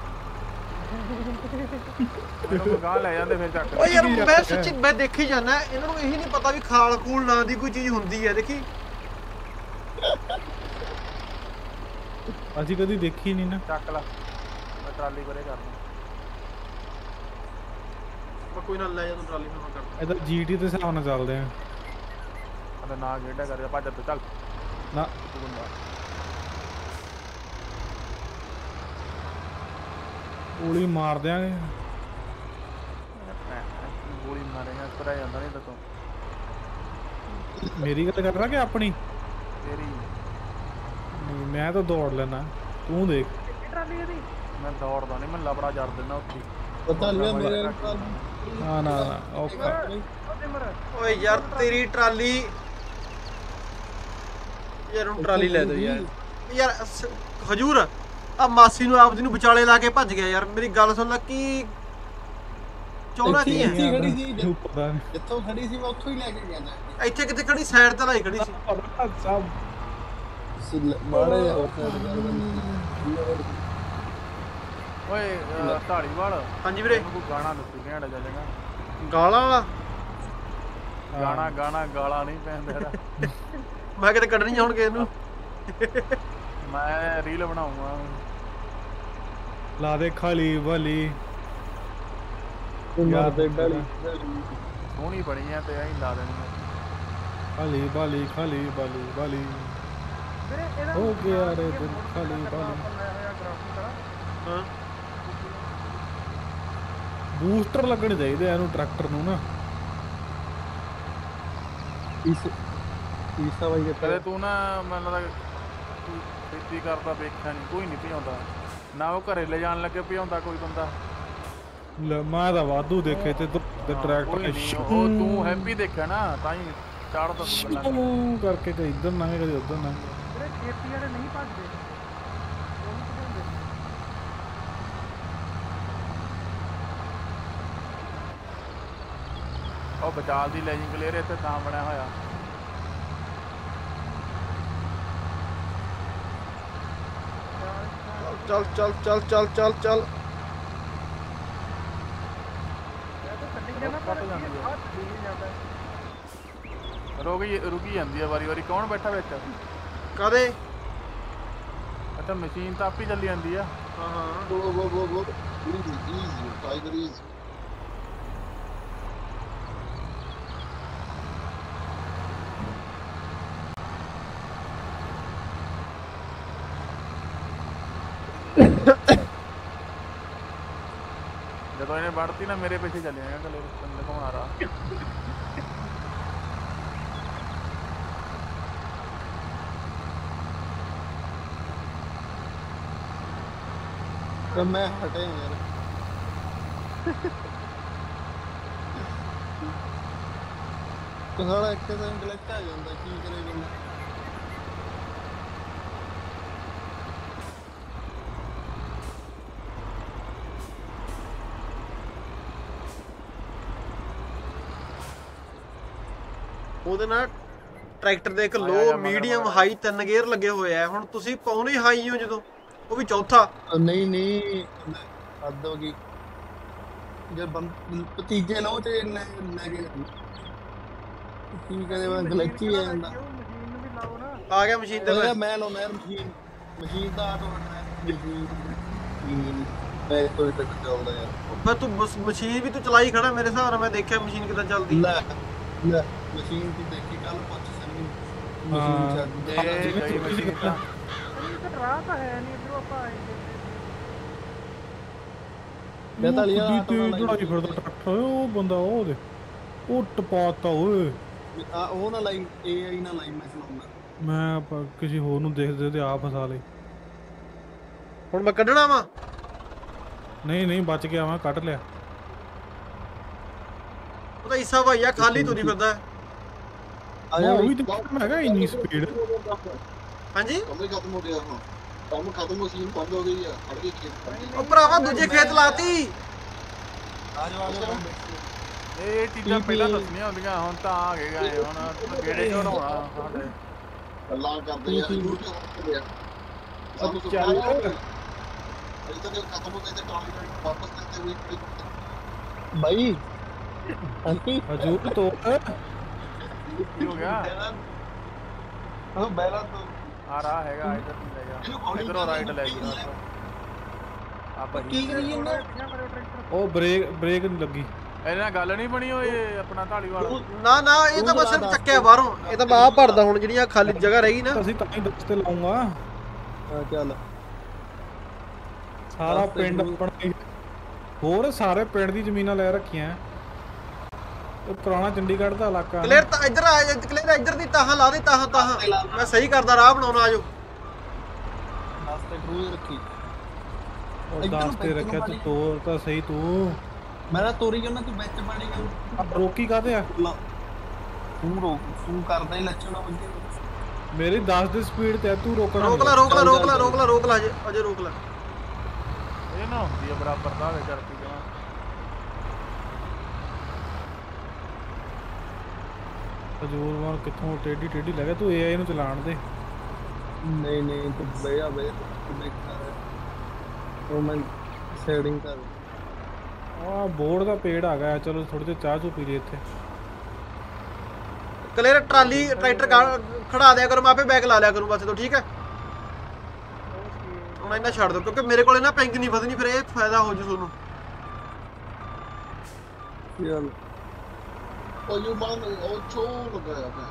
ਇਹਨੂੰ ਗਾਂ ਲੈ ਜਾਂਦੇ ਫਿਰ ਚੱਕ। ਓ ਯਾਰ ਮੈਂ ਸੱਚੀ ਮੈਂ ਦੇਖੀ ਜਾਣਾ, ਇਹਨਾਂ ਨੂੰ ਇਹੀ ਨਹੀਂ ਪਤਾ ਵੀ ਖਾਲ ਖੂਲ ਨਾਂ ਦੀ ਕੋਈ ਚੀਜ਼ ਹੁੰਦੀ ਹੈ। ਦੇਖੀ ਅਸੀਂ ਕਦੀ ਦੇਖੀ ਨਹੀਂ ਨਾ। ਚੱਕ ਲਾ, ਮੈਂ ਟਰਾਲੀ ਪਰੇ ਕਰਦਾ। ਕੋਈ ਨਾ ਲੈ ਜਾ ਤੂੰ ਟਰਾਲੀ ਨੂੰ ਕਰ। ਇਹ ਤਾਂ ਜੀਟੀ ਦੇ ਹਿਸਾਬ ਨਾਲ ਚੱਲਦੇ ਆ ਅਬੇ ਨਾ ਗੇੜਾ ਕਰ, ਭੱਜ ਤੂੰ ਚੱਲ ਨਾ। ਤੂੰ ਬੰਦਾ ਗੋਲੀ ਮਾਰ ਦਿਆਂਗੇ। ਗੋਲੀ ਮਾਰੇਗਾ ਪਰੇ ਜਾਂਦਾ ਨਹੀਂ ਦੱਸੋ। ਮੇਰੀ ਗੱਲ ਕਰ ਰਹਾ ਕਿ ਆਪਣੀ? ਤੇਰੀ ਨਹੀਂ, ਮੈਂ ਤਾਂ ਦੌੜ ਲੈਣਾ, ਤੂੰ ਦੇਖ। ਟਰਾਲੀ ਇਹਦੀ ਮੈਂ ਦੌੜਦਾ ਨਹੀਂ, ਮੈਂ ਲਬੜਾ ਜੜ ਦਿੰਦਾ ਉੱਥੇ। ਪਤਾ ਨਹੀਂ ਮੇਰੇ ਨਾ ਨਾ ਨਾ ਔਖਾ। ਉਹ ਸਿਮਰ ਓਏ ਯਾਰ ਤੇਰੀ ਟਰਾਲੀ ਯਾਰ ਹੁਣ ਟਰਾਲੀ ਲੈ ਦੋ ਯਾਰ। ਯਾਰ ਸ- ਹਜੂਰ ਆ ਮਾਸੀ ਨੂੰ ਆਪਦੀ ਨੂੰ ਵਿਚਾਲੇ ਲਾ ਕੇ ਭੱਜ ਗਿਆ ਯਾਰ। ਮੇਰੀ ਗੱਲ ਸੁਣ ਲੈ, ਕੀ ਚਾਹੁੰਦਾ ਕੀ ਹੈ? ਇੱਥੇ ਖੜੀ ਸੀ ਤੂੰ ਪਤਾ ਨਹੀਂ। ਜਿੱਥੋਂ ਖੜੀ ਸੀ ਮੈਂ ਉੱਥੋਂ ਹੀ ਲੈ ਕੇ ਗਿਆ ਨਾ। ਇੱਥੇ ਕਿਤੇ ਖੜੀ ਸਾਈਡ ਤੇ ਲਾਈ ਖੜੀ ਸੀ। ਸਭ ਸਿੱਲ ਮਾੜੇ ਜਿਹਾ ਹੋਰ side ਕਰ ਦਿੰਦੇ। ਓਏ ਅਹ, ਢਾਲੀਵਾਲ ਹਾਂਜੀ ਵੀਰੇ। ਤੈਨੂੰ ਕੋਈ ਗਾਣਾ ਦੱਸੀ ਘੈਂਟ ਜਾ ਜਾਏਗਾ। ਗਾਲਾਂ ਵਾਲਾ ਗਾਣਾ ਗਾਣਾ ਗਾਲਾਂ ਨਹੀਂ ਪੈਂਦੇ ਯਾਰ। ਮੈਂ ਕਿਤੇ ਕੱਢਣੀ ਹੁਣ ਕਿਸੇ ਨੂੰ। ਮੈਂ ਰੀਲ ਬਣਾਉਂਗਾ। ਲਾ ਦੇ ਖਾਲੀ ਵਾਲੀ ਯਾਰ ਤੇ ਡਾਲੀ ਸੋਹਣੀ ਬਣੀ ਆ ਤੇ ਐਂ ਲਾ ਦੇਣੀ ਆ। ਖਾਲੀ ਬਾਲੀ ਖਾਲੀ ਬਾਲੀ ਬਾਲੀ ਵੀਰੇ ਇਹਦਾ ਹੋ ਗਿਆ ਰੇ ਇਹ ਦਿਲ ਮੋਟਰ ਖਾਲੀ ਸਾਈਕਲ ਬਾਲੀ। ਆਪਾਂ ਲਾਇਆ ਹੋਇਆ ਗਰਾਫ ਹਾਂ ਬੂਸਟਰ ਲੱਗਣੇ ਚਾਹੀਦੇ ਆ ਇਹਨੂੰ ਟਰੈਕਟਰ ਨੂੰ ਨਾ। ਇਸ ਈਸਾ ਬਾਈ ਕਿੱਥੇ ਕਦੇ ਤੂੰ ਨਾ ਮੈਨੂੰ ਲੱਗਦਾ ਤੂੰ ਖੇਤੀ ਕਰਦਾ ਵੇਖਿਆ ਨਹੀਂ, ਕੋਈ ਨਹੀਂ ਭਜਾਉਂਦਾ ਨਾ ਉਹ ਘਰੇ ਲੈ ਜਾਣ ਲੱਗੇ ਭਜਾਉਂਦਾ ਕੋਈ ਬੰਦਾ। ਲੈ ਮੈਂ ਤਾਂ ਵਾਧੂ ਦੇਖੇ ਤੇ ਤੇ ਕੋਈ ਟਰੈਕਟਰ ਨਹੀਂ, ਉਹ ਤੂੰ ਹੈਪੀ ਦੇਖਿਆ ਨਾ ਤਾਂ ਹੀ ਚੜਦਾ ਤੂੰ ਗੱਲਾਂ ਨੂੰ ਕਰਕੇ ਕਦੇ ਇੱਧਰ ਲੰਘੇ ਕਦੇ ਉੱਧਰ ਲੰਘੇ। ਜਿਹੜੇ ਖੇਤੀ ਵਾਲੇ ਨਹੀਂ ਭੱਜਦੇ ਉਹ ਨਹੀਂ ਭਜਾਉਂਦੇ। ਉਹ ਬਚਾਲ ਦੀ ਲੈਜਿੰਗ ਕਲੀਅਰ ਇੱਥੇ ਤਾਂ ਬਣਿਆ ਹੋਇਆ। ਚੱਲ ਚੱਲ ਚੱਲ ਚੱਲ ਚੱਲ ਚੱਲ ਮੈਂ ਤਾਂ ਛੱਡੀ ਜਾਣਾ ਪਰ ਕੱਟ ਜਾਂਦੀ ਆ। ਇਹ ਹੱਥ ਦੇ ਜਾਂਦਾ। ਰੁਕੀ ਰੁਕੀ ਜਾਂਦੀ ਆ ਵਾਰੀ ਵਾਰੀ। ਕੌਣ ਬੈਠਾ ਵਿੱਚ? ਕਾਦੇ ਅੱਛਾ ਮਸ਼ੀਨ ਤਾਂ ਆਪੀ ਚੱਲੀ ਜਾਂਦੀ ਆ। ਹਾਂ ਹਾਂ Go, go, go, go. Easy, easy. Tiger easy. ਜਦੋਂ ਇਹਨੇ ਵੜਤੀ ਨਾ ਮੇਰੇ ਪਿੱਛੇ ਚੱਲੇ ਜਾਏਗਾ ਕਲੇ ਬੰਦੇ ਘੁਮਾ ਰਹਾ। ਤੇ ਮੈਂ ਹਟੇ ਯਾਰ ਕੋਹੜਾ ਇੱਕ ਤਾਂ ਇੰਟੈਲੈਕਟ ਆ ਜਾਂਦਾ ਕੀ ਕਰੇ ਬੰਦਾ। ਉਹਦੇ ਨਾਲ ਟਰੈਕਟਰ ਦੇ ਇੱਕ ਲੋ ਮੀਡੀਅਮ ਹਾਈ ਤਿੰਨ ਗੇਅਰ ਲੱਗੇ ਹੋਏ ਆ। ਹੁਣ ਤੁਸੀਂ ਪਾਉਣੇ ਹਾਈ ਹੋ ਜਦੋਂ ਉਹ ਵੀ ਚੌਥਾ। ਨਹੀਂ ਨਹੀਂ ਹੱਦ ਹੋ ਗਈ ਜੇ ਭਤੀਜੇ ਲਓ ਤੇ ਲੈ ਲੈ ਕੇ ਕੀ ਕਰੇ ਮੈਂ ਗਲਤੀ ਆ ਜਾਂਦਾ। ਉਹ ਮਸ਼ੀਨ ਨੂੰ ਵੀ ਲਾਓ ਨਾ। ਆ ਗਿਆ ਮਸ਼ੀਨ ਤੇ ਉਹਦਾ ਮੈਂ ਲਾਉਣਾ ਯਾਰ ਮਸ਼ੀਨ ਮਸ਼ੀਨ ਦਾ ਆਟੋ ਮਸ਼ੀਨ ਮੈਂ ਕੋਈ ਤੱਕ ਚੱਲਦਾ ਯਾਰ। ਫਿਰ ਤੂੰ ਬਸ ਮਸ਼ੀਨ ਵੀ ਤੂੰ ਚਲਾਈ ਖੜਾ ਮੇਰੇ ਹਿਸਾਬ ਨਾਲ। ਮੈਂ ਦੇਖਿਆ ਮਸ਼ੀਨ ਕਿੱਦਾਂ ਚੱਲਦੀ। ਲੈ ਲੈ ਮਸ਼ੀਨ ਦੀ ਦੇਖੀ ਕੱਲ ਪੁੱਛ ਸੰਨੀ ਮਸ਼ੀਨ ਛੱਡ ਦੇ ਇਹ ਕਈ ਮਸ਼ੀਨ ਤਾਂ ਇਹ ਤਾਂ ਰਾਹ ਤਾਂ ਹੈ ਨਹੀਂ ਇਧਰੋਂ ਆਪਾਂ ਆਏ ਮੈਂ ਤਾਂ ਲਿਆ ਤੇ ਲੜਾਈ ਫਿਰਦਾ ਟਰੈਕਟਰ ਉਹ ਬੰਦਾ ਉਹ ਦੇ ਉਹ ਟਪਾਤਾ ਓਏ। ਆ ਉਹ ਨਾ ਲਾਈ ਏਆਈ ਨਾ ਲਾਈ ਮੈਂ ਚਲਾਉਂਦਾ। ਮੈਂ ਆਪਾਂ ਕਿਸੇ ਹੋਰ ਨੂੰ ਦੇਖਦੇ ਤੇ ਆਪ ਫਸਾ ਲਈ। ਹੁਣ ਮੈਂ ਕੱਢਣਾ ਵਾ। ਨਹੀਂ ਨਹੀਂ ਬਚ ਗਿਆ ਮੈਂ ਕੱਢ ਲਿਆ। ਉਹ ਤਾਂ ਈਸਾ ਭਾਈ ਆ ਖਾਲੀ ਤੁਰੀ ਫਿਰਦਾ। ਆ ਜਾ ਉਹ ਵੀ ਤਾਂ ਮੈਂ ਹੈਗਾ ਇੰਨੀ ਸਪੀਡ। ਹਾਂਜੀ ਕੰਮ ਹੀ ਖਤਮ ਹੋ ਗਿਆ ਹਾਂ। ਕੰਮ ਖਤਮ ਮਸ਼ੀਨ ਬੰਦ ਹੋ ਗਈ ਆ। ਖੜ ਗਈ ਖੇਤ ਖੜ ਗਈ। ਉਹ ਭਰਾਵਾ ਦੂਜੇ ਖੇਤ ਲਾਤੀ। ਆ ਜਾ ਆ ਜਾ ਇਹ ਚੀਜ਼ਾਂ ਪਹਿਲਾਂ ਦੱਸਣੀਆਂ ਹੁੰਦੀਆਂ ਹੁਣ ਤਾਂ ਆ ਗਏ ਗਏ ਹੁਣ ਕਿਹੜੇ ਚੜਾਉਣਾ ਸਾਡੇ ਗੱਲਾਂ ਕਰਦੇ ਆ YouTube ਤੇ ਆ। ਸਾਨੂੰ ਚੱਲ। ਚੱਲ ਅਜੇ ਤੱਕ ਖਤਮ ਹੋ ਗਏ ਤੇ ਟਰਾਲੀ ਵਾਪਸ ਲੈਂਦੇ ਹੋਏ ਖੜੀ। ਭਾਈ ਅੰਕੀ ਹਜੂਰ ਤੋਂ ਕੀ ਹੋ ਗਿਆ? ਉਹ ਬੈਲਾ ਤੋਂ ਆ ਰਹਾ ਹੈਗਾ ਇਧਰ ਨੂੰ ਲੈ ਜਾ ਇਧਰੋਂ ਰਾਈਟ ਲੈ ਜਾ ਆਪਾਂ ਕੀ ਕਰੀ ਜਾਂਦਾ ਉਹ ਬ੍ਰੇਕ ਬ੍ਰੇਕ ਨਹੀਂ ਲੱਗੀ। ਇਹਦੇ ਨਾਲ ਗੱਲ ਨਹੀਂ ਬਣੀ ਓਏ ਆਪਣਾ ਢਾਲੀਵਾਲ। ਨਾ ਨਾ ਇਹ ਤਾਂ ਬਸ ਸਿਰਫ ਚੱਕਿਆ ਬਾਹਰੋਂ। ਇਹ ਤਾਂ ਬਾਹ ਭਰਦਾ ਹੁਣ ਜਿਹੜੀਆਂ ਖਾਲੀ ਜਗ੍ਹਾ ਰਹੀ ਨਾ। ਅਸੀਂ ਤਾਂ ਹੀ ਦਸ ਤੇ ਲਾਉਂਗਾ। ਹਾਂ ਚੱਲ ਸਾਰਾ ਪਿੰਡ ਆਪਣਾ ਹੀ। ਹੋਰ ਸਾਰੇ ਪਿੰਡ ਦੀ ਜ਼ਮੀਨਾਂ ਲੈ ਰੱਖੀਆਂ। ਉਹ ਪੁਰਾਣਾ ਚੰਡੀਗੜ੍ਹ ਦਾ ਇਲਾਕਾ। ਕਲੀਅਰ ਤਾਂ ਇੱਧਰ ਆ ਜਾ। ਕਲੀਅਰ ਇੱਧਰ ਦੀ ਤਾਹਾਂ ਲਾ ਦੇ ਤਾਹਾਂ ਤਾਹਾਂ। ਮੈਂ ਸਹੀ ਕਰਦਾ ਰਾਹ ਬਣਾਉਣਾ ਆਜੋ। ਦਸ ਤੇ ਕਰੂਜ਼ ਰੱਖੀ। ਉਹ ਦਸ ਤੇ ਰੱਖਿਆ ਤੂੰ ਤੋਰ ਤਾਂ ਸਹੀ ਤੂੰ। ਮੈਂ ਨਾ ਤੋਰੀ ਜਾਂਦਾ ਤੂੰ ਵਿੱਚ ਪਾਣੀ ਗੱਲ ਆ ਰੋਕੀ ਕਾਹਦੇ ਆ? ਤੂੰ ਰੋਕ ਤੂੰ ਕਰਦਾ ਹੀ ਲੱਛਣ ਹੋ ਜੇ ਮੇਰੀ ਦਸ ਦੀ ਸਪੀਡ ਤੇ ਤੂੰ ਰੋਕਣਾ। ਰੋਕ ਲੈ ਰੋਕ ਲੈ ਰੋਕ ਲੈ ਰੋਕ ਲੈ ਰੋਕ ਲੈ ਅਜੇ ਅਜੇ ਰੋਕ ਲੈ। ਇਹ ਨਾ ਹੁੰਦੀ ਆ ਬਰਾਬਰ ਦਾ ਵੇ ਕਰਤੀ ਜਮਾ। ਹਜੂਰ ਵਾਰ ਕਿੱਥੋਂ ਟੇਢੀ ਟੇਢੀ ਲੱਗਾ। ਤੂੰ ਏਆਈ ਨੂੰ ਚਲਾਣ ਦੇ। ਨਹੀਂ ਨਹੀਂ ਤੂੰ ਬਈਆ ਬਈ ਤੂੰ ਦੇਖਦਾ ਉਹ ਮੈਂ ਸੈਟਿੰਗ ਕਰ। ਆ ਬੋਰਡ ਦਾ ਪੇੜ ਆ ਗਿਆ। ਚਲੋ ਥੋੜੀ ਜਿਹੀ ਚਾਹ ਚੂ ਪੀ ਲਈ ਇੱਥੇ। ਕਲੀਅਰ ਟਰਾਲੀ ਟਰੈਕਟਰ ਖੜਾ ਦਿਆ ਕਰੋ। ਮੈਂ ਆਪੇ ਬੈਕ ਲਾ ਲਿਆ ਕਰੂੰ ਬਸ ਤੋਂ। ਠੀਕ ਹੈ ਹੁਣ ਇਹਨਾਂ ਛੱਡ ਦੋ ਕਿਉਂਕਿ ਮੇਰੇ ਕੋਲੇ ਨਾ ਪਿੰਗ ਨਹੀਂ ਵਧਣੀ। ਫਿਰ ਇਹ ਫਾਇਦਾ ਹੋ ਜੂ ਤੁਹਾਨੂੰ। ਚੱਲ ਉਹ ਯੂ ਬੰਦ ਉਹ ਚੋ ਲਗਾਇਆ ਪਿਆ।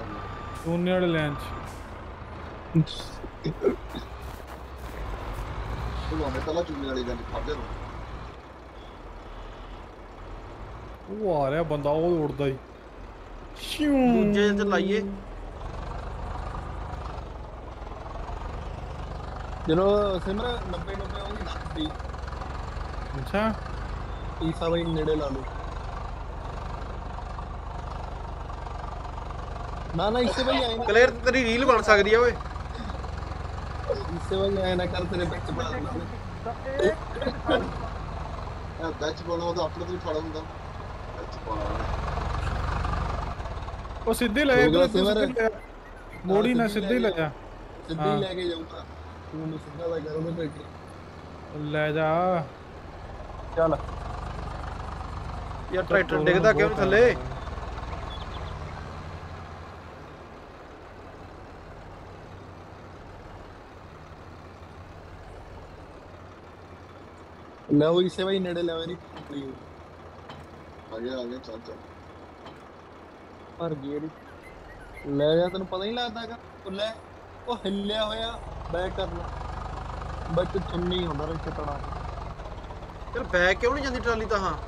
ਸੋਨੇ ਵਾਲੇ ਲਾਈਨ 'ਚ ਤੂੰ ਆਵੇਂ ਪਹਿਲਾਂ ਚੂਨੇ ਵਾਲੀ ਗੱਲ ਖਾਦੇ ਨੂੰ ਉਹ ਆ ਰਿਹਾ ਬੰਦਾ ਉਹ ਉੜਦਾ ਹੀ ਦੂਜੇ ਤੇ ਲਾਈਏ ਜਦੋਂ ਸਿਮਰ ਨੱਬੇ ਨੱਬੇ ਉਹਦੀ ਦੱਸਦੀ ਅੱਛਾ ਈਸਾ ਬਾਈ ਨੇੜੇ ਲਾ ਲਓ ਨਾ ਨਾ ਇਸੇ ਬਾਈ ਆਏ ਨਾ ਕਲੀਅਰ ਤੇਰੀ ਰੀਲ ਬਣ ਸਕਦੀ ਆ ਓਏ ਇਸੇ ਬਾਈ ਆਏ ਨਾ ਕਰ ਤੇਰੇ ਵਿੱਚ ਬਣਾ ਲਾ ਇਹ ਬੈਚ ਬਣਾਉ ਤਾਂ ਆਪਣੇ ਤੋਂ ਹੀ ਫੜ ਹੁੰਦਾ ਬੈਚ ਬਣਾ ਉਹ ਸਿੱਧੇ ਲੈ ਜਾ ਮੋੜੀ ਨਾ ਸਿੱਧੇ ਲੈ ਜਾ ਸਿੱਧੇ ਹੀ ਲੈ ਕੇ ਜਾਊਗਾ ਤੂੰ ਨੂੰ ਸਿੱਧਾ ਦਾ ਕਰ ਉਹਦੇ ਟਰੈਕਟਰ ਲੈ ਜਾ ਚੱਲ ਯਾਰ ਟਰੈਕਟਰ ਡਿੱਗਦਾ ਕਿਉਂ ਨੀ ਥੱਲੇ ਲੈ ਉਹ ਇਸੇ ਬਾਈ ਨੇੜੇ ਲੈ ਮੇਰੀ ਆ ਗਿਆ ਆ ਗਿਆ ਚੱਲ ਚੱਲ ਭਰ ਗਈ ਇਹਦੀ ਲੈ ਜਾ ਤੈਨੂੰ ਪਤਾ ਨਹੀਂ ਲੱਗਦਾ ਹੈਗਾ ਉਹ ਲੈ ਉਹ ਹਿੱਲਿਆ ਹੋਇਆ ਬੈਕ ਕਰਨਾ ਬੱਚ ਚੁੰਨੀ ਹੁੰਦਾ ਰਿੱਛ ਤੜਾ ਯਾਰ ਬੈਕ ਕਿਉਂ ਨਹੀਂ ਜਾਂਦੀ ਟਰਾਲੀ ਤਾਂ ਹਾਂ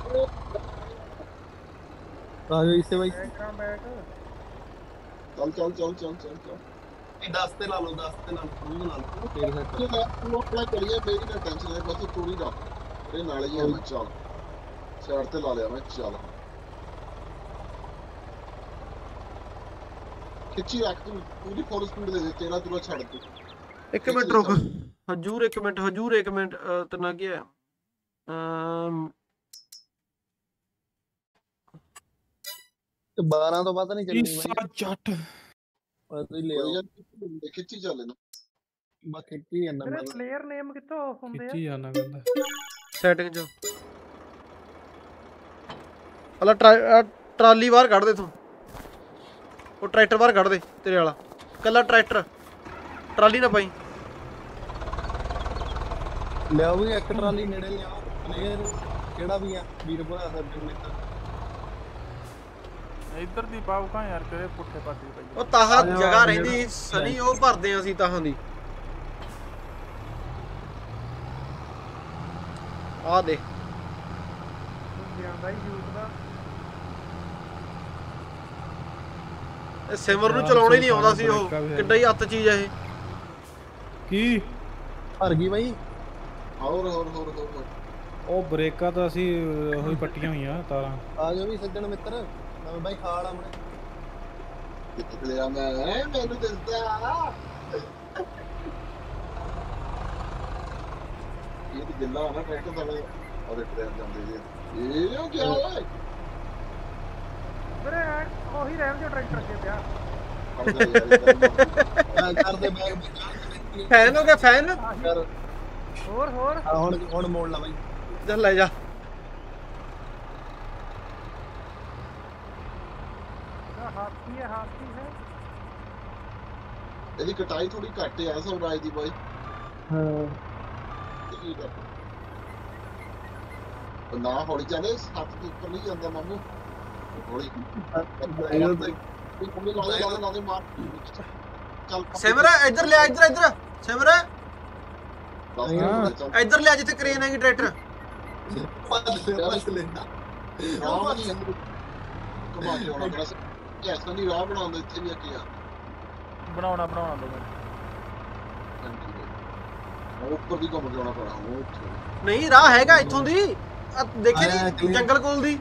ਆ ਜਾ ਇਸੇ ਬਾਈ ਬੈਕਾਂ ਬੈਕ ਚੱਲ ਚੱਲ ਚੱਲ ਚੱਲ ਚੱਲ ਚੱਲ ਇਹ ਦਸ ਤੇ ਲਾ ਲਓ ਦਸ ਤੇ ਲਾ ਲਓ ਤੂੰ ਲਾ ਲਓ ਤੇਰੇ ਸੈਟ ਤੂੰ ਆਪਣਾ ਕਰੀਏ ਮੇਰੀ ਨਾ ਟੈਨਸ਼ਨ ਲੈ ਬਸ ਤੂੰ ਹੀ ਰੱਖ ਇਹ ਨਾਲ ਹੀ ਆ ਮੈਂ ਚੱਲ ਸਾਈਡ ਤੇ ਲਾ ਲਿਆ ਮੈਂ ਚੱਲ ਖਿੱਚੀ ਰੱਖ ਤੂੰ ਪੂਰੀ ਫੁੱਲ ਸਪੀਡ ਦੇ ਦੇ ਤੇਰਾ ਦੂਰਾ ਛੱਡ ਤੂੰ ਇੱਕ ਮਿੰਟ ਰੁਕ ਹਜੂਰ ਇੱਕ ਮਿੰਟ ਹਜੂਰ ਇੱਕ ਮਿੰਟ ਤੇਨਾ ਕੀ ਹੈ ਅਮ ਤੇ ਬਾਰਾਂ ਤੋਂ ਵੱਧ ਨਹੀਂ ਚੱਲਣੀ ਈਸਾ ਜੱਟ ਪਤਾ ਹੀ ਲੈ ਆਓ ਯਾਰ ਖਿੱਚੀ ਚੱਲ ਇਹਨੂੰ ਬਾ ਖਿੱਚੀ ਜਾਂਦਾ ਤੇਰੇ ਮੈਂ ਪਲੇਅਰ ਨੇਮ ਕਿੱਥੋਂ ਆਫ ਹੁੰਦੇ ਆ ਖਿੱਚੀ ਜਾਣਾ ਕਹਿੰਦਾ ਸੈਟਿੰਗ ਚ ਅਲਾ ਟਰਾਲੀ ਬਾਹਰ ਕੱਢ ਦੇ ਤੂੰ ਉਹ ਟਰੈਕਟਰ ਬਾਹਰ ਕੱਢ ਦੇ ਤੇਰੇ ਵਾਲਾ ਕੱਲਾ ਟਰੈਕਟਰ ਟਰਾਲੀ ਨਾ ਪਾਈ ਲਿਆਓ ਵੀ ਇੱਕ ਟਰਾਲੀ ਨੇੜੇ ਲਿਆਓ ਪਲੇਅਰ ਕਿਹੜਾ ਵੀ ਆ ਵੀਰਪੁਰਾ ਸੱਜਣ ਮਿੱਤਰ ਇੱਧਰ ਦੀ ਪਾਉ ਕਾ ਯਾਰ ਕਿਹੜੇ ਪੁੱਠੇ ਪਾਸੇ ਪਈ ਉਹ ਤਾਹਾਂ ਜਗ੍ਹਾ ਰਹਿੰਦੀ ਸਨੀ ਉਹ ਭਰਦੇ ਆ ਅਸੀਂ ਤਾਹਾਂ ਦੀ ਆ ਦੇ ਜਾਂਦਾ ਹੀ ਯੂਜ਼ ਦਾ ਇਹ ਸਿਮਰ ਨੂੰ ਚਲਾਉਣਾ ਹੀ ਨਹੀਂ ਆਉਂਦਾ ਸੀ ਉਹ ਕਿੱਡਾ ਹੀ ਹੱਥ ਚੀਜ਼ ਆ ਇਹ ਕੀ ਭਰ ਗਈ ਬਾਈ ਹੋਰ ਹੋਰ ਹੋਰ ਹੋਰ ਉਹ ਬ੍ਰੇਕਾਂ ਤਾਂ ਅਸੀਂ ਉਹੀ ਪੱਟੀਆਂ ਹੋਈਆਂ ਤਾਰਾਂ ਆ ਜਾਓ ਵੀ ਸੱਜਣ ਮਿੱਤਰ ਨਵੇਂ ਬਾਈ ਖਾਲ ਆਪਣੇ ਕਿੱਥੇ ਲਿਆ ਮੈਂ ਮੈਨੂੰ ਦੱਸਦਾ ਇਹ ਗੱਲਾਂ ਨਾ ਟਰੈਕਟਰ ਵਾਲੇ ਉਹਦੇ ਟਰੈਕ ਜਾਂਦੇ ਜੀ ਇਹ ਕੀ ਹੋਇਆ ਵੀਰੇ ਉਹੀ ਰਹਿਣ ਦਿਓ ਟਰੈਕਟਰ ਅੱਗੇ ਪਿਆ ਕਰਦੇ ਬੈਗ ਫੈਨ ਹੋ ਗਿਆ ਫੈਨ ਕਰ ਹੋਰ ਹੋਰ ਆ ਹੁਣ ਹੁਣ ਮੋੜ ਲਾ ਬਾਈ ਚੱਲ ਲੈ ਜਾ ਹਾਥੀ ਹੈ ਹਾਥੀ ਹੈ ਇਹਦੀ ਕਟਾਈ ਥੋੜੀ ਘੱਟ ਆ ਸਵਰਾਜ ਦੀ ਬਾਈ ਹਾਂ ਨਾ ਹੌਲੀ ਚੱਲੇ ਸੱਤ ਤੋਂ ਉੱਪਰ ਨਹੀਂ ਜਾਂਦਾ ਮਾਮੂ ਹੌਲੀ ਸਿਮਰ ਇੱਧਰ ਲਿਆ ਇੱਧਰ ਇੱਧਰ ਸਿਮਰ ਇੱਧਰ ਲਿਆ ਜਿੱਥੇ ਕ੍ਰੇਨ ਹੈਗੀ ਟਰੈਕਟਰ ਘੁਮਾ ਕੇ ਆਉਣਾ ਬੜਾ ਐਸਾ ਨਹੀਂ ਰਾਹ ਬਣਾਉਂਦਾ ਇੱਥੇ ਵੀ ਆ ਕੀ ਆ ਬਣਾਉਣਾ ਬਣਾਉਣਾ ਦੋ ਉੱਪਰ ਦੀ ਘੁੰਮ ਕੇ ਆਉਣਾ ਪੈਣਾ ਉਹ ਉੱਥੇ ਨਹੀਂ ਰਾਹ ਹੈਗਾ ਇੱਥੋਂ ਦੀ ਦੇਖੇ ਨਹੀਂ ਜੰਗਲ ਕੋਲ ਦੀ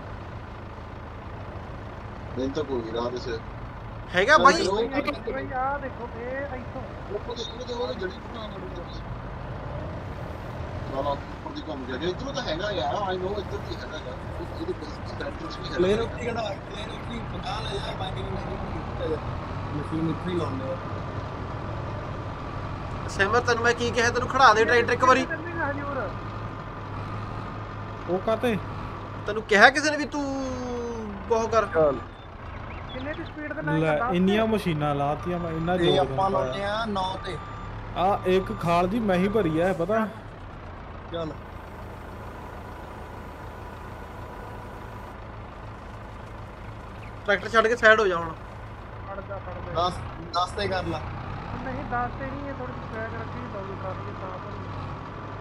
ਨਹੀਂ ਤਾਂ ਕੋਈ ਰਾਹ ਦੇ ਹੈਗਾ ਬਾਈ ਬਈ ਆ ਦੇਖੋ ਇਹ ਇੱਥੋਂ ਉੱਪਰ ਦੀ ਉਹਦੇ ਉਹਦੇ ਜੜੀ ਬਣਾਉਣਾ ਪੈਣਾ ਨਾ ਉੱਪਰ ਦੀ ਘੁੰਮ ਗਿਆ ਇੱਧਰੋਂ ਤਾਂ ਹੈਗਾ ਯਾਰ ਆਈ ਨੋ ਇੱਧਰ ਦੀ ਹੈਗਾ ਯਾਰ ਇਹਦੇ ਸਟੈਂਡਰਡਸ ਵੀ ਪਲੇਅਰ ਹੈ ਉੱਤੇ ਕਿਹੜਾ ਪਲੇਅਰ ਉੱਤੇ ਪਕਾ ਲੈ ਜਾ ਬਾਈਕਿੰਗ ਨਹੀਂ ਮਸ਼ੀਨ ਇੱਥੇ ਹੀ ਲਾਉਂਦੇ ਆ ਸਿਮਰ ਤੈਨੂੰ ਮੈਂ ਕੀ ਕਿਹਾ ਤੈਨੂੰ ਖੜਾ ਦੇ ਟਰੈਕਟਰ ਇੱਕ ਵਾਰੀ ਹਜੂਰ ਉਹ ਕਾਤੇ ਤੈਨੂੰ ਕਿਹਾ ਕਿਸੇ ਨੇ ਵੀ ਤੂੰ ਬਹੁਤ ਕਰ ਕਿੰਨੇ ਦੀ ਸਪੀਡ ਤੇ ਲੈ ਲਾਇਆ ਇੰਨੀਆਂ ਮਸ਼ੀਨਾਂ ਲਾਤੀਆਂ ਮੈਂ ਇੰਨਾ ਇਹ ਜੋਰ ਆਪਾਂ ਲਾਉਂਦੇ ਆ ਨੌ ਤੇ ਆ ਇੱਕ ਖਾਲ ਦੀ ਮੈਂ ਹੀ ਭਰੀ ਐ ਪਤਾ ਚੱਲ ਟਰੈਕਟਰ ਛੱਡ ਕੇ ਸਾਈਡ ਹੋ ਜਾ ਹੁਣ ਫੜ ਜਾ ਫੜ ਜਾ ਦਸ ਦਸ ਤੇ ਕਰ ਲਾ ਨਹੀਂ ਦਸ ਤੇ ਨਹੀਂ ਇਹ ਥੋੜੀ ਜਿਹੀ ਸਵੈਗ ਰੱਖੀ ਦੌੜ ਕਰ ਲਈ ਤਾਂ ਪਰ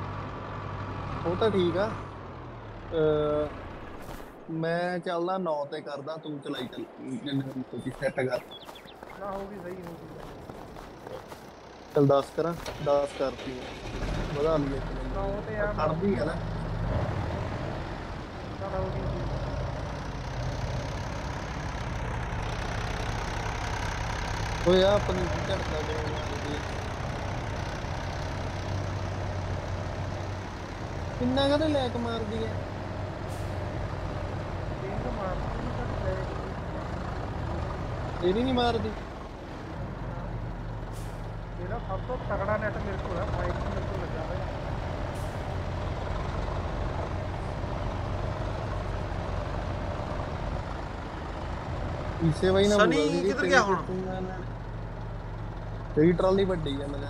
ਉਹ ਤਾਂ ਠੀਕ ਆ। ਅਹ, ਮੈਂ ਚੱਲਦਾ ਨੌ ਤੇ ਕਰਦਾ, ਤੂੰ ਚਲਾਈ ਚੱਲ ਜਿੰਨੇ ਤੁਸੀਂ ਸੈੱਟ ਕਰ। ਨਾ ਹੋਊਗੀ ਸਹੀ ਹੋਊਗੀ। ਚੱਲ ਦਸ ਕਰਾਂ, ਦਸ ਕਰਤੀ ਵਧਾ ਲਈਏ ਨੌ ਤੇ ਆ ਖੜਦੀ ਆ ਨਾ। ਚੱਲ ਹੋਊਗੀ ਓਏ ਆ ਆਪਣੀ ਝੜਦਾ ਕਰੋ ਕਿੰਨਾ ਕਦੇ ਲੈਕ ਮਾਰਦੀ ਹੈ। ਤੀਨ ਤੋਂ ਮਾਰਦੀ ਨਹੀਂ ਤਾਂ ਲੈ ਇਹਦੀ ਨਹੀਂ ਮਾਰਦੀ। ਇਹਦਾ ਸਭ ਤੋਂ ਤਗੜਾ ਨੈਟ ਮੇਰੇ ਕੋਲ ਆ, ਫਾਈਵ ਜੀ ਮੇਰੇ ਕੋਲ ਲੱਗਾ ਹੋਇਆ। ਇਸੇ ਵਈ ਨਾ ਸਨੀ ਕਿੱਧਰ ਗਿਆ ਹੁਣ? ਤੇਰੀ ਟਰਾਲੀ ਵੱਡੀ ਆ ਮੇਰੇ।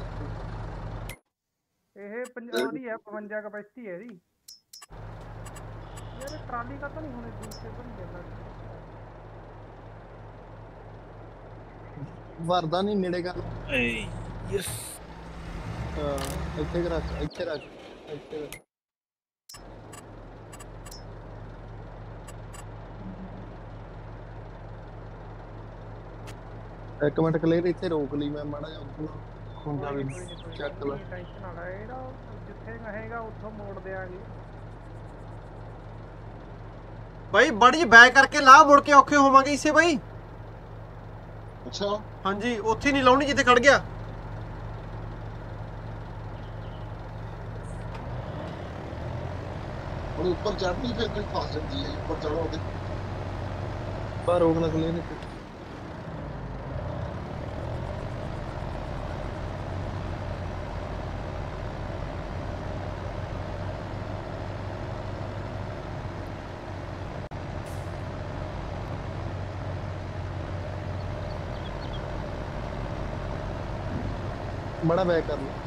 ਇਹ ਪੰਜਾਬ ਦੀ ਹੈ, ਪਚਵੰਜਾ ਕਪੈਸਿਟੀ ਹੈ ਇਹਦੀ। ਯਾਰ ਟਰਾਲੀ ਕਾ ਤਾਂ ਨਹੀਂ ਹੋਣੀ ਦੂਸਰੇ ਤੋਂ ਨਹੀਂ ਜਾਂਦਾ। ਵਰਦਾ ਨਹੀਂ ਨੇੜੇ ਕਰ। ਯੈਸ ਹਾਂ ਇੱਥੇ ਕੁ ਰੱਖ, ਇੱਥੇ ਰੱਖ, ਇੱਥੇ ਰੱਖ। ਇੱਕ ਮਿੰਟ ਕਲੀਅਰ ਇੱਥੇ ਰੋਕ ਲਈ ਮੈਂ ਮਾੜਾ ਜਿਹਾ ਉੱਧਰ ਹੁੰਦਾ ਵੀ ਚੱਕ ਲਾ। ਟੈਨਸ਼ਨ ਨਾ ਲੈ, ਇਹਦਾ ਜਿੱਥੇ ਕਹੇਗਾ ਉੱਥੋਂ ਮੋੜ ਦੇਾਂਗੇ। ਬਾਈ ਬੜੀ ਬੈਕ ਕਰਕੇ ਲਾ, ਮੁੜ ਕੇ ਔਖੇ ਹੋਵਾਂਗੇ ਇਸੇ ਬਾਈ। ਅੱਛਾ ਹਾਂਜੀ ਉੱਥੇ ਨਹੀਂ ਲਾਉਣੀ ਜਿੱਥੇ ਖੜ ਗਿਆ। ਹੁਣ ਉੱਪਰ ਚੜ੍ਹਨੀ ਫਿਰ ਕੋਈ ਫਸ ਜਾਂਦੀ ਹੈ, ਉੱਪਰ ਚੜ੍ਹੋ ਉਹਦੇ। ਬਾਹਰ ਰੋਕ ਲਾ ਕਲੀਅਰ ਇੱਥੇ। बड़ा बैक कर लो।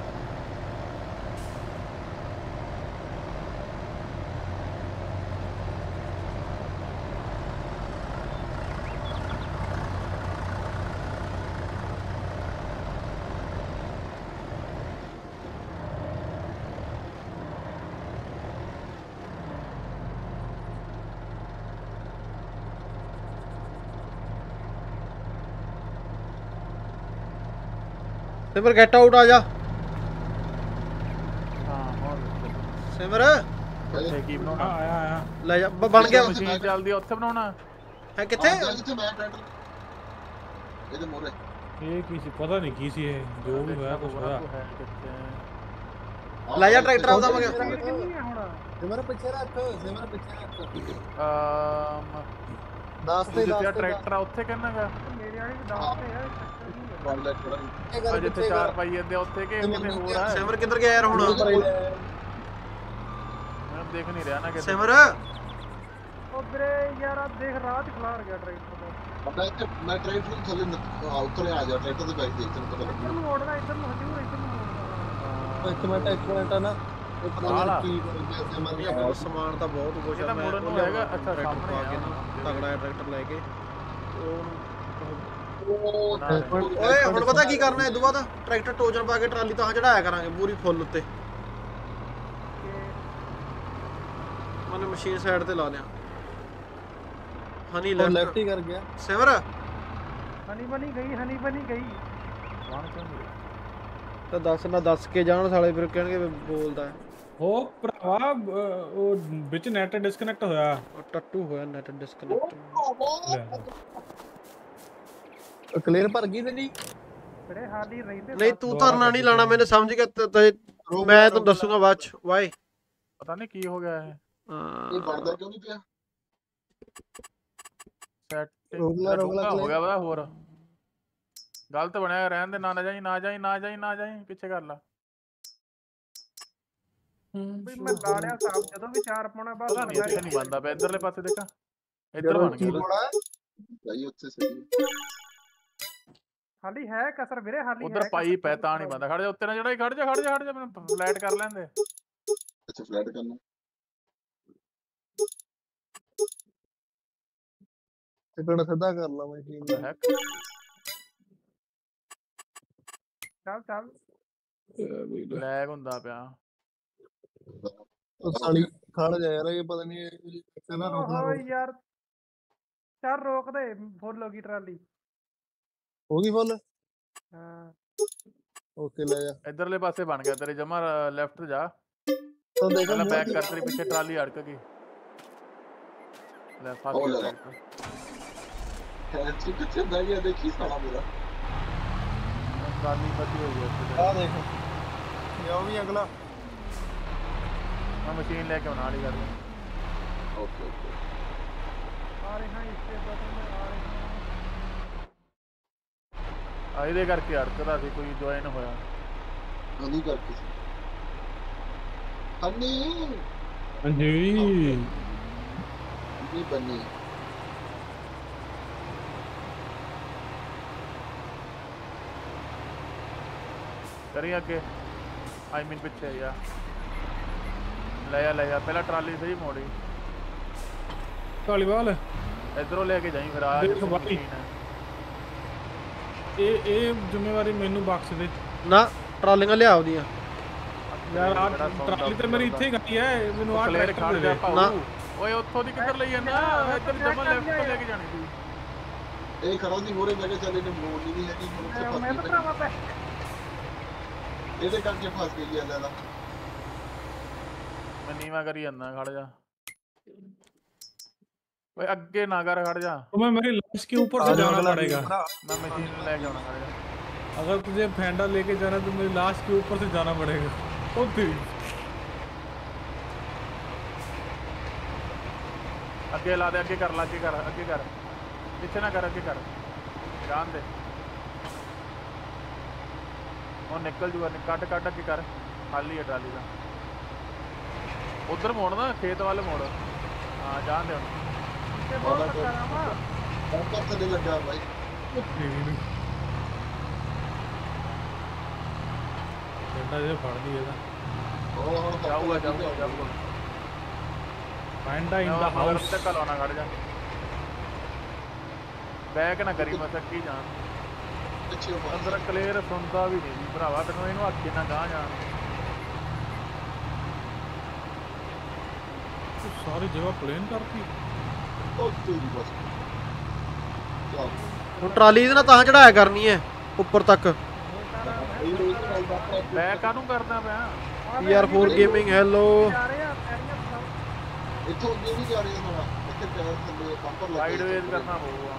ਸਿਮਰ ਗੈਟ ਆਊਟ ਆ ਜਾ। ਹਾਂ ਹੋਰ ਸਿਮਰ ਉੱਥੇ ਕੀ ਬਣਾਉਣਾ? ਆਇਆ ਆਇਆ ਲੈ ਜਾ ਬ- ਬਣ ਗਿਆ ਮਸ਼ੀਨ ਚੱਲਦੀ ਆ, ਉੱਥੇ ਬਣਾਉਣਾ। ਹੈ ਕਿੱਥੇ? ਆ ਜਿੱਥੇ ਮੈਂ ਟਰੈਕਟਰ ਇਹਦੇ ਮੋਰੇ। ਇਹ ਕੀ ਸੀ ਪਤਾ ਨਹੀਂ ਕੀ ਸੀ ਇਹ, ਜੋ ਵੀ ਹੋਇਆ ਕੁਛ ਹੋਇਆ। ਹੈ ਕਿੱਥੇ? ਲੈ ਜਾ ਟਰੈਕਟਰ ਆਉਦਾ ਮੈਂ ਸਪੀਡ ਕਿੰਨੀ ਹੈ ਹੁਣ? सिमर पीछे रख, सिमर पीछे रख। ਅਮ दस पे ਜਿੱਥੇ दस ਟਰੈਕਟਰ ਆ ਉੱਥੇ ਕਹਿੰਨਾਗਾ ਮੇਰੇ ਵਾਲੀ ਵੀ ਦਸ ਤੇ ਹੈ, ਚੱਕਰ ਨਹੀਂ ਹੈ। ਬੰਦ ਲੈ ਥੋੜਾ ਆ ਜਿੱਥੇ ਚਾਰ ਪਾਈ ਜਾਂਦੇ ਆ ਉੱਥੇ ਕਿ ਕਿਤੇ ਹੋਰ ਆ? ਸਿਮਰ ਕਿੱਧਰ ਗਿਆ ਯਾਰ ਹੁਣ? ਮੈਂ ਦੇਖ ਨਹੀਂ ਰਿਹਾ ਨਾ ਕਿਤੇ। ਸਿਮਰ ਉਹ ਵੀਰੇ ਯਾਰ ਆ ਦੇਖ ਰਾਹ ਚ ਖਲਾਰ ਗਿਆ ਟਰੈਕਟਰ ਦਾ। ਮੈਂ ਇੱਥੇ ਮੈਂ ਟਰੈਕਟਰ ਨੂੰ ਥੱਲੇ ਨ- ਆ ਉੱਤਰੇ ਆ ਜਾ, ਟਰੈਕਟਰ ਦੇ ਬੈਕ ਦੇਖ ਤੈਨੂੰ ਪਤਾ ਇੱਧਰ ਲੱਗੂ। ਨੂੰ ਮੋੜਨਾ, ਇੱਧਰ ਨੂੰ ਹਜੂਰ, ਇੱਧਰ ਨੂੰ ਮੋੜਨਾ। एक मिनट एक मिनट है ना। वो पता आला। नहीं की कर गया सिमर ਇਹ ਬਹੁਤ ਸਮਾਨ ਤਾਂ ਬਹੁਤ ਕੁਝ ਇਹਦਾ ਆ। ਮੈਂ ਮੁੜਨ ਨੂੰ ਉਹ ਲਿਆਉਣਾ ਹੈਗਾ। ਅੱਛਾ, ਟਰੈਕਟਰ ਸਾਹਮਣੇ ਪਾ ਕੇ ਆ। ਨਾ ਤਗੜਾ ਜਿਹਾ ਟਰੈਕਟਰ ਲੈ ਕੇ एक मिनट। ਓਏ ਹੁਣ ਪਤਾ ਕੀ ਕਰਨਾ ਇਹ ਤੋਂ ਬਾਅਦ? ਟਰੈਕਟਰ ਟੋਜਨ ਪਾ ਕੇ ਟਰਾਲੀ ਤਾਂ ਚੜਾਇਆ ਕਰਾਂਗੇ ਪੂਰੀ ਫੁੱਲ ਉੱਤੇ। ਮੈਨੇ ਮਸ਼ੀਨ ਸਾਈਡ ਤੇ ਲਾ ਲਿਆ। ਹਨੀ वो लेफ्ट ਲੈਫਟ ही कर गया। ਸਿਮਰ ਹਨੀ ਬਣੀ ਗਈ, ਹਨੀ ਬਣੀ ਗਈ। ਕੌਣ ਕਹਿੰਦਾ? ਤਾਂ ਦੱਸ ਨਾ ਦੱਸ ਕੇ ਜਾਣ ਸਾਲੇ, ਫਿਰ ਕਹਿਣਗੇ ਵੀ ਬੋਲਦਾ ਹੈ। ਉਹ ਭਰਾਵਾ ਅਹ, ਉਹ ਵਿੱਚ ਨੈਟ ਡਿਸਕਨੈਕਟ ਹੋਇਆ। ਉਹ ਟੱਟੂ ਹੋਇਆ ਨੈਟ ਡਿਸਕਨੈਕਟ। ਲੈ क्लियर भर गई तेरी। ਵੀਰੇ ਹਾਲੀ ਰਹਿੰਦੇ ਨਹੀਂ ਤੂੰ ਧਰਨਾ ਨਹੀਂ ਲਾਣਾ, ਮੈਨੂੰ ਸਮਝ ਗਿਆ। ਤ- ਤ- ਮੈਂ ਤੁਹਾਨੂੰ ਦੱਸੂਗਾ ਬਾਅਦ ਚ। ਵਾਈ ਪਤਾ ਨਹੀਂ ਕੀ ਹੋ ਗਿਆ ਇਹ ਇਹ ਬਣਦਾ ਕਿਉਂ ਨਹੀਂ ਪਿਆ? ਸੈਟਿੰਗ ਰੋਗਲਾ- ਰੋਗਲਾ ਹੋ clear। ਗਿਆ ਵਾ ਹੋਰ। ਗਲਤ ਬਣਿਆ, ਰਹਿਣ ਦੇ। ਨਾ ਨਾ ਜਾਈ, ਨਾ ਜਾਈ, ਨਾ ਜਾਈ, ਨਾ ਜਾਈ, ਪਿੱਛੇ ਕਰ ਲਾ। ਵੀ ਮੈਂ ਲਾੜਿਆ ਸਾਹਬ ਜਦੋਂ ਵੀ ਚਾਰ ਪਾਉਣਾ ਬਸ ਪਤਾ ਨਹੀਂ ਇੱਥੇ ਨਹੀਂ ਬਣਦਾ ਪਿਆ। ਇੱਧਰਲੇ ਪਾਸੇ ਦੇਖਾਂ, ਇੱਧਰ ਬਣ की ਗਿਆ। बोला ਸਹੀ ਉੱਥੇ ਸਹੀ। ਹਾਲੀ ਹੈ ਕਸਰ ਵੀਰੇ, ਹਾਲੀ ਉਧਰ ਪਾਈ ਪੈ ਤਾਂ ਨਹੀਂ ਬੰਦਾ। ਖੜ ਜਾ ਉੱਤੇ ਨਾ ਜਿਹੜਾ, ਖੜ ਜਾ ਖੜ ਜਾ ਖੜ ਜਾ, ਮੈਨੂੰ ਫਲੈਟ ਕਰ ਲੈਂਦੇ। ਅੱਛਾ ਫਲੈਟ ਕਰਨਾ। टिकट सीधा कर ला मैं टीम में। ਹੈਕ ਚੱਲ ਚੱਲ। ਲੈਗ ਹੁੰਦਾ ਪਿਆ। ਉਹ ਸਾਲੀ ਖੜ ਜਾ ਯਾਰ ਇਹ ਪਤਾ ਨਹੀਂ ਕਹਿੰਦਾ ਰੋਕਣਾ ਓਹੋ ਰੋਕ ਯਾਰ ਚੱਲ ਰੋਕ ਦੇ ਫੁੱਲ ਹੋ ਗਈ ਟਰਾਲੀ ਹੋ ਗਈ ਫੁੱਲ ਹਾਂ ਓਕੇ ਲੈ ਜਾ ਇਧਰਲੇ ਪਾਸੇ ਬਣ ਗਿਆ ਤੇਰੇ ਜਮਾ ਲੈਫਟ ਜਾ ਤਾਂ ਦੇਖ ਪਹਿਲਾਂ ਬੈਕ ਕਰ ਤੇਰੇ ਪਿੱਛੇ ਟਰਾਲੀ ਅੜਕ ਗਈ ਲੈ ਫਸ ਉਹ ਲੈ ਗਿਆ ਲਾ। ਟਰੈਕਟਰ। ਹੈ ਚਿੱਕ ਚਿੱਕ ਬਹਿ ਗਿਆ ਦੇਖੀ ਸਾਲਾ ਮੇਰਾ ਟਰਾਲੀ ਫਸੀ ਹੋਈ ਹੈ ਇੱਥੇ ਆ ਦੇਖ ਇਹ ਉਹ ਵੀ ਅਗਲਾ ਮੈਂ ਮਸ਼ੀਨ ਲੈ ਕੇ ਆਉਣ ਵਾਲੀ ਗੱਲ ਹੈ। ਓਕੇ ਓਕੇ ਆ ਰਹੇ ਹਾਂ ਇਸੇ ਬਟਨ में आ रहे हैं ਆ ਇਹਦੇ ਕਰਕੇ ਅੜਕਦਾ ਸੀ ਕੋਈ ਜੁਆਇਨ ਹੋਇਆ ਹਨੀ ਕਰਕੇ ਸੀ ਹਨੀ ਹਾਂਜੀ ਨਹੀਂ ਬੰਨੀ ਕਰੀ ਅੱਗੇ ਆਈ ਮੀਨ ਪਿੱਛੇ ਯਾ ਲੈ ਆ ਲੈ ਆ ਪਹਿਲਾਂ ਟਰਾਲੀ ਸਹੀ ਮੋੜੀ ਢਾਲੀਵਾਲ ਇਧਰੋਂ ਲੈ ਕੇ ਜਾਈ ਫਿਰ ਆ ਦੇਖ ਜਿਹੜੀ ਬਾਈ। ਮਸ਼ੀਨ ਹੈ ਇਹ ਇਹ ਜ਼ਿੰਮੇਵਾਰੀ ਮੈਨੂੰ ਬਖਸ਼ ਦੇ ਨਾ ਟਰਾਲੀਆਂ ਲਿਆ ਉਹਦੀਆਂ ਯਾਰ ਆਹ ਜਿਹੜਾ ਸੌਦਾ ਟਰਾਲੀ ਤੇ ਮੇਰੀ ਇੱਥੇ ਹੀ ਖੜੀ ਹੈ ਮੈਨੂੰ ਆਹ ਕਲੇਰ ਟਰੈਕਟਰ ਖੜ ਦੇ ਜਾ ਦੇ ਭਾਊ ਨਾ। ਓਏ ਉੱਥੋਂ ਦੀ ਕਿੱਧਰ ਲਈ ਜਾਂਦਾ ਇੱਧਰ ਜਮਾ ਲੈਫਟ ਤੋਂ ਲੈ ਕੇ ਜਾਣੀ ਸੀ ਇਹ ਖੜਾ ਦੀ ਮੋਰੇ ਮੈਂ ਕਿਹਾ ਚੱਲ ਇਹਨੇ ਮੋੜਨੀ ਨਹੀਂ ਹੈਗੀ ਹੁਣ ਉੱਥੇ मैं तो ਫਸ भरावा पे ਗਈ ਇਹਦੇ ਕਰਕੇ ਫਸ ਗਈ ਹੈ ਲੈ ਲਾ ਮੈਂ ਨੀਵਾ ਕਰੀ ਜਾਂਦਾ ਖੜ ਜਾ ਓਏ ਅੱਗੇ ਨਾ ਕਰ ਖੜ ਜਾ तुम्हें मेरी लाश के ऊपर से जाना पड़ेगा मैं मशीन ले के आना खड़ जा अगर तुझे फेंडा लेके जाना है तो मेरी लाश के ऊपर से जाना पड़ेगा ओ तेरी ਅੱਗੇ ਲਾ ਦੇ ਅੱਗੇ ਕਰ ਲਾ ਅੱਗੇ ਕਰ ਅੱਗੇ ਕਰ ਪਿੱਛੇ ਨਾ ਕਰ ਅੱਗੇ ਕਰ ਜਾਣ ਦੇ ਉਹ ਨਿਕਲ ਜੂਗਾ ਕੱਟ ਕੱਟ ਅੱਗੇ ਕਰ ਖਾਲੀ ਹੈ ਟਰਾਲੀ ਦਾ ਉਧਰ ਮੋੜ ਨਾ ਖੇਤ ਵੱਲ ਮੋੜ ਹਾਂ ਜਾਣ ਦੇ ਹੁਣ के बहुत अच्छा रहा ਬੰਪਰ ਥੱਲੇ ਲੱਗਾ ਬਾਈ ओ तेरी नु फेंडा जे फड़ दी ਇਹਦਾ ਉਹ ਹੁਣ ਜਾਊਗਾ ਜਾਊਗਾ ਜਾਊਗਾ फेंडा इन द हाउस ਤੇ ਕਲਾਉਣਾ ਖੜ ਜਾ ਬੈਕ ਨਾ ਕਰੀ ਮੈਂ ਸੱਕੀ ਜਾਣ ਪਿੱਛੇ ਉਹ ਅੰਦਰ ਕਲੀਅਰ ਸੁਣਦਾ ਵੀ ਨਹੀਂ ਜੀ ਭਰਾਵਾ ਤੈਨੂੰ ਇਹਨੂੰ ਅੱਗੇ ਨਾ ਗਾਂ ਜਾਣ तू सारी जगह प्लेन करती ਉਹ ਤੇਰੀ ਬਸ ਚੱਲ ਹੁਣ ਟਰਾਲੀ ਇਹਦੇ ਨਾਲ ਤਾਂ ਚੜਾਇਆ ਕਰਨੀ ਹੈ ਉੱਪਰ ਤੱਕ ਇਹ ਰੋਜ਼ ਨਾਲ ਬਾਪਰਾ ਮੈਂ ਕਾਹਨੂੰ ਕਰਦਾ ਪਿਆ P R four gaming hello जा रहे हैं पैरियां बताओ ਇੱਥੋਂ ਅੱਗੇ ਨਹੀਂ ਜਾ ਰਹੀ ਸਾਲਾ ਇੱਥੇ ਪੈਰ ਥੱਲੇ ਬੰਪਰ ਲੱਗਾ ਸਾਈਡ ਵੇਜ਼ ਕਰਨਾ ਪਊਗਾ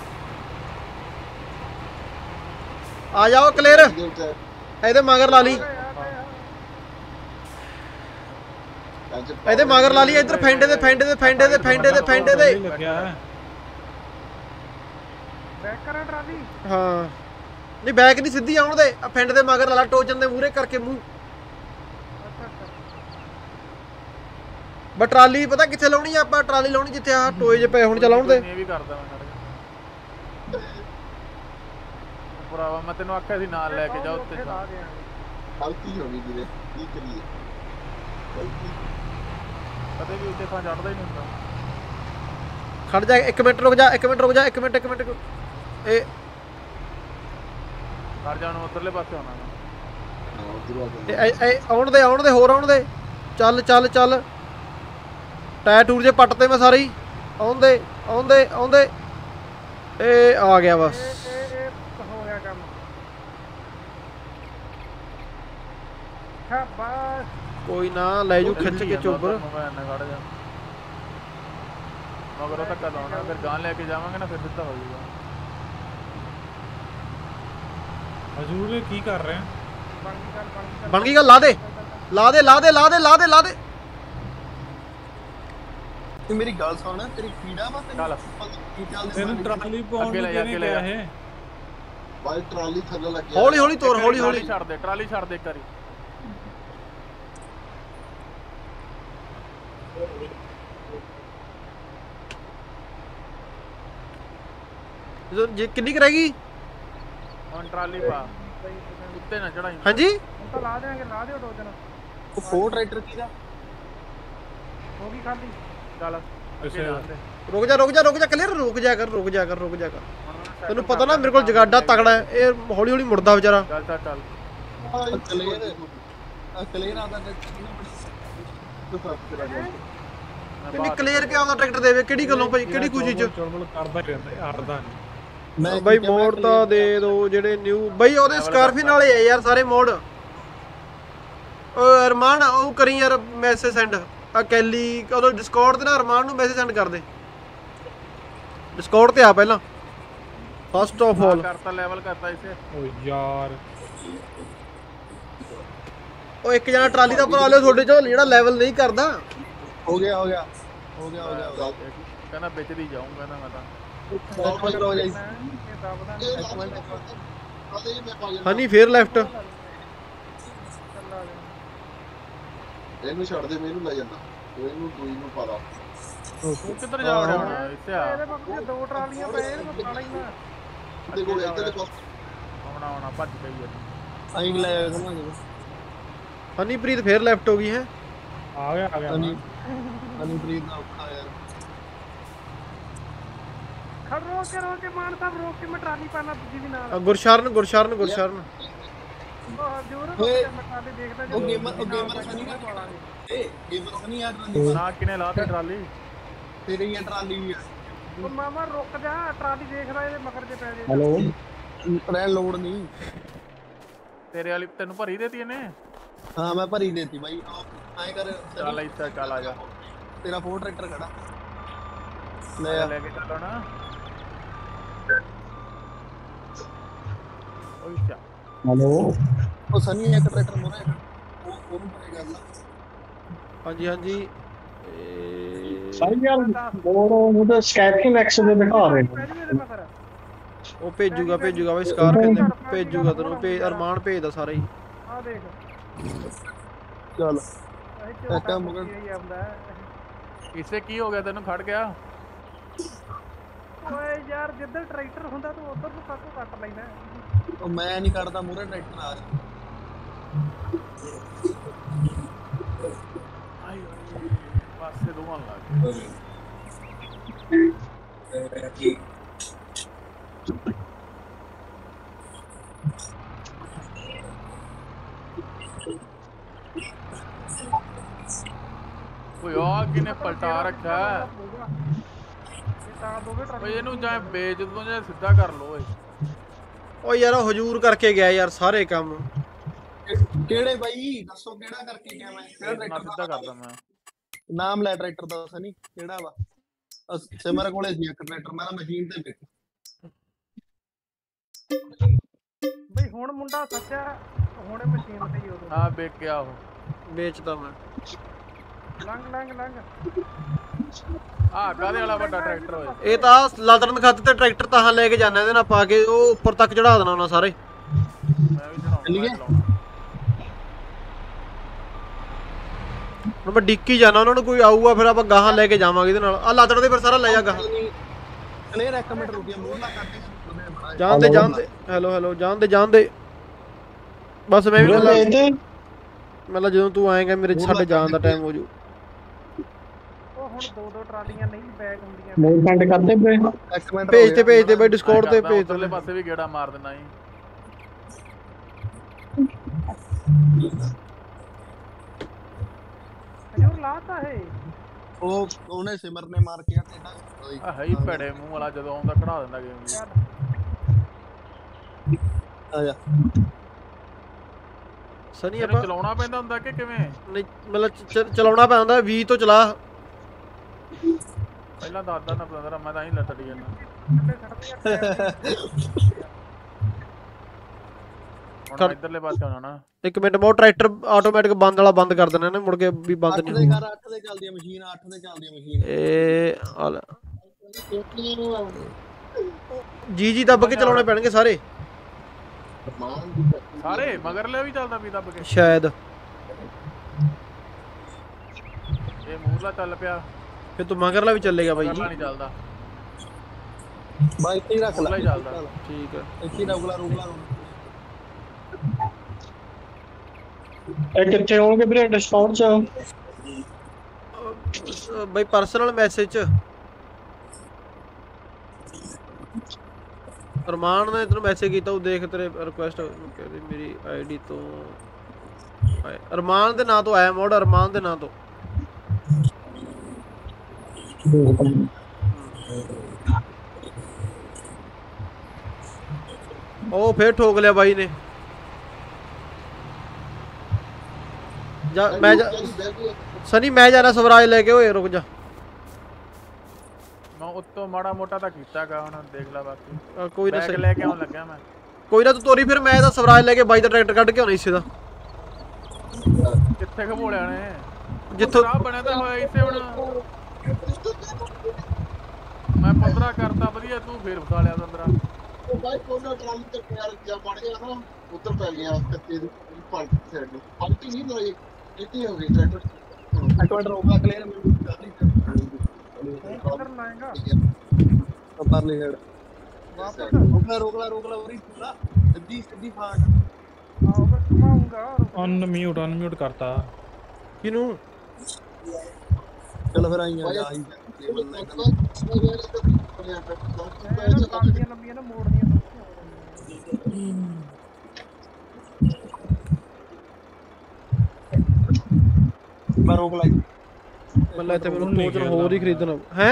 ਆ ਜਾਓ ਕਲੀਅਰ ਇਹਦੇ ਉੱਤੇ ਇਹਦੇ ਮਗਰ ਲਾ ਲਈ ਇਹਦੇ ਮਗਰ ਲਾ ਲਈ ਇੱਧਰ ਫੈਂਡੇ ਦੇ ਫੈਂਡੇ ਦੇ ਫੈਂਡੇ ਦੇ ਫੈਂਡੇ ਦੇ ਫੈਂਡੇ ਦੇ ਲੱਗਿਆ ਹੈ बैक करा ट्राली ਹਾਂ ਨਹੀਂ ਬੈਕ ਨਹੀਂ ਸਿੱਧੀ ਆਉਣ ਦੇ ਆ ਫੈਂਡ ਦੇ ਮਗਰ ਲਾ ਲਾ ਟੋਚਨ ਦੇ ਮੂਹਰੇ ਕਰਕੇ ਮੂੰਹ अच्छा अच्छा ਬਸ ਟਰਾਲੀ ਪਤਾ ਕਿੱਥੇ ਲਾਉਣੀ ਆ ਆਪਾਂ ਟਰਾਲੀ ਲਾਉਣੀ ਜਿੱਥੇ ਆ ਟੋਏ ਜੇ ਪਏ ਹੁਣ ਚਲਾਉਣ ਦੇ ਇਹ ਵੀ ਕਰਦਾ ਮੈਂ ਖੜ ਜਾ ਭਰਾਵਾ ਮੈਂ ਤੈਨੂੰ ਆਖਿਆ ਸੀ ਨਾਲ ਲੈ ਕੇ ਜਾ ਉੱਤੇ ला गया ਗਲਤੀ ਹੋ ਗਈ ਵੀਰੇ ਕੀ ਕਰੀਏ ਗਲਤੀ ਕਦੇ ਵੀ ਉੱਤੇ ਥਾਂ ਚੜਦਾ ਹੀ ਨਹੀਂ ਹੁੰਦਾ ਖੜ ਜਾ ਇੱਕ ਮਿੰਟ ਰੁਕ ਜਾ ਇੱਕ ਮਿੰਟ ਰੁਕ ਜਾ ਇੱਕ ਮਿੰਟ ਇੱਕ ਮਿੰਟ ਇਹ ਖੜ ਜਾ ਨੂੰ ਉੱਧਰਲੇ ਪਾਸੇ ਆਉਣਾ ਮੈਂ ਹਾਂ ਉਧਰ ਆ ਇਹ- ਇਹ ਇਹ ਆਉਣ ਦੇ ਆਉਣ ਦੇ ਹੋਰ ਆਉਣ ਦੇ ਚੱਲ ਚੱਲ ਚੱਲ ਟਾਇਰ ਟੂਰ ਜੇ ਪੱਟ ਤੇ ਮੈਂ ਸਾਰੇ ਹੀ ਆਉਣ ਦੇ ਆਉਣ ਦੇ ਆਉਣ ਦੇ ਇਹ ਆ ਗਿਆ ਬਸ ए ए ए हो गया काम शाबाश ਕੋਈ ਨਾ ਲੈ ਜੂ ਖਿੱਚ ਕੇ ਚੋਬਰ ਮੈਂ ਖੜ ਜਾ ਮਗਰ ਉਹ ਧੱਕਾ ਲਾਉਣਾ ਅਗਰ ਗਾਂ ਲੈ ਕੇ ਜਾਵਾਂਗੇ ਨਾ ਫਿਰ ਸਿੱਧਾ ਹੋ ਜਾਊਗਾ ਹਜੂਰ ਇਹ ਕੀ ਕਰ ਰਹੇ ਹੈ बन गई गल बन गई ਬਣ ਗਈ ਗੱਲ ਲਾ ਦੇ ਲਾ ਦੇ ਲਾ ਦੇ ਲਾ ਦੇ ਲਾ ਦੇ ਲਾ ਦੇ ਤੇ ਮੇਰੀ ਗੱਲ ਸੁਣ ਤੇਰੀ ਕੀੜਾ ਵਾ ਚੱਲ। ਕੀ ਚੱਲਦੀ ਤੈਨੂੰ ਟਰਾਲੀ ਪਾਉਣ ਅੱਗੇ ਨੂੰ ਲੈ ਜਾ, ਕਿਹਨੇ ਅੱਗੇ ਲੈ ਕਿਹਾ ਜਾ। ਇਹ ਬਾਈ ਟਰਾਲੀ ਥੱਲੇ ਲੱਗਿਆ ਹੌਲੀ ਹੌਲੀ ਤੋਰ ਇੱਕ ਹੌਲੀ ਵਾਰੀ ਹੌਲੀ ਛੱਡ ਦੇ ਟਰਾਲੀ ਛੱਡ ਦੇ ਇੱਕ ਵਾਰੀ ਜਦੋਂ ਜੇ ਕਿੰਨੀ ਕੁ ਰਹਿ ਗਈ ਹੁਣ ਟਰਾਲੀ ਪਾ ਉੱਤੇ ਨਾ ਚੜਾਈ ਹਾਂਜੀ हम तो ला देंगे ला दियो दो दिन ਉਹ ਫੋਰ ਟਰੈਕਟਰ ਕਿਹਦਾ होगी खाली ਚੱਲ ਅੱਗੇ ਅੱਛਾ। ਜਾਣ ਦੇ ਰੁਕ ਜਾ ਰੁਕ ਜਾ ਰੁਕ ਜਾ ਕਲੀਅਰ ਰੁਕ ਜਾ ਕਰ ਰੁਕ ਜਾ ਕਰ ਰੁਕ ਜਾ ਕਰ ਹੁਣ ਮੈਨੂੰ ਤੈਨੂੰ ਪਤਾ ਨਾ ਮੇਰੇ ਕੋਲ ਜਗਾਡਾ ਤਗੜਾ ਹੈ ਇਹ ਹੌਲੀ ਹੌਲੀ ਮੁੜਦਾ ਵਿਚਾਰਾ ਚੱਲ ਚੱਲ ਚੱਲ ਕਲੀਅਰ ਆ ਕਲੀਅਰ ਆਦਾ तो सब तेरा गलत ਕਿੰਨੀ ਕਲੀਅਰ ਕਿਆ ਉਹਦਾ ਟਰੈਕਟਰ ਦੇਵੇ ਕਿਹੜੀ ਗੱਲੋਂ ਭਾਈ ਕਿਹੜੀ ਖੁਸ਼ੀ ਚ ਚੁਲਬੁਲ ਕਰਦਾ ਹੀ ਰਹਿੰਦਾ ਇਹ ਹਟਦਾ ਨਹੀਂ ਮੈਂ ਬਾਈ ਮੋੜ ਤਾਂ ਦੇ ਦੋ ਜਿਹੜੇ ਨਿਊ ਬਾਈ ਉਹਦੇ ਸਕਾਰਫੀਨ ਵਾਲੇ ਆ ਯਾਰ ਸਾਰੇ ਮੋੜ ਓ ਅਰਮਾਨ ਉਹ ਕਰੀ ਯਾਰ ਮੈਸੇਜ ਸੈਂਡ ਆ ਕੈਲੀ ਉਹਦਾ ਡਿਸਕਾਰਡ ਤੇ ਨਾ ਅਰਮਾਨ ਨੂੰ ਮੈਸੇਜ ਸੈਂਡ ਕਰ ਦੇ ਡਿਸਕਾਰਡ ਤੇ ਆ ਪਹਿਲਾਂ ਫਸਟ ਆਫ ਆਲ ਕਰਤਾ ਲੈਵਲ ਕਰਤਾ ਇਸੇ ਓ ਯਾਰ ਉਹ ਇੱਕ ਜਣਾ ਟਰਾਲੀ ਦਾ ਭਰਾ ਲਿਓ ਤੁਹਾਡੇ ਚੋਂ ਜਿਹੜਾ ਲੈਵਲ ਨਹੀਂ ਕਰਦਾ ਹੋ ਗਿਆ ਹੋ ਗਿਆ ਹੋ ਗਿਆ ਹੋ ਗਿਆ ਹੋ ਗਿਆ ਕਹਿੰਦਾ ਵਿੱਚ ਦੀ ਜਾਊਂਗਾ ਨਾ ਮੈਂ ਤਾਂ ਇੱਕ ਮਿੰਟ ਰੁਕ ਜਾਈ ਇਹ ਦਬਦਾ ਇੱਕ ਮਿੰਟ ਇੱਕ ਮਿੰਟ ਆਦੇ ਮੈਂ ਪਾ ਗਿਆ ਹਨੀ ਫੇਰ ਲੈਫਟ ਚੱਲਾ ਗਿਆ ਇਹਨੂੰ ਛੱਡ ਦੇ ਮੈਨੂੰ ਲੈ ਜਾਂਦਾ ਇਹਨੂੰ ਦੂਈ ਨੂੰ ਪਾ ਲਾ ਤੂੰ ਕਿੱਧਰ ਜਾ ਵੜਿਆ ਹੁਣ ਇੱਥੇ ਆ ਇਹਦੇ ਮੱਥੇ ਦੋ ਟਰਾਲੀਆਂ ਪਏ ਨੇ ਮੈਂ ਪਾਲਾ ਹੀ ਨਾ ਇਹਦੇ ਕੋਲ ਇੱਧਰ ਦੇ ਪਾਸ ਆਉਣਾ ਆਉਣਾ ਭੱਜ ਗਈ ਹੈ ਆਈ ਲੈ ਘੁਮਾਂਗੇ ਹਨੀਪ੍ਰੀਤ ਫੇਰ ਲੈਫਟ ਹੋ ਗਈ ਹੈ ਆ ਗਿਆ ਆ ਗਿਆ ਹਨੀ ਹਨੀਪ੍ਰੀਤ ਦਾ ਔਖਾ ਯਾਰ ਖੜ ਰੋਕ ਕੇ ਰੋਕ ਕੇ ਮਾਨ ਸਾਹਿਬ ਰੋਕ ਕੇ ਮੈਂ ਟਰਾਲੀ ਪਾਣਾ ਤੁਸੀਂ ਵੀ ਨਾਲ ਆ ਗੁਰਸ਼ਰਨ ਗੁਰਸ਼ਰਨ ਗੁਰਸ਼ਰਨ ਉਹ ਜੋਰ ਓਏ, ਮੈਂ ਟਰਾਲੀ ਦੇਖਦਾ ਉਹ ਗੇਮਰ ਉਹ ਗੇਮਰ ਸਨੀ ਦਾ ਪਾਲਾਂਗੇ ਏ ਗੇਮਰ ਸਨੀ ਆ ਟਰਾਲੀ ਨਾ ਕਿਨੇ ਲਾਤੀ ਟਰਾਲੀ ਤੇਰੀ ਇਹ ਟਰਾਲੀ ਵੀ ਆ ਉਹ ਮਾਮਾ ਰੁਕ ਜਾ ਟਰਾਲੀ ਦੇਖਦਾ ਇਹਦੇ ਮਗਰ ਜੇ ਪੈ ਜੇ ਹੈਲੋ ਰਹਿਣ ਲੋੜ ਨਹੀਂ ਤੇਰੇ ਵਾਲੀ ਤੈਨੂੰ ਭਰੀ ਦੇਤੀ ਇਹਨੇ ਹਾਂ ਮੈਂ ਭਰੀ ਦੇਤੀ ਬਾਈ ਐ ਕਰ ਚੱਲ ਇੱਥੇ ਚੱਲ ਆ ਜਾ ਤੇਰਾ ਫੋਰ ਟਰੈਕਟਰ ਖੜਾ ਲੈ ਆ ਲੈ ਕੇ ਚੱਲੋ ਨਾ ਓਏ ਚਾ ਹੈਲੋ ਉਹ ਸਨੀ ਇੱਕ ਟਰੈਕਟਰ ਮੋਰੇ ਉਹ ਉਹਨੂੰ ਪਰੇ ਕਰ ਲਾ ਹਾਂਜੀ ਹਾਂਜੀ ਸਾਰੀ ਯਾਰ ਮੋੜ ਉਹ ਤਾਂ ਸਕੈਪਿੰਗ ਐਕਸ ਦੇ ਦਿਖਾ ਰਹੇ ਨੇ ਪੈ ਜੇ ਇਹਦੇ ਮਗਰ ਉਹ ਭੇਜੂਗਾ ਭੇਜੂਗਾ ਬਈ ਸਕਾਰਫੀਨ ਦੇ ਭੇਜੂਗਾ ਤੈਨੂੰ ਭੇਜ ਅਰਮਾਨ ਭੇਜਦਾ ਸਾਰਾ ਹੀ ਆ ਦੇਖ ਚੱਲ ਇਹ ਕਾਕਾ ਚੋਕਾ ਮਗਰ- ਮੁਗਲ ਹੀ ਆਉਂਦਾ ਹੈ। ਇਸੇ ਕੀ ਹੋ ਗਿਆ ਤੈਨੂੰ ਖੜ ਗਿਆ ਓਏ ਯਾਰ ਜਿੱਧਰ ਟਰੈਕਟਰ ਹੁੰਦਾ ਤੂੰ ਉਧਰ ਨੂੰ ਕਾਕੂ ਕੱਟ ਲੈਣਾ ਉਹ ਮੈਂ ਨਹੀਂ ਕੱਢਦਾ ਮੋਰੇ ਟਰੈਕਟਰ ਆ ਆਈ ਪਾਸੇ ਦੋਵਾਂ ਲੱਗ ਓਏ ਆ ਕਿਨੇ ਪਲਟਾ ਰੱਖਿਆ ਹੈ? ਇਹ ਤਾਂ ਦੋਵੇਂ ਓਏ ਟਰਾਲੀ ਇਹਨੂੰ ਜਾਂ ਵੇਚ ਦੋ ਜਾਂ ਸਿੱਧਾ ਕਰ ਲੋ ਓਏ ਓ ਯਾਰ ਉਹ ਹਜੂਰ ਕਰਕੇ ਗਿਆ ਯਾਰ ਸਾਰੇ ਕੰਮ ਕਿਹੜੇ ਬਾਈ ਦੱਸੋ ਕਿਹੜਾ ਕਰਕੇ ਗਿਆ ਮੈਂ ਕਿਹੜਾ ਨਾ ਟਰੈਕਟਰ ਸਿੱਧਾ ਕਰਦਾ ਮੈਂ ਨਾਮ ਲੈ ਟਰੈਕਟਰ ਦਾ ਸਨੀ ਕਿਹੜਾ ਵਾ ਅਸ- ਸਿਮਰ ਕੋਲੇ ਸੀ ਇੱਕ ਟਰੈਕਟਰ ਮੈਂ ਮਸ਼ੀਨ ਤੇ ਵੇਖ ਬਈ ਹੁਣ ਮੁੰਡਾ ਸੱਚਾ ਹੁਣੇ ਮਸ਼ੀਨ ਤੇ ਹੀ ਉਦੋਂ ਹਾਂ ਵੇਖ ਗਿਆ ਉਹ ਵੇਚਦਾ ਮੈਂ ਲੰਘ ਲੰਘ ਲੰਘ ਆ ਕਾਹਦੇ ਵਾਲਾ ਵੱਡਾ ਟਰੈਕਟਰ ਓਏ ਇਹ ਤਾਂ ਲਾਦਰਨ ਖਾਤੇ ਤੇ ਟਰੈਕਟਰ ਤਾਂ ਲੈ ਕੇ ਜਾਣਾ ਇਹਦੇ ਨਾਲ ਪਾ ਕੇ ਉਹ ਉੱਪਰ ਤੱਕ ਚੜਾ ਦੇਣਾ ਉਹਨਾਂ ਸਾਰੇ ਮੈਂ ਵੀ ਚੜਾਉਣਾ ਚੱਲੀਏ? ਮੈਂ ਚਲਾਉਣਾ। ਹੁਣ ਮੈਂ ਡਿੱਕੀ ਜਾਣਾ ਉਹਨਾਂ ਨੂੰ ਕੋਈ ਆਊਗਾ ਫਿਰ ਆਪਾਂ ਗਾਹਾਂ ਲੈ ਕੇ ਜਾਵਾਂਗੇ ਇਹਦੇ ਨਾਲ ਆ ਲਾਦੜ ਦੇ ਫਿਰ ਸਾਰਾ ਲੈ ਜਾ ਗਾਹਾਂ ਕਲੀਅਰ ਇੱਕ ਮਿੰਟ ਰੁਕਿਆ ਮੂੰਹ ਲਾ ਕਰਦੇ ਜਾਣ ਦੇ ਜਾਣ ਦੇ ਹੈਲੋ ਹੈਲੋ ਜਾਣ ਦੇ ਜਾਣ ਦੇ ਬਸ ਮੈਂ ਵੀ ਵੀਰੇ ਮਤਲਬ ਤੇ ਮਤਲਬ ਜਦੋਂ ਤੂੰ ਆਏਗਾ ਮੇਰੇ ਸਾਡੇ ਜਾਣ ਦਾ ਟਾਈਮ ਹੋ ਜੂ ਉਹ ਹੁਣ ਦੋ ਦੋ ਟਰਾਲੀਆਂ ਨਹੀਂ ਬੈਗ ਹੁੰਦੀਆਂ ਮੋੜ ਕੰਡ ਕਰਦੇ ਪਏ ਇੱਕ ਮਿੰਟ ਭੇਜ ਤੇ ਭੇਜ ਤੇ ਬਈ ਡਿਸਕਾਰਡ ਤੇ ਕਰਦਾ, ਭੇਜ ਉੱਧਰਲੇ ਦੇ ਪਾਸੇ ਵੀ ਗੇੜਾ ਮਾਰ ਦੇਣਾ ਜੀ ਹਜੂਰ ਲਾਤਾ ਹੈ ਉਹ ਉਹਨੇ ਸਿਮਰ ਨੇ ਮਾਰ ਕੇ ਟੇਡਾ ਆ ਹੈ ਹੀ ਭੜੇ ਮੂੰਹ ਵਾਲਾ ਜਦੋਂ ਆਉਂਦਾ ਖੜਾ ਦਿੰਦਾ ਗੇਮ ਜੀ ਚੱਲ ਆ ਜਾ ਸਨੀ ਇਹਨੂੰ ਆਪਾਂ ਚਲਾਉਣਾ ਪੈਂਦਾ ਹੁੰਦਾ ਕਿ ਕਿਵੇਂ ਨਹੀਂ ਮਤਲਬ ਚ- ਚ- ਚਲਾਉਣਾ ਪੈਂਦਾ ਵੀਹ ਤੋਂ ਚਲਾ ਪਹਿਲਾਂ ਦੱਸਦਾ ਨਾ ਬਲੰਦਰ ਮੈਂ ਤਾਂ ਹੀ ਲੱਟੜੀ ਜਾਂਦਾ ਥੱਲੇ ਛੱਡਦੇ ਆ ਹੁਣ ਕਰ- ਮੈਂ ਇੱਧਰਲੇ ਪਾਸੇ ਆਉਣਾ ਨਾ ਇੱਕ ਮਿੰਟ ਮੋ ਟਰੈਕਟਰ ਆਟੋਮੈਟਿਕ ਬੰਦ ਵਾਲਾ ਬੰਦ ਕਰ ਦੇਣਾ ਨੇ ਮੁੜ ਕੇ ਵੀ ਬੰਦ ਅੱਠ ਨਹੀਂ ਦੇ ਹੋਊਗਾ ਕਰ ਅੱਠ ਦੇ ਚੱਲਦੀ ਆ ਮਸ਼ੀਨ ਅੱਠ ਦੇ ਚੱਲਦੀ ਆ ਮਸ਼ੀਨ ਇਹ ਆ ਲੈ ਜੀ ਜੀ ਦੱਬ ਕੇ ਚਲਾਉਣੇ ਪੈਣਗੇ ਸਾਰੇ ਮਾਨ ਦੀ ਧਰਤੀ ਸਾਰੇ ਮਗਰਲੇ ਵੀ ਚੱਲਦਾ ਵੀ ਦੱਬ ਕੇ ਸ਼ਾਇਦ ਇਹ ਮੂਹਰਲਾ ਚੱਲ ਪਿਆ ਫਿਰ ਤੂੰ ਮਗਰਲਾ ਵੀ ਚੱਲੇਗਾ ਬਾਈ ਜੀ ਮਗਰਲਾ ਨਹੀਂ ਚੱਲਦਾ ਬਾਈ ਇੱਥੇ ਹੀ ਰੱਖ ਲੈ ਮੂਹਰਲਾ ਹੀ ਚੱਲਦਾ ਠੀਕ ਹੈ ਇੱਥੇ ਹੀ ਰੁਕਲਾ ਰੁਕਲਾ ਇਹ ਕਿੱਥੇ ਹੋਣਗੇ ਵੀਰੇ ਡਿਸਕਾਊਂਟ ਚ ਅਹ ਬਾਈ ਪਰਸਨਲ ਮੈਸੇਜ ਚ ਅਰਮਾਨ ਨੇ ਤੈਨੂੰ ਮੈਸੇਜ ਕੀਤਾ ਉਹ ਦੇਖ ਤੇਰੇ ਰਿਕੁਐਸਟ ਕਹਿੰਦੇ ਮੇਰੀ ਆਈਡੀ ਤੋਂ ਆਇਆ- ਅਰਮਾਨ ਦੇ ਨਾਂ ਤੋਂ ਆਇਆ ਮੋੜ ਅਰਮਾਨ ਦੇ ਨਾਂ ਤੋਂ ਉਹ ਫੇਰ ਠੋਕ ਲਿਆ ਬਾਈ ਨੇ। ਜਾ ਮੈਂ ਜਾ ਸਨੀ ਮੈਂ ਜਾਣਾ ਸਵਰਾਜ ਲੈ ਕੇ। ਓਏ ਰੁਕ ਜਾ ਮੈਂ ਉੱਤੋਂ ਮਾੜਾ ਮੋਟਾ ਤਾਂ ਕੀਤਾਗਾ ਹੁਣ ਦੇਖ ਲੈ ਬਾਕੀ। ਆ, ਕੋਈ ਨਾ ਬੈਗ ਸਹੀ ਲੈ ਕੇ ਆਉਣ ਲੱਗਿਆ ਮੈਂ। ਕੋਈ ਨਾ ਤੂੰ ਤੋਰੀ ਫਿਰ ਮੈਂ ਤਾਂ ਸਵਰਾਜ ਲੈ ਕੇ ਬਾਈ ਦਾ ਟਰੈਕਟਰ ਕੱਢ ਕੇ ਆਉਣਾ ਇਸੇ ਦਾ। ਕਿੱਥੇ ਘਬੋਲਿਆ ਨੇ ਜਿੱਥੋਂ ਖਰਾਬ ਬਣਿਆ ਤਾਂ ਹੋਇਆ ਇਸੇ ਹੁਣ। ਮੈਂ ਪੰਦਰਾਂ ਕਰਤਾ ਵਧੀਆ ਤੂੰ ਫੇਰ ਫਸਾ ਲਿਆ ਪੰਦਰਾਂ। ਉਹ ਬਾਈ ਕੋਨਾ ਟਰਾਲੀ ਤੇ ਪਿਆਰ ਜਾ ਬਣ ਗਿਆ ਨਾ ਉੱਧਰ ਪੈ ਗਿਆ ਕੱਤੇ ਦੀ ਪਾਲਟੀ ਸਾਈਡ ਨੂੰ। ਪਾਲਟੀ ਨਹੀਂ ਲਾਈ ਇੱਥੇ ਹੋ ਗਈ ਟਰੈਕਟਰ। ਇੱਕ ਮਿੰਟ ਰੋਕ ਲਾ ਕਲੀਅਰ ਮੈਨੂੰ ਕਿੱਧਰ ਲਾਏਗਾ ਪਰਲੀ ਸਾਈਡ ਵਾਪਸ ਰੋਕ ਲਾ ਰੋਕ ਲਾ ਰੋਕ ਲਾ ਉਰੀ ਪੂਰਾ ਸਿੱਧੀ ਸਿੱਧੀ ਫਾਟ। ਆਓ ਮੈਂ ਘੁਮਾਉਂਗਾ। ਅਨਮਿਊਟ ਅਨਮਿਊਟ ਕਰਤਾ ਕਿਨੂੰ? ਚਲ ਫਿਰ ਆਈਆਂ ਜਾ ਆਈ ਲੰਬੀਆਂ ਲੰਬੀਆਂ ਨਾ ਮੋੜਨੀਆਂ ਮੈਂ ਰੋਕ ਲਾਈ। ਮੱਲਾ ਤੇ ਮੈਨੂੰ ਟੋਚਨ ਹੋਰ ਹੀ ਖਰੀਦਣਾ ਹੈ।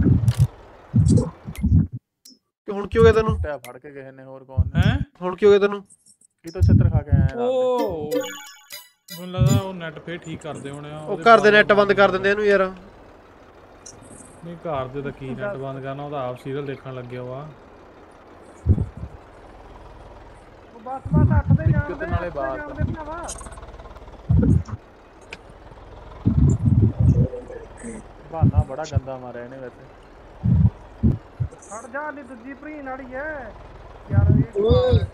ਕਿ ਹੁਣ ਕੀ ਹੋ ਗਿਆ ਤੈਨੂੰ? ਟਿਆ ਫੜ ਕੇ ਗਏ ਨੇ ਹੋਰ ਕੌਣ ਨੇ? ਹੈ ਹੁਣ ਕੀ ਹੋ ਗਿਆ ਤੈਨੂੰ? ਕੀ ਤੋਂ ਛੱਤਰ ਖਾ ਕੇ ਆਇਆ ਉਹ ਮੈਨੂੰ ਲੱਗਦਾ ਉਹ ਨੈਟ ਫੇਰ ਠੀਕ ਕਰਦੇ ਹੋਣੇ ਆ। ਉਹ ਘਰ ਦੇ ਨੈਟ ਬੰਦ ਕਰ ਦਿੰਦੇ ਇਹਨੂੰ ਯਾਰ। ਨਹੀਂ ਘਰ ਦੇ ਤਾਂ ਕੀ ਨੈਟ ਬੰਦ ਕਰਨਾ, ਉਹਦਾ ਆਪ ਸੀਰੀਅਲ ਦੇਖਣ ਲੱਗਿਆ ਵਾ। ਬਸ ਬਸ ਅੱਠ ਦੇ ਜਾਣ ਦਿੱਕਤ ਦੇ ਨਾਲੇ ਬਾਤ। ਜਾਣ ਦੇ ਭਰਾਵਾ। ਬਹਾਨਾ ਬੜਾ ਗੰਦਾ ਮਾਰਿਆ ਇਹਨੇ ਵੈਸੇ। ਖੜ ਜਾ ਨਹੀਂ ਦੂਜੀ ਭਰੀਨ ਵਾਲੀ ਐ ਯਾਰ ਇਹ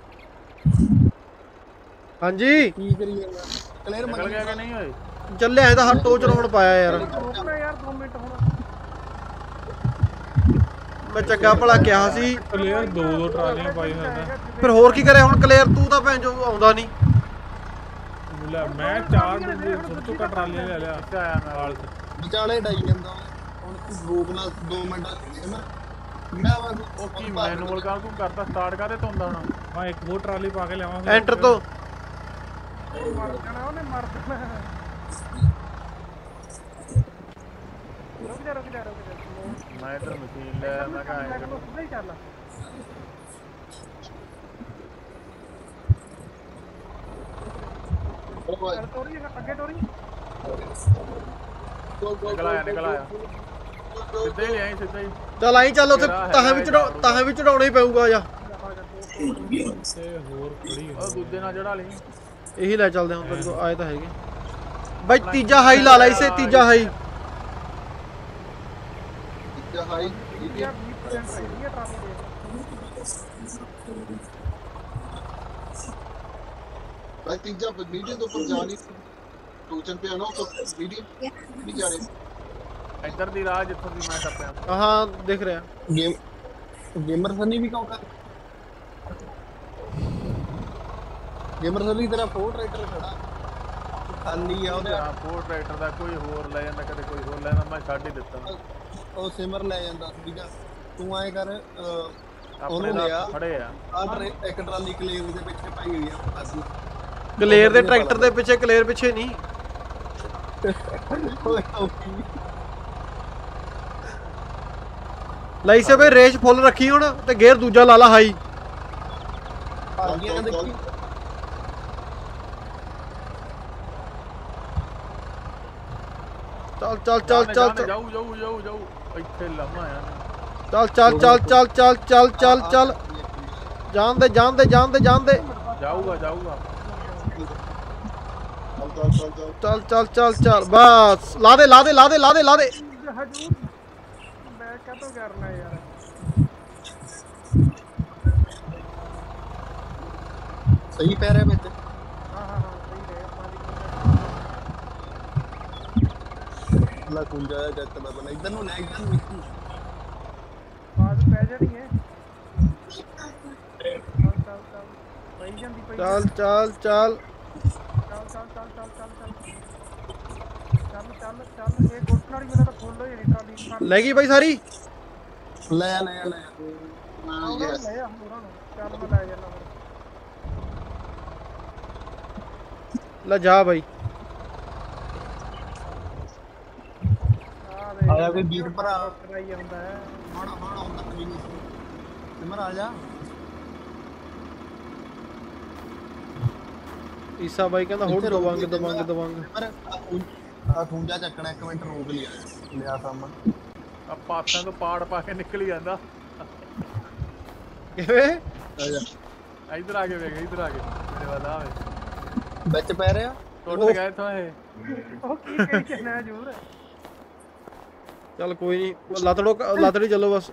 ਹਾਂਜੀ ਕੀ ਕਰੀ ਜਾਂਦਾ ਕਲੀਅਰ ਨਿਕਲ ਗਿਆ ਕਿ ਨਹੀਂ ਓਏ? ਚੱਲਿਆ ਇਹਦਾ ਹੱਟ ਟੋਚ ਰੋਣ ਪਾਇਆ ਯਾਰ। ਰੁਕਣਾ ਯਾਰ ਦੋ ਮਿੰਟ ਹੁਣ। ਮੈਂ ਚੰਗਾ ਭਲਾ ਕਿਹਾ ਸੀ। ਕਲੀਅਰ ਦੋ ਦੋ ਟਰਾਲੀਆਂ ਪਾਈ ਫਿਰਦਾ। ਫਿਰ ਹੋਰ ਕੀ ਕਰਿਆ ਹੁਣ ਕਲੀਅਰ? ਤੂੰ ਤਾਂ ਭੈਣ ਜੋ ਆਉਂਦਾ ਨਹੀਂ। ਲੈ ਮੈਂ ਚਾਰ ਛੋਟੇ ਛੋਟੇ ਟਰਾਲੀਆਂ ਲੈ ਲਿਆ। ਕਿੱਥੇ ਆਇਆ ਮੈਂ ਨਾਲ ਵਿਚਾਲੇ ਡਾਈ ਜਾਂਦਾ ਹੁਣ ਤੂੰ ਰੋਕ ਲਾ ਦੋ ਮਿੰਟ ਮੈਂ ਮੈਂ ਉਹ ਕੀ ਮੈਨੂਅਲ ਕਰ ਤੂੰ ਕਰਦਾ ਸਟਾਰਟ ਕਾਹਦੇ ਤੋਂ ਹੁੰਦਾ ਹੁਣ? ਮੈਂ ਇੱਕ ਹੋਰ ਟਰਾਲੀ ਪਾ ਕੇ ਲਿਆਵਾਂਗਾ ਐਂਟਰ ਤੋਂ। ਮਰ ਜਾਣਾ ਉਹਨੇ ਮਰ ਜਾਣਾ। ਰੁਕ ਜਾ ਰੁਕ ਜਾ ਰੁਕ ਜਾ। ਮੈਂ ਇਧਰ ਮਸ਼ੀਨ ਲੈ ਮੈਂ ਕਿਹਾ ਐਂ ਕਰੋ। ਸਿੱਧਾ ਹੀ ਚੱਲ। ਚੱਲ ਤੋਰੀ ਅੱਗੇ ਤੋਰੀ। ਨਿਕਲ ਆਇਆ ਨਿਕਲ ਆਇਆ ਸਿੱਧਾ ਹੀ ਲਿਆਈ ਸਿੱਧਾ ਹੀ। ਚੱਲ ਆਈ ਚੱਲ ਉੱਥੇ ਤਾਹਾਂ ਵੀ ਚੜਾ ਤਾਹਾਂ ਵੀ ਚੜਾਉਣਾ ਹੀ ਪਊਗਾ ਜਾ। ਤੇ ਹੋਰ ਖੜੀ ਉਹ ਦੂਜੇ ਨਾਲ ਚੜਾ ਲਈ। ਇਹੀ ਲੈ ਚੱਲਦੇ ਹੁਣ ਤੇਰੇ ਕੋਲ ਆਏ ਤਾਂ ਹੈਗੇ ਬਾਈ। ਤੀਜਾ ਹਾਈ ਲਾ ਲਾ ਇਸੇ ਤੀਜਾ ਹਾਈ। ਤੀਜਾ ਹਾਈ ਯਾਰ ਵੀਹ ਪਰਸੈਂਟ ਰਹੀ ਹੈ ਟਰਾਲੀ ਦੇ। ਭਾਈ ਤੀਜਾ ਮੀਡੀਅਮ ਤੋਂ ਉੱਪਰ ਜਾ ਨਹੀਂ ਟੋਚਨ ਪਿਆ ਨਾ ਉਹ ਮੀਡੀਅਮ ਨਹੀਂ ਜਾ ਰਹੇ। ਇੱਧਰ ਦੀ ਰਾਹ ਜਿੱਥੋਂ ਦੀ ਮੈਂ ਟੱਪਿਆ। ਹਾਂ ਦਿਖ ਰਿਹਾ। ਗੇਮ ਗੇਮਰ ਸਨੀ ਵੀ ਕਹੋ ਕਰ ਗੇਮਰ ਸਨੀ ਤੇਰਾ ਫੋਰ ਰਾਈਡਰ ਖੜਾ ਖਾਲੀ ਆ ਉਹਦੇ। ਹਾਂ ਫੋਰ ਟਰੈਕਟਰ ਦਾ ਕੋਈ ਹੋਰ ਲੈ ਜਾਂਦਾ ਕਦੇ ਕੋਈ ਹੋਰ ਲੈ ਜਾਂਦਾ ਮੈਂ ਛੱਡ ਹੀ ਦਿੱਤਾ। ਉਹ ਸਿਮਰ ਲੈ ਜਾਂਦਾ ਸੀਗਾ। ਤੂੰ ਐਂ ਕਰ ਆਪਣੇ ਉਹਨੂੰ ਲਿਆ ਨਾਲ ਖੜੇ ਆ। ਆ ਇੱਕ ਟਰਾਲੀ ਕਲੇਰ ਦੇ ਪਿੱਛੇ ਪਾਈ ਹੋਈ ਆ ਅਸੀਂ। ਕਲੇਰ ਦੇ ਟਰੈਕਟਰ ਦੇ ਪਿੱਛੇ ਕਲੇਰ ਪਿੱਛੇ ਨਹੀਂ। ਲਈ ਸੇ ਬਈ ਰੇਸ ਫੁੱਲ ਰੱਖੀ ਹੁਣ ਤੇ ਗੇਅਰ ਦੂਜਾ ਲਾ ਲਾ ਹਾਈ। ਆ ਗਿਆ ਦੇਖੀ ਚੱਲ ਚੱਲ ਚੱਲ ਚੱਲ ਚੱਲ ਜਾਊ ਜਾਊ ਜਾਊ ਜਾਊ ਇੱਥੇ ਲੰਮਾ ਆ। ਚੱਲ ਚੱਲ ਚੱਲ ਚੱਲ ਚੱਲ ਚੱਲ ਚੱਲ ਚੱਲ ਜਾਣ ਦੇ ਜਾਣ ਦੇ ਜਾਣ ਦੇ ਜਾਣ ਦੇ। ਜਾਊਗਾ ਜਾਊਗਾ ਚੱਲ ਚੱਲ ਚੱਲ ਚੱਲ ਬਸ ਲਾ ਦੇ ਲਾ ਦੇ ਲਾ ਦੇ ਲਾ ਦੇ ਲਾ ਦੇ। ਹਜੂਰ ਮੈਂ ਕਦੋਂ ਕਰਨਾ ਯਾਰ। ਸਹੀ ਪੈ ਰਿਹਾ ਵਿੱਚ। ਹਾਂ ਹਾਂ ਹਾਂ ਸਹੀ ਹੈ ਪਾਣੀ। ਲਾ ਕੁੰਜਾ ਜੱਟ ਦਾ ਬਣਾ ਇਧਰ ਨੂੰ ਲੈ ਇਧਰ ਨੂੰ ਬਾਅਦ ਪੈ ਜਾਣੀ ਹੈ। ਚੱਲ ਚੱਲ ਚੱਲ ਪਈ ਜਾਂਦੀ ਪਈ। ਚੱਲ ਚੱਲ ਚੱਲ ਚੱਲ ਚੱਲ ਚੱਲ ਚੱਲ ਚੱਲ ਚੱਲ ਚੱਲ ਚੱਲ ਇਹ ਗੁੱਟ ਨਾਲ ਹੀ ਮੇਰਾ ਤਾਂ ਫੁੱਲ ਹੋ ਜਾਣੀ ਟਰਾਲੀ। ਲੈ ਗਈ ਬਾਈ ਸਾਰੀ। ਲੈ ਲੈ ਲੈ ਉਹਨਾਂ ਨੂੰ ਲੈ ਆ ਉਹਨਾਂ ਨੂੰ। ਚੱਲ ਮੈਂ ਲੈ ਜਾਣਾ ਫਿਰ। ਲੈ ਜਾ ਬਾਈ। ਆ ਦੇ ਆਇਆ ਲੈ ਵੀ ਵੀਰ ਭਰਾ ਕਰਾਈ ਆਉਂਦਾ ਹੈ ਹੁਣ ਹੁਣ ਆਉਂਦਾ ਕਰੀ ਨਹੀਂ ਸਿਮਰ ਆ ਜਾ ਈਸਾ ਬਾਈ ਕਹਿੰਦਾ ਹੋਰ ਦਵਾਂਗੇ ਦਵਾਂਗੇ ਦਵਾਂਗੇ ਸਿਮਰ ਆ ਖੁੰਝਾ ਚੱਕਣਾ ਇੱਕ ਮਿੰਟ ਰੋਕ ਲਿਆ ਲਿਆ ਸਾਹਮਣ ਆ ਪਾਸਿਆਂ ਤੋਂ ਪਾੜ ਪਾ ਕੇ ਨਿਕਲ ਜਾਂਦਾ ਕਿਵੇਂ ਆ ਜਾ ਇੱਧਰ ਆ ਕੇ ਵੇਖ ਇੱਧਰ ਆ ਕੇ ਮੇਰੇ ਵੱਲ ਆਵੇ ਵਿੱਚ ਪੈ ਰਿਹਾ ਟੁੱਟ ਗਏ ਇੱਥੋਂ ਇਹ ਉਹ ਕੀ ਕਹੀ ਜਾਂਦਾ ਹਜੂਰ ਚੱਲ ਕੋਈ ਨਹੀਂ ਲੱਤੜੋ ਲੱਤੜੀ ਚੱਲੋ ਬਸ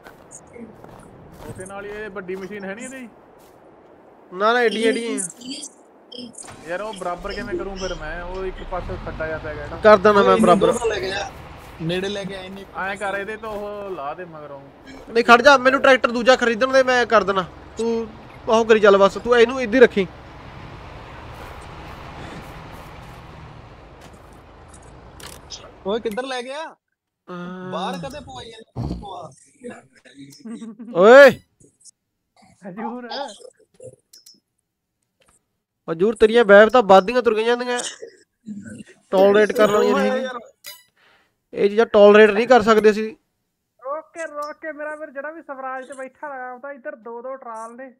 ਉਹਦੇ ਨਾਲ ਹੀ ਇਹ ਵੱਡੀ ਮਸ਼ੀਨ ਹੈ ਨਹੀਂ ਇਹਦੀ ਨਾ ਨਾ ਏਡੀ ਏਡੀ ਯਾਰ ਉਹ ਬਰਾਬਰ ਕਿਵੇਂ ਕਰੂੰ ਫਿਰ ਮੈਂ ਉਹ ਇੱਕ ਪਾਸੇ ਖੱਡਾ ਜਾ ਪੈ ਗਿਆ ਨਾ ਕਰ ਦੇਣਾ ਮੈਂ ਬਰਾਬਰ ਲੈ ਕੇ ਜਾ ਨੇੜੇ ਲੈ ਕੇ ਆਏ ਨਹੀਂ ਐਂ ਕਰ ਇਹਦੇ ਤੋਂ ਉਹ ਲਾ ਦੇ ਮਗਰੋਂ ਨਹੀਂ ਖੜ ਜਾ ਮੈਨੂੰ ਟਰੈਕਟਰ ਦੂਜਾ ਖਰੀਦਣ ਦੇ ਮੈਂ ਕਰ ਦੇਣਾ ਤੂੰ ਉਹ ਕਰੀ ਚੱਲ ਬਸ ਤੂੰ ਇਹਨੂੰ ਇੱਧਰ ਰੱਖੀ ਓਏ ਕਿੱਧਰ ਲੈ ਗਿਆ ਬਾਹਰ ਕਦੇ ਪਵਾਈ ਓਏ ਹਜੂਰ ਹਜੂਰ ਤੇਰੀਆਂ ਵੈਬ ਤਾਂ ਵੱਧਦੀਆਂ ਤੁਰ ਜਾਂਦੀਆਂ ਟੋਲਰੇਟ ਕਰਨ ਵਾਲੀਆਂ ਨਹੀਂ ਇਹ ਚੀਜ਼ਾਂ ਟੋਲਰੇਟ ਨਹੀਂ ਕਰ ਸਕਦੇ ਅਸੀਂ ਰੋਕ ਕੇ ਰੋਕ ਕੇ ਮੇਰਾ ਫਿਰ ਜਿਹੜਾ ਵੀ ਸਵਰਾਜ ਤੇ ਬੈਠਾ ਰਹਾ ਉਹਦਾ ਇੱਧਰ ਦੋ ਦੋ ਟਰਾਲ ਨੇ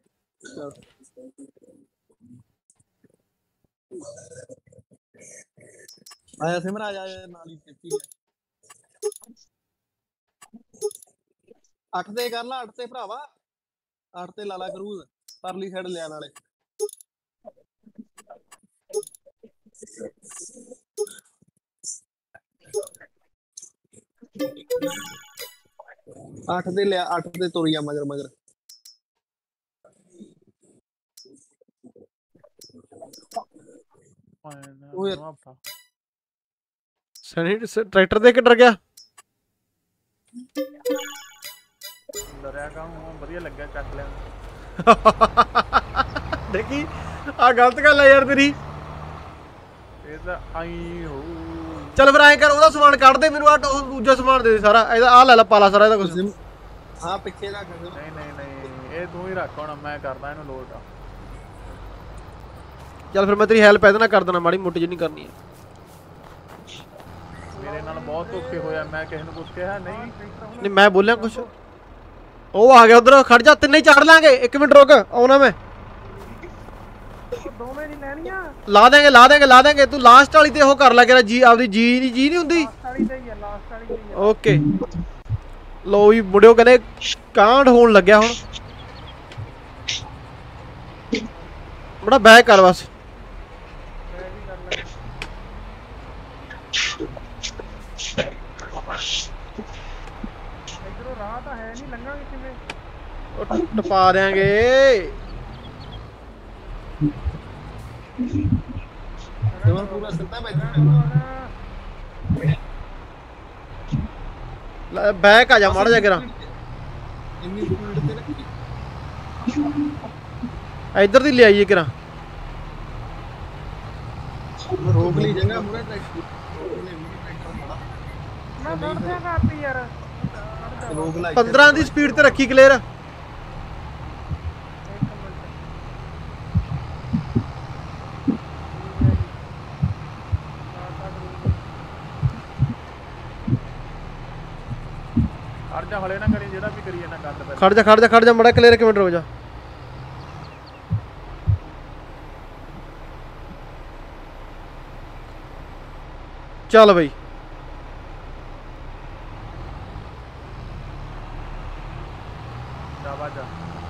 ਆਇਆ ਸਿਮਰ ਆ ਜਾ ਨਾਲ ਹੀ ਟਿੱਪੀ ਅੱਠ ਤੇ ਕਰ ਲਾ ਅੱਠ ਤੇ ਭਰਾਵਾ ਅੱਠ ਤੇ ਲਾ ਲਾ ਕਰੂਜ਼ ਪਰਲੀ ਸਾਈਡ ਲਿਆ ਨਾਲੇ ਅੱਠ ਤੇ ਲਿਆ ਅੱਠ ਤੇ ਤੁਰ ਜਾ ਮਗਰ ਮਗਰ ਸਣੀ ਟਰੈਕਟਰ ਦੇਖ ਕੇ ਡਰ ਗਿਆ ਡਰਿਆ ਕਾਹਨੂੰ ਵਧੀਆ ਲੱਗਿਆ ਚੱਕ ਲਿਆ ਦੇਖੀ ਆ ਗਲਤ ਗੱਲ ਆ ਯਾਰ ਤੇਰੀ ਇਹ ਤਾਂ ਆਈ ਹੋ ਚੱਲ ਫਿਰ ਐਂ ਕਰ ਉਹਦਾ ਸਮਾਨ ਕੱਢ ਦੇ ਮੈਨੂੰ ਆ ਦੂਜਾ ਸਮਾਨ ਦੇ ਦੇ ਸਾਰਾ ਇਹਦਾ ਆ ਲੈ ਲੈ ਪਾਲਾ ਸਾਰਾ ਇਹਦਾ ਕੁਝ ਹਾਂ ਪਿੱਛੇ ਰੱਖ ਨਹੀਂ ਨਹੀਂ ਨਹੀਂ ਇਹ ਤੂੰ ਹੀ ਰੱਖ ਹੁਣ ਮੈਂ ਕਰਦਾ ਇਹਨੂੰ ਲੋਡ ਆ ਚੱਲ ਫਿਰ ਮੈਂ ਤੇਰੀ ਹੈਲਪ ਇਹਦੇ ਨਾਲ ਕਰ ਦੇਣਾ ਮਾੜੀ ਮੋਟੀ ਜਿੰਨੀ ਕਰਨੀ ਹੈ ਮੇਰੇ ਨਾਲ ਬਹੁਤ ਧੋਖੇ ਹੋਇਆ ਮੈਂ ਕਿਸੇ ਨੂੰ ਕੁਝ ਕਿਹਾ ਨਹੀਂ ਨਹੀਂ ਮੈਂ ਬੋਲਿਆ ਕੁਛ ਉਹ ਆ ਗਿਆ ਉਧਰ ਖੜ ਜਾ ਤਿੰਨੇ ਚਾੜ ਲਾਂਗੇ ਇੱਕ ਮਿੰਟ ਰੁਕ ਆਉਣਾ ਮੈਂ ਦੋਵੇਂ ਨਹੀਂ ਲੈਣੀਆਂ ਲਾ ਦੇਂਗੇ ਲਾ ਦੇਂਗੇ ਲਾ ਦੇਂਗੇ ਤੂੰ ਲਾਸਟ ਵਾਲੀ ਤੇ ਉਹ ਕਰ ਲੈ ਕੇ ਜੀ ਆਪਦੀ ਜੀ ਨਹੀਂ ਜੀ ਨਹੀਂ ਹੁੰਦੀ ਵਾਲੀ ਤੇ ਹੀ ਆ ਲਾਸਟ ਵਾਲੀ ਤੇ ਹੀ ਆ ਓਕੇ ਲੋ ਵੀ ਮੁੰਡਿਓ ਕਹਿੰਦੇ ਕਾਂਡ ਹੋਣ ਲੱਗਿਆ ਹੁਣ ਬੜਾ ਬੈਕ ਕਰ ਬਸ ਮੈਂ ਵੀ ਕਰ ਲੈ ਇਧਰੋਂ ਰਾਹ ਤਾਂ ਹੈ ਨਹੀਂ ਲੰਘਾਂਗੇ ਕਿਵੇਂ ਉਹ ਟਪਾ ਦਿਆਂਗੇ ਸਿਮਰ ਪੂਰਾ ਸਿੱਧਾ ਬੈਠਾ ਲੈ ਬੈਕ ਆ ਜਾ ਮਾੜਾ ਜਿਹਾ ਕਰਾਂ ਇੰਨੀ ਸਪੀਡ ਤੇ ਰੱਖੀ ਇੱਧਰ ਦੀ ਲਿਆਈਏ ਕਰਾਂ ਰੋਕ ਲਈ ਜਗ੍ਹਾ ਮੂਰੇ ਟਰੈਕਟਰ ਮੈਂ ਦੌੜ ਦਿਆਂ ਕਰਤੀ ਯਾਰ ਰੋਕ ਲਾ ਪੰਦਰਾਂ ਦੀ ਸਪੀਡ ਤੇ ਰੱਖੀ ਕਲੀਅਰ ਖੜ ਜਾ ਹਲੇ ਨਾ ਕਰੀ ਜਿਹੜਾ ਵੀ ਕਰੀਏ ਨਾ ਗੰਦ ਪੈ ਖੜ ਜਾ ਖੜ ਜਾ ਖੜ ਜਾ ਮੜਾ ਕਲੀਅਰ ਇੱਕ ਮਿੰਟ ਰੁਕ ਜਾ ਚੱਲ ਬਈ ਜਾ ਵਾਜਾ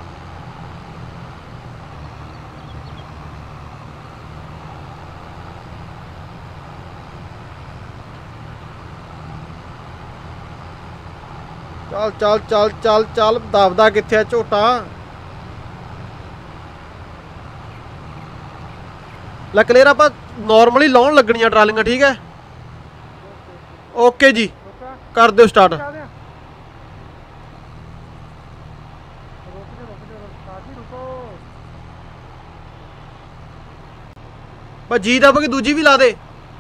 ਚੱਲ ਚੱਲ ਚੱਲ ਚੱਲ ਚੱਲ ਦਬਦਾ ਕਿੱਥੇ ਆ ਝੋਟਾ ਲੈ ਕਲੀਅਰ ਆਪਾਂ ਨਾਰਮਲੀ ਲਾਉਣ ਲੱਗਣੀਆਂ ਟਰਾਲੀਆਂ ਠੀਕ ਹੈ ਓਕੇ ਜੀ ਕਰ ਦਿਓ ਸਟਾਰਟ ਰੁਕ ਜਾ ਰੁਕ ਜਾ ਸਾਥੀ ਰੁਕੋ ਬਸ ਜੀ ਦੱਬ ਕੇ ਦੂਜੀ ਵੀ ਲਾ ਦੇ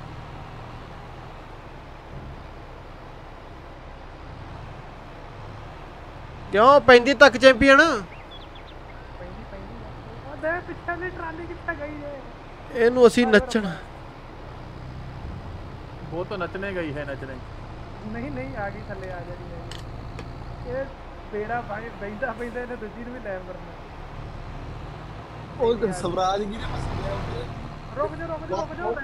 ਕਿਉਂ ਪੈਂਦੀ ਤੱਕ ਚੈਂਪੀਅਨ ਪੈਂਦੀ ਪੈਂਦੀ ਆ ਦੇ ਪਿੱਛੇ ਦੀ ਟਰਾਲੀ ਕਿੱਥੇ ਗਈ ਏ ਇਹਨੂੰ ਅਸੀਂ ਨੱਚਣ वो तो नचने गई है नचने ਨਹੀਂ ਨਹੀਂ ਆ ਗਈ ਥੱਲੇ ਆ ਜਾਣੀ ਹੈ ਇਹ ਬੇੜਾ ਭਾਈ ਬੈਂਦਾ ਬੈਂਦਾ ਇਹਨੇ ਦੂਜੀ ਨੂੰ ਵੀ ਲੈ ਮਰਨਾ ਉਹ ਸਵਰਾਜ ਕੀ ਨੇ ਮਸਲਿਆ ਉੱਤੇ ਰੁਕ ਜਾ ਰੁਕ ਜਾ ਰੁਕ ਜਾ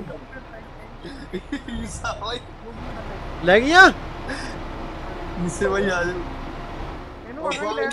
ਈਸਾ ਭਾਈ ਲੈ ਗਈਆਂ ਈਸੇ ਭਾਈ ਆ ਜਾ ਇਹਨੂੰ ਆ ਗਈ ਲੈ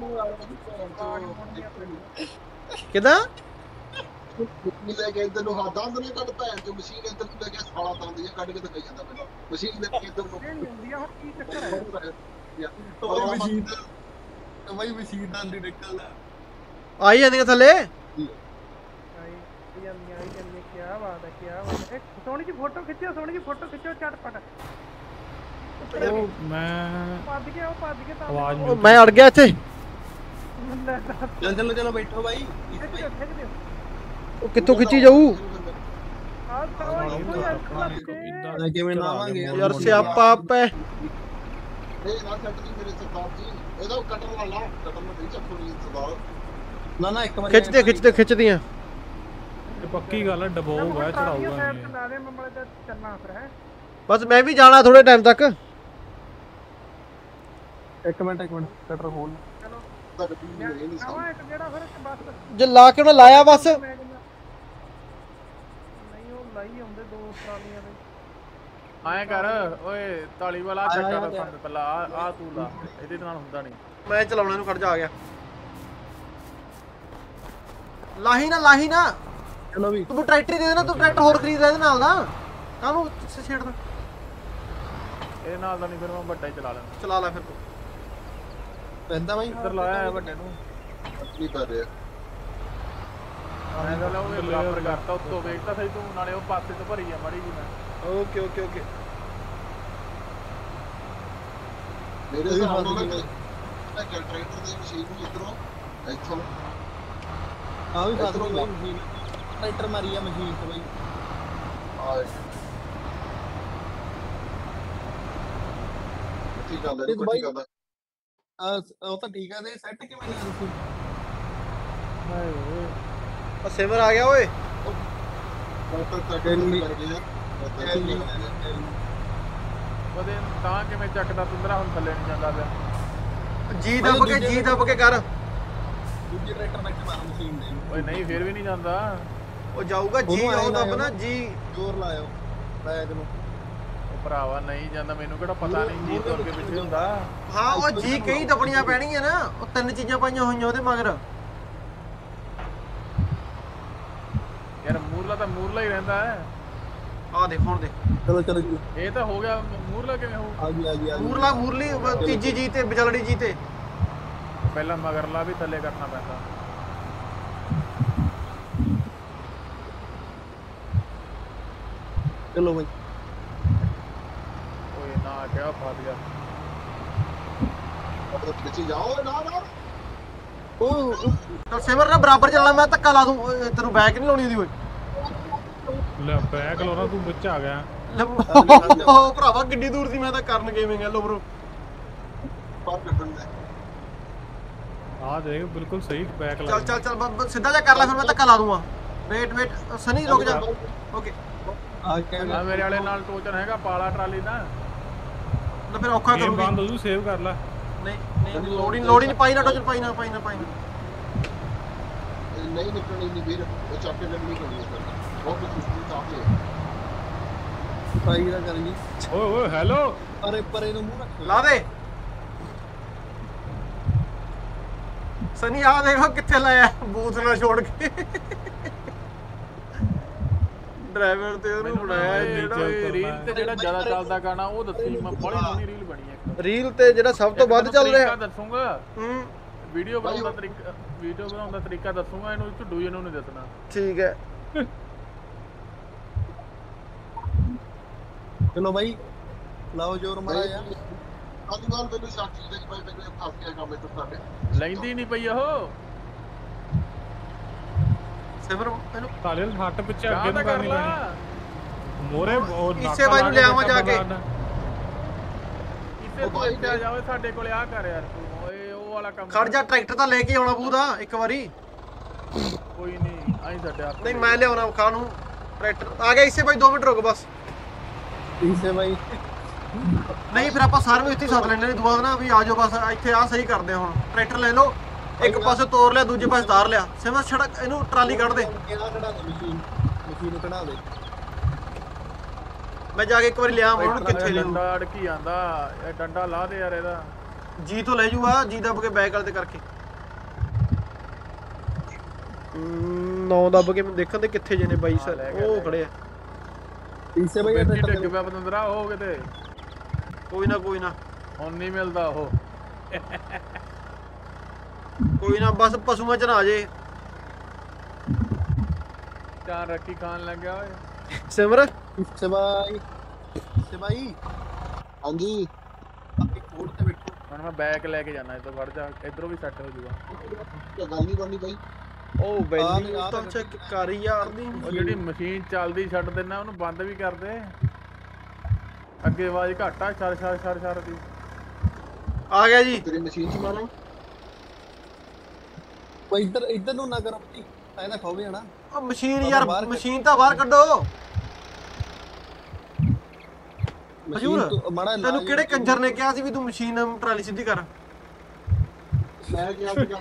ਕਿਦਾਂ ਮਸ਼ੀਨ ਲੈ ਕੇ ਇੱਧਰ ਨੂੰ ਹਾਂ ਦੰਦ ਨਹੀਂ ਕੱਢ ਭੈਣ ਜੋ ਮਸ਼ੀਨ ਇੱਧਰ ਨੂੰ ਲੈ ਕੇ ਸਾਲਾ ਦੰਦ ਜਿਹਾ ਕੱਢ ਕੇ ਦਿਖਾਈ ਜਾਂਦਾ ਮੈਨੂੰ ਮਸ਼ੀਨ ਲੈ ਕੇ ਇੱਧਰ ਨੂੰ ਇਹ ਨਹੀਂ ਹੁੰਦੀ ਆ ਹੁਣ ਕੀ ਚੱਕਰ ਹੈ ਉਹ ਮਸ਼ੀਨ ਭਾਈ ਮਸ਼ੀਨ ਦਾ ਨਹੀਂ ਨਿਕਲਦਾ ਆਈ ਜਾਂਦੀਆਂ ਥੱਲੇ ਆਈ ਜਾਂਦੀ ਆਈ ਜਾਂਦੀ ਕੀ ਬਾਤ ਹੈ ਕੀ ਬਾਤ ਹੈ ਇੱਕ ਸੋਹਣੀ ਜੀ ਫੋਟੋ ਖਿੱਚਿਓ ਸੋਹਣੀ ਜੀ ਫੋਟੋ ਖਿੱਚਿਓ ਝਟਪਟ ਉਹ ਮੈਂ ਭੱਜ ਗਿਆ ਉਹ ਭੱਜ ਗਿਆ ਤਾਂ ਆਵਾਜ਼ ਉਹ ਮੈਂ ਅੜ ਗਿਆ ਇੱਥੇ ਚਲ ਚਲੋ ਚਲੋ ਬੈਠੋ ਭਾਈ ਖਿੱਚ ਦਿਓ ਖਿੱਚ ਦਿਓ ਉਹ ਕਿੱਥੋਂ ਖਿੱਚੀ ਜਾਊ ਆ ਤਾਂ ਇੱਕੋ ਯਾਰ ਨਾ ਕਿਵੇਂ ਲਾਵਾਂਗੇ ਯਾਰ ਸਿਆਪਾ ਪੈ ਇਹ ਨਾ ਕੱਟ ਦੀ ਮੇਰੇ ਸਰਦਾਰ ਜੀ ਇਹਦਾ ਕਟਰ ਲਾ ਲਾ ਕਟਰ ਨੂੰ ਨਹੀਂ ਚੱਕੋ ਨਹੀਂ ਸਰਦਾਰ ਨਾ ਨਾ ਇੱਕ ਵਾਰ ਖਿੱਚਦੇ ਖਿੱਚਦੇ ਖਿੱਚਦੀਆਂ ਇਹ ਪੱਕੀ ਗੱਲ ਹੈ ਡਬੋਊਗਾ ਚੜਾਊਗਾ ਸਾਈਡ ਤੇ ਲਾ ਦੇ ਮੈਂ ਮਲੇ ਤੇ ਚੱਲਣਾ ਫਿਰ ਹੈ ਬਸ ਮੈਂ ਵੀ ਜਾਣਾ ਥੋੜੇ ਟਾਈਮ ਤੱਕ ਇੱਕ ਮਿੰਟ ਇੱਕ ਮਿੰਟ ਕਟਰ ਖੋਲ ਚਲੋ ਤਾਂ ਗੱਡੀ ਨਹੀਂ ਰਹੀ ਨਹੀਂ ਆਵਾ ਇੱਕ ਜਿਹੜਾ ਫਿਰ ਬਸ ਜੇ ਲਾ ਕੇ ਉਹਨੇ ਲਾਇਆ ਬਸ ਮੈਂ ਕਹਿੰਦਾ ਨਹੀਂ ਉਹ ਲਾਈ ਆਉਂਦੇ ਦੋ ਟਰਾਲੀਆਂ ਦੇ ਐਂ ਕਰ ਓਏ ਤਾਲੀ ਵਾਲਾ ਚੱਕਾ ਦਾ ਸੰਦ ਪਹਿਲਾਂ ਆ ਆ ਤੂੰ ਲਾ ਇਹਦੇ ਨਾਲ ਹੁੰਦਾ ਨਹੀਂ ਮੈਂ ਚਲਾਉਣਾ ਇਹਨੂੰ ਖੜ ਜਾ ਆ ਗਿਆ ਲਾਹੀ ਨਾ ਲਾਹੀ ਨਾ ਚਲੋ ਵੀ ਤੂੰ ਟਰੈਕਟਰ ਦੇ ਦੇ ਨਾ ਤੂੰ ਟਰੈਕਟਰ ਹੋਰ ਖਰੀਦ ਲੈ ਇਹਦੇ ਨਾਲ ਦਾ ਕਾਹਨੂੰ ਛੇੜਦਾ ਇਹ ਨਾਲ ਦਾ ਨਹੀਂ ਫਿਰ ਮੈਂ ਵੱਡਾ ਹੀ ਚਲਾ ਲੈਣਾ ਚਲਾ ਲੈ ਫਿਰ ਤੂੰ ਪੈਂਦਾ ਭਾਈ ਇੱਧਰ ਲਾਇਆ ਹੈ ਵੱਡੇ ਨੂੰ ਕੀ ਕਰ ਰਿਹਾ ਮੈਂ ਤਾਂ ਲਾਉਂਗੇ ਬਰਾਬਰ ਕਰਤਾ ਉੱਤੋਂ ਵੇਖਦਾ ਸਹੀ ਤੂੰ ਨਾਲੇ ਉਹ ਪਾਸੇ ਤੋਂ ਭਰੀ ਆ ਮਾੜੀ ਜੀ ਮੈਂ ਓਕੇ ਓਕੇ ਓਕੇ ਮੇਰੇ ਹਿਸਾਬ ਨਾਲ ਮੈਂ ਟਰੈਕਟਰ ਦੀ ਮਸ਼ੀਨ ਨੂੰ ਇੱਧਰੋਂ ਇੱਥੋਂ ਆ ਵੀ ਫਸ ਗਈ ਭਾਈ ਮਸ਼ੀਨ ਟਰੈਕਟਰ ਮਾਰੀ ਆ ਮਸ਼ੀਨ ਤੇ ਭਾਈ ਆ ਠੀਕ ਗੱਲ ਹੈ ਕੋਈ ਗੱਲ ਹੈ ਆ ਉਹ ਤਾਂ ਠੀਕ ਆ ਤੇ ਸੈੱਟ ਕਿਵੇਂ ਨਹੀਂ ਤੁਸੀਂ ਹਾਏ ਓਏ ਆ ਸਿਮਰ ਆ ਗਿਆ ਓਏ ਡਾਕਟਰ ਤੱਕ ਨਹੀਂ ਕਰ ਗਿਆ ਉਹਦੇ ਤਾਂ ਕਿਵੇਂ ਚੱਕਦਾ ਤੁੰਦਰਾ ਹੁਣ ਥੱਲੇ ਨਹੀਂ ਜਾਂਦਾ ਪਿਆ ਜੀ ਦੱਬ ਕੇ ਜੀ ਦੱਬ ਕੇ ਕਰ ਦੂਜੇ ਟਰੈਕਟਰ ਨਾਲ ਮਾਰ ਮਸ਼ੀਨ ਦੇ ਓਏ ਨਹੀਂ ਫਿਰ ਵੀ ਨਹੀਂ ਜਾਂਦਾ ਉਹ ਜਾਊਗਾ ਜੀ ਉਹ ਦੱਬ ਨਾ ਜੀ ਜ਼ੋਰ ਲਾਇਓ ਬੈਗ ਨੂੰ ਉਹ ਭਰਾਵਾ ਨਹੀਂ ਜਾਂਦਾ ਮੈਨੂੰ ਕਿਹੜਾ ਪਤਾ ਨਹੀਂ ਜੀ ਤੋਂ ਅੱਗੇ ਪਿੱਛੇ ਹੁੰਦਾ ਹਾਂ ਉਹ ਜੀ ਕਈ ਦਬਣੀਆਂ ਪੈਣਗੀਆਂ ਨਾ ਉਹ ਤਿੰਨ ਚੀਜ਼ਾਂ ਪਾਈਆਂ ਹੋਈਆਂ ਉਹਦੇ ਮਗਰ ਯਾਰ ਮੂਰਲਾ ਤਾਂ ਮੂਰਲਾ ਹੀ ਰਹਿੰਦਾ ਹੈ ਆ ਦੇਖ ਹੁਣ ਦੇ ਚਲੋ ਚਲੋ ਇਹ ਤਾਂ ਹੋ ਗਿਆ ਮੂਰਲਾ ਕਿਵੇਂ ਹੋ ਆ ਗਈ ਆ ਗਈ ਆ ਗਈ ਮੂਰਲਾ ਮੂਰਲੀ ਤੀਜੀ ਜੀ ਤੇ ਵਿਚਲੜੀ ਜੀ ਤੇ ਪਹਿਲਾਂ ਮਗਰਲਾ ਵੀ ਥੱਲੇ ਕਰਨਾ ਪੈਂਦਾ ਚਲੋ ਭਾਈ ਓਏ ਨਾ ਕਿਆ ਫਸ ਗਿਆ ਆਪਣੇ ਪਿੱਛੇ ਜਾਓ ਨਾ ਨਾ ਉਹ ਤਾਂ ਸਿਮਰ ਨਾਲ ਬਰਾਬਰ ਚੱਲਣਾ ਮੈਂ ਧੱਕਾ ਲਾ ਦੂੰ ਓਏ, ਤੈਨੂੰ ਬੈਕ ਨਹੀਂ ਲਾਉਣੀ ਉਹਦੀ ਓਏ ਲੈ ਬੈਕ ਲਾਉਣਾ ਤੂੰ ਵਿੱਚ ਆ ਗਿਆ ਉਹ ਭਰਾਵਾ ਕਿੰਨੀ ਦੂਰ ਸੀ ਮੈਂ ਤਾਂ ਕਰਨ ਗੇਮਿੰਗ ਹੈਲੋ ਬ్రో ਪਰ ਕੱਢਣ ਦਾ ਆ ਦੇਖ ਬਿਲਕੁਲ ਸਹੀ ਬੈਕ ਲਾ ਚੱਲ ਚੱਲ ਚੱਲ ਬਸ- ਬਸ ਸਿੱਧਾ ਜਾ ਕਰ ਲੈ ਫਿਰ ਮੈਂ ਧੱਕਾ ਲਾ ਦੂੰਗਾ ਵੇਟ ਵੇਟ ਸਨੀ ਰੁਕ ਜਾ ਓਕੇ ਆ ਕੇ ਆ ਮੇਰੇ ਵਾਲੇ ਨਾਲ ਟੋਚਨ ਹੈਗਾ ਪਾਲਾ ਟਰਾਲੀ ਦਾ ਨਾ ਫਿਰ ਔਖਾ ਗੇਮ ਕਰੂਗੀ ਬੰਦ ਹੋ ਜੂ ਸੇਵ ਕਰ ਲੈ ਨਹੀਂ ਨਹੀਂ ਲੋੜ ਹੀ ਲੋੜ ਹੀ ਨਹੀਂ ਪਾਈ ਨਾ ਟੋਚਨ ਪਾਈ ਨਾ ਪਾਈ ਨਾ ਪਾਈ ਨਾ ਨਹੀਂ ਨਿਕਲਣੀ ਨਹੀਂ ਵੀਰ ਉਹ ਚੱਕ ਕੇ ਲੱਗਣੀ ਕਰਨੀ ਹੈ ਬਹੁਤ ਕੁਝ ਤਾਂ ਹੈ ਪਾਈ ਨਾ ਕਰੀ ਓਏ ਓਏ ਹੈਲੋ ਪਰੇ ਪਰੇ ਨੂੰ ਮੂੰਹ ਰੱਖ ਲਾ ਦੇ ਸਨੀ ਆ ਦੇਖੋ ਕਿੱਥੇ ਲਾਇਆ ਬੂਥ ਨਾਲ ਛੋੜ ਕੇ ਡਰਾਈਵਰ ਤੇ ਉਹਨੂੰ ਬਣਾਇਆ ਜਿਹੜਾ ਰੀਲ ਤੇ ਜਿਹੜਾ ਜ਼ਿਆਦਾ ਚੱਲਦਾ ਗਾਣਾ ਉਹ ਦੱਸੀ ਮੈਂ ਬੜੀ ਸੋਹਣੀ ਰੀਲ ਬਣੀ ਹੈ ਇੱਕ ਰੀਲ ਤੇ ਜਿਹੜਾ ਸਭ ਤੋਂ ਵੱਧ ਚੱਲ ਤਰੀਕਾ ਰਿਹਾ ਦੱਸੂਗਾ ਹੂੰ ਵੀਡੀਓ ਬਣਾਉਣ ਦਾ ਤਰੀਕਾ ਵੀਡੀਓ ਬਣਾਉਣ ਦਾ ਤਰੀਕਾ ਦੱਸੂਗਾ ਇਹਨੂੰ ਝੁੱਡੂ ਇਹਨੂੰ ਨਹੀਂ ਦੱਸਣਾ ਠੀਕ ਹੈ ਚਲੋ ਭਾਈ ਲਾਓ ਜੋਰ ਮਾਰਾ ਯਾਰ ਅੱਜ ਕੱਲ ਮੈਨੂੰ ਸਾਖੀ ਦੇ ਭਾਈ ਮੈਨੂੰ ਫਸ ਗਿਆ ਕੰਮ ਇੱਥੇ ਸਾਡੇ ਲੈਂਦੀ ਨਹੀਂ ਪਈ ਉਹ ਸਿਮਰ ਇਹਨੂੰ ਤਾਲੇ ਹੱਟ ਪਿੱਛੇ ਗਾਂ ਅੱਗੇ ਤਾਂ ਨੂੰ ਕਰ ਕਰਨੀ ਲਾ ਪੈਣੀ ਮੋਰੇ ਉਹ ਇਸੇ ਬਾਈ ਨੂੰ ਲਿਆਵਾਂ ਜਾ ਕੇ। ਇਸੇ ਤੋਂ ਇੱਥੇ ਆ ਜਾਵੇ ਸਾਡੇ ਕੋਲੇ ਆ ਕਰ ਯਾਰ ਤੂੰ ਓਏ ਉਹ ਵਾਲਾ ਕੰਮ ਖੜ ਜਾ ਟਰੈਕਟਰ ਤਾਂ ਲੈ ਕੇ ਆਉਣਾ ਪੂਦਾ ਇੱਕ ਵਾਰੀ ਕੋਈ ਨਹੀਂ ਆਈ ਛੱਡਿਆ ਨਹੀਂ ਮੈਂ ਲਿਆਉਣਾ ਖਾਣ ਨੂੰ ਟਰੈਕਟਰ ਆ ਗਿਆ ਇਸੇ ਬਾਈ ਦੋ ਮਿੰਟ ਰੁਕ ਬਸ ਇਸੇ ਭਾਈ ਨਹੀਂ ਫਿਰ ਆਪਾਂ ਸਾਰੇ ਨੂੰ ਇੱਥੇ ਹੀ ਸੱਦ ਲੈਣੇ ਨੇ ਦੁਬਾਰਾ ਨਾ ਵੀ ਆ ਜਾਓ ਬਸ ਇੱਥੇ ਆ ਸਹੀ ਕਰਦੇ ਹੁਣ ਟਰੈਕਟਰ ਲੈ ਲਓ ਇੱਕ ਪਾਸੇ ਤੋਰ ਲਿਆ ਦੂਜੇ ਪਾਸੇ ਤਾਰ ਲਿਆ ਸਿਮਰ ਛੜਾ ਇਹਨੂੰ ਟਰਾਲੀ ਕੱਢ ਦੇ ਇਹਦਾ ਕਢਾ ਦੇ ਮਸ਼ੀਨ ਮਸ਼ੀਨ ਕਢਾ ਦੇ ਮੈਂ ਜਾ ਕੇ ਇੱਕ ਵਾਰੀ ਲਿਆ ਹੁਣ ਕਿੱਥੇ ਲਿਆ ਡੰਡਾ ਅੜਕੀ ਆਂਦਾ ਇਹ ਡੰਡਾ ਲਾ ਦੇ ਯਾਰ ਇਹਦਾ ਜੀ ਤੋਂ ਲੈ ਜੂਗਾ ਜੀ ਦੱਬ ਕੇ ਬੈਕ ਵਾਲੇ ਤੇ ਕਰਕੇ ਨੌ ਦੱਬ ਕੇ ਮੈਂ ਦੇਖਣ ਤੇ ਕਿੱਥੇ ਜੇ ਨੇ ਬਾਈ ਸਰ ਉਹ ਖੜੇ ਆ ਇਸੇ ਬਈ ਡਿੱਗ ਪਿਆ ਬਤੰਦਰਾ ਹੋ ਕਿਤੇ ਕੋਈ ਨਾ ਕੋਈ ਨਾ ਹੁਣ ਨਹੀਂ ਮਿਲਦਾ ਉਹ ਕੋਈ ਨਾ ਬਸ ਪਸ਼ੂਆਂ ਚ ਨਾ ਆ ਜੇ ਚਾਰ ਰੱਖੀ ਖਾਣ ਲੱਗਿਆ ਓਏ ਸਿਮਰ ਸਬਾਈ ਸਬਾਈ ਹਾਂਜੀ ਆਪੇ ਕੋਡ ਤੇ ਬੈਠੋ ਹੁਣ ਮੈਂ ਬੈਕ ਲੈ ਕੇ ਜਾਣਾ ਇੱਥੋਂ ਵੜ ਜਾ ਇਧਰੋਂ ਵੀ ਸੈੱਟ ਹੋ ਜਾਊਗਾ ਗੱਲ ਨਹੀਂ ਬਣਨੀ ਬਾਈ ਉਹ ਵੈਲੀ ਤਾਂ ਚੈੱਕ ਕਰ ਯਾਰ ਦੀ ਉਹ ਜਿਹੜੀ ਮਸ਼ੀਨ ਚੱਲਦੀ ਛੱਡ ਦੇਣਾ ਉਹਨੂੰ ਬੰਦ ਵੀ ਕਰ ਦੇ ਅੱਗੇ ਆਵਾਜ਼ ਘੱਟ ਆ ਛਰ ਛਰ ਛਰ ਛਰ ਦੀ ਆ ਗਿਆ ਜੀ ਤੇਰੀ ਮਸ਼ੀਨ ਚ ਮਾਰੋ ਉਹ ਇੱਧਰ ਇੱਧਰ ਨੂੰ ਨਾ ਕਰੋ ਭਾਈ ਐਦਾ ਖੋਵੇ ਜਾਣਾ ਉਹ ਮਸ਼ੀਨ ਯਾਰ ਮਸ਼ੀਨ ਤਾਂ ਬਾਹਰ ਕੱਢੋ ਹਜੂਰ ਤੈਨੂੰ ਕਿਹੜੇ ਕੰਜਰ ਨੇ ਕਿਹਾ ਸੀ ਵੀ ਤੂੰ ਮਸ਼ੀਨ ਟਰਾਲੀ ਸਿੱਧੀ ਕਰ ਮੈਂ ਕਿਹਾ ਸੀਗਾ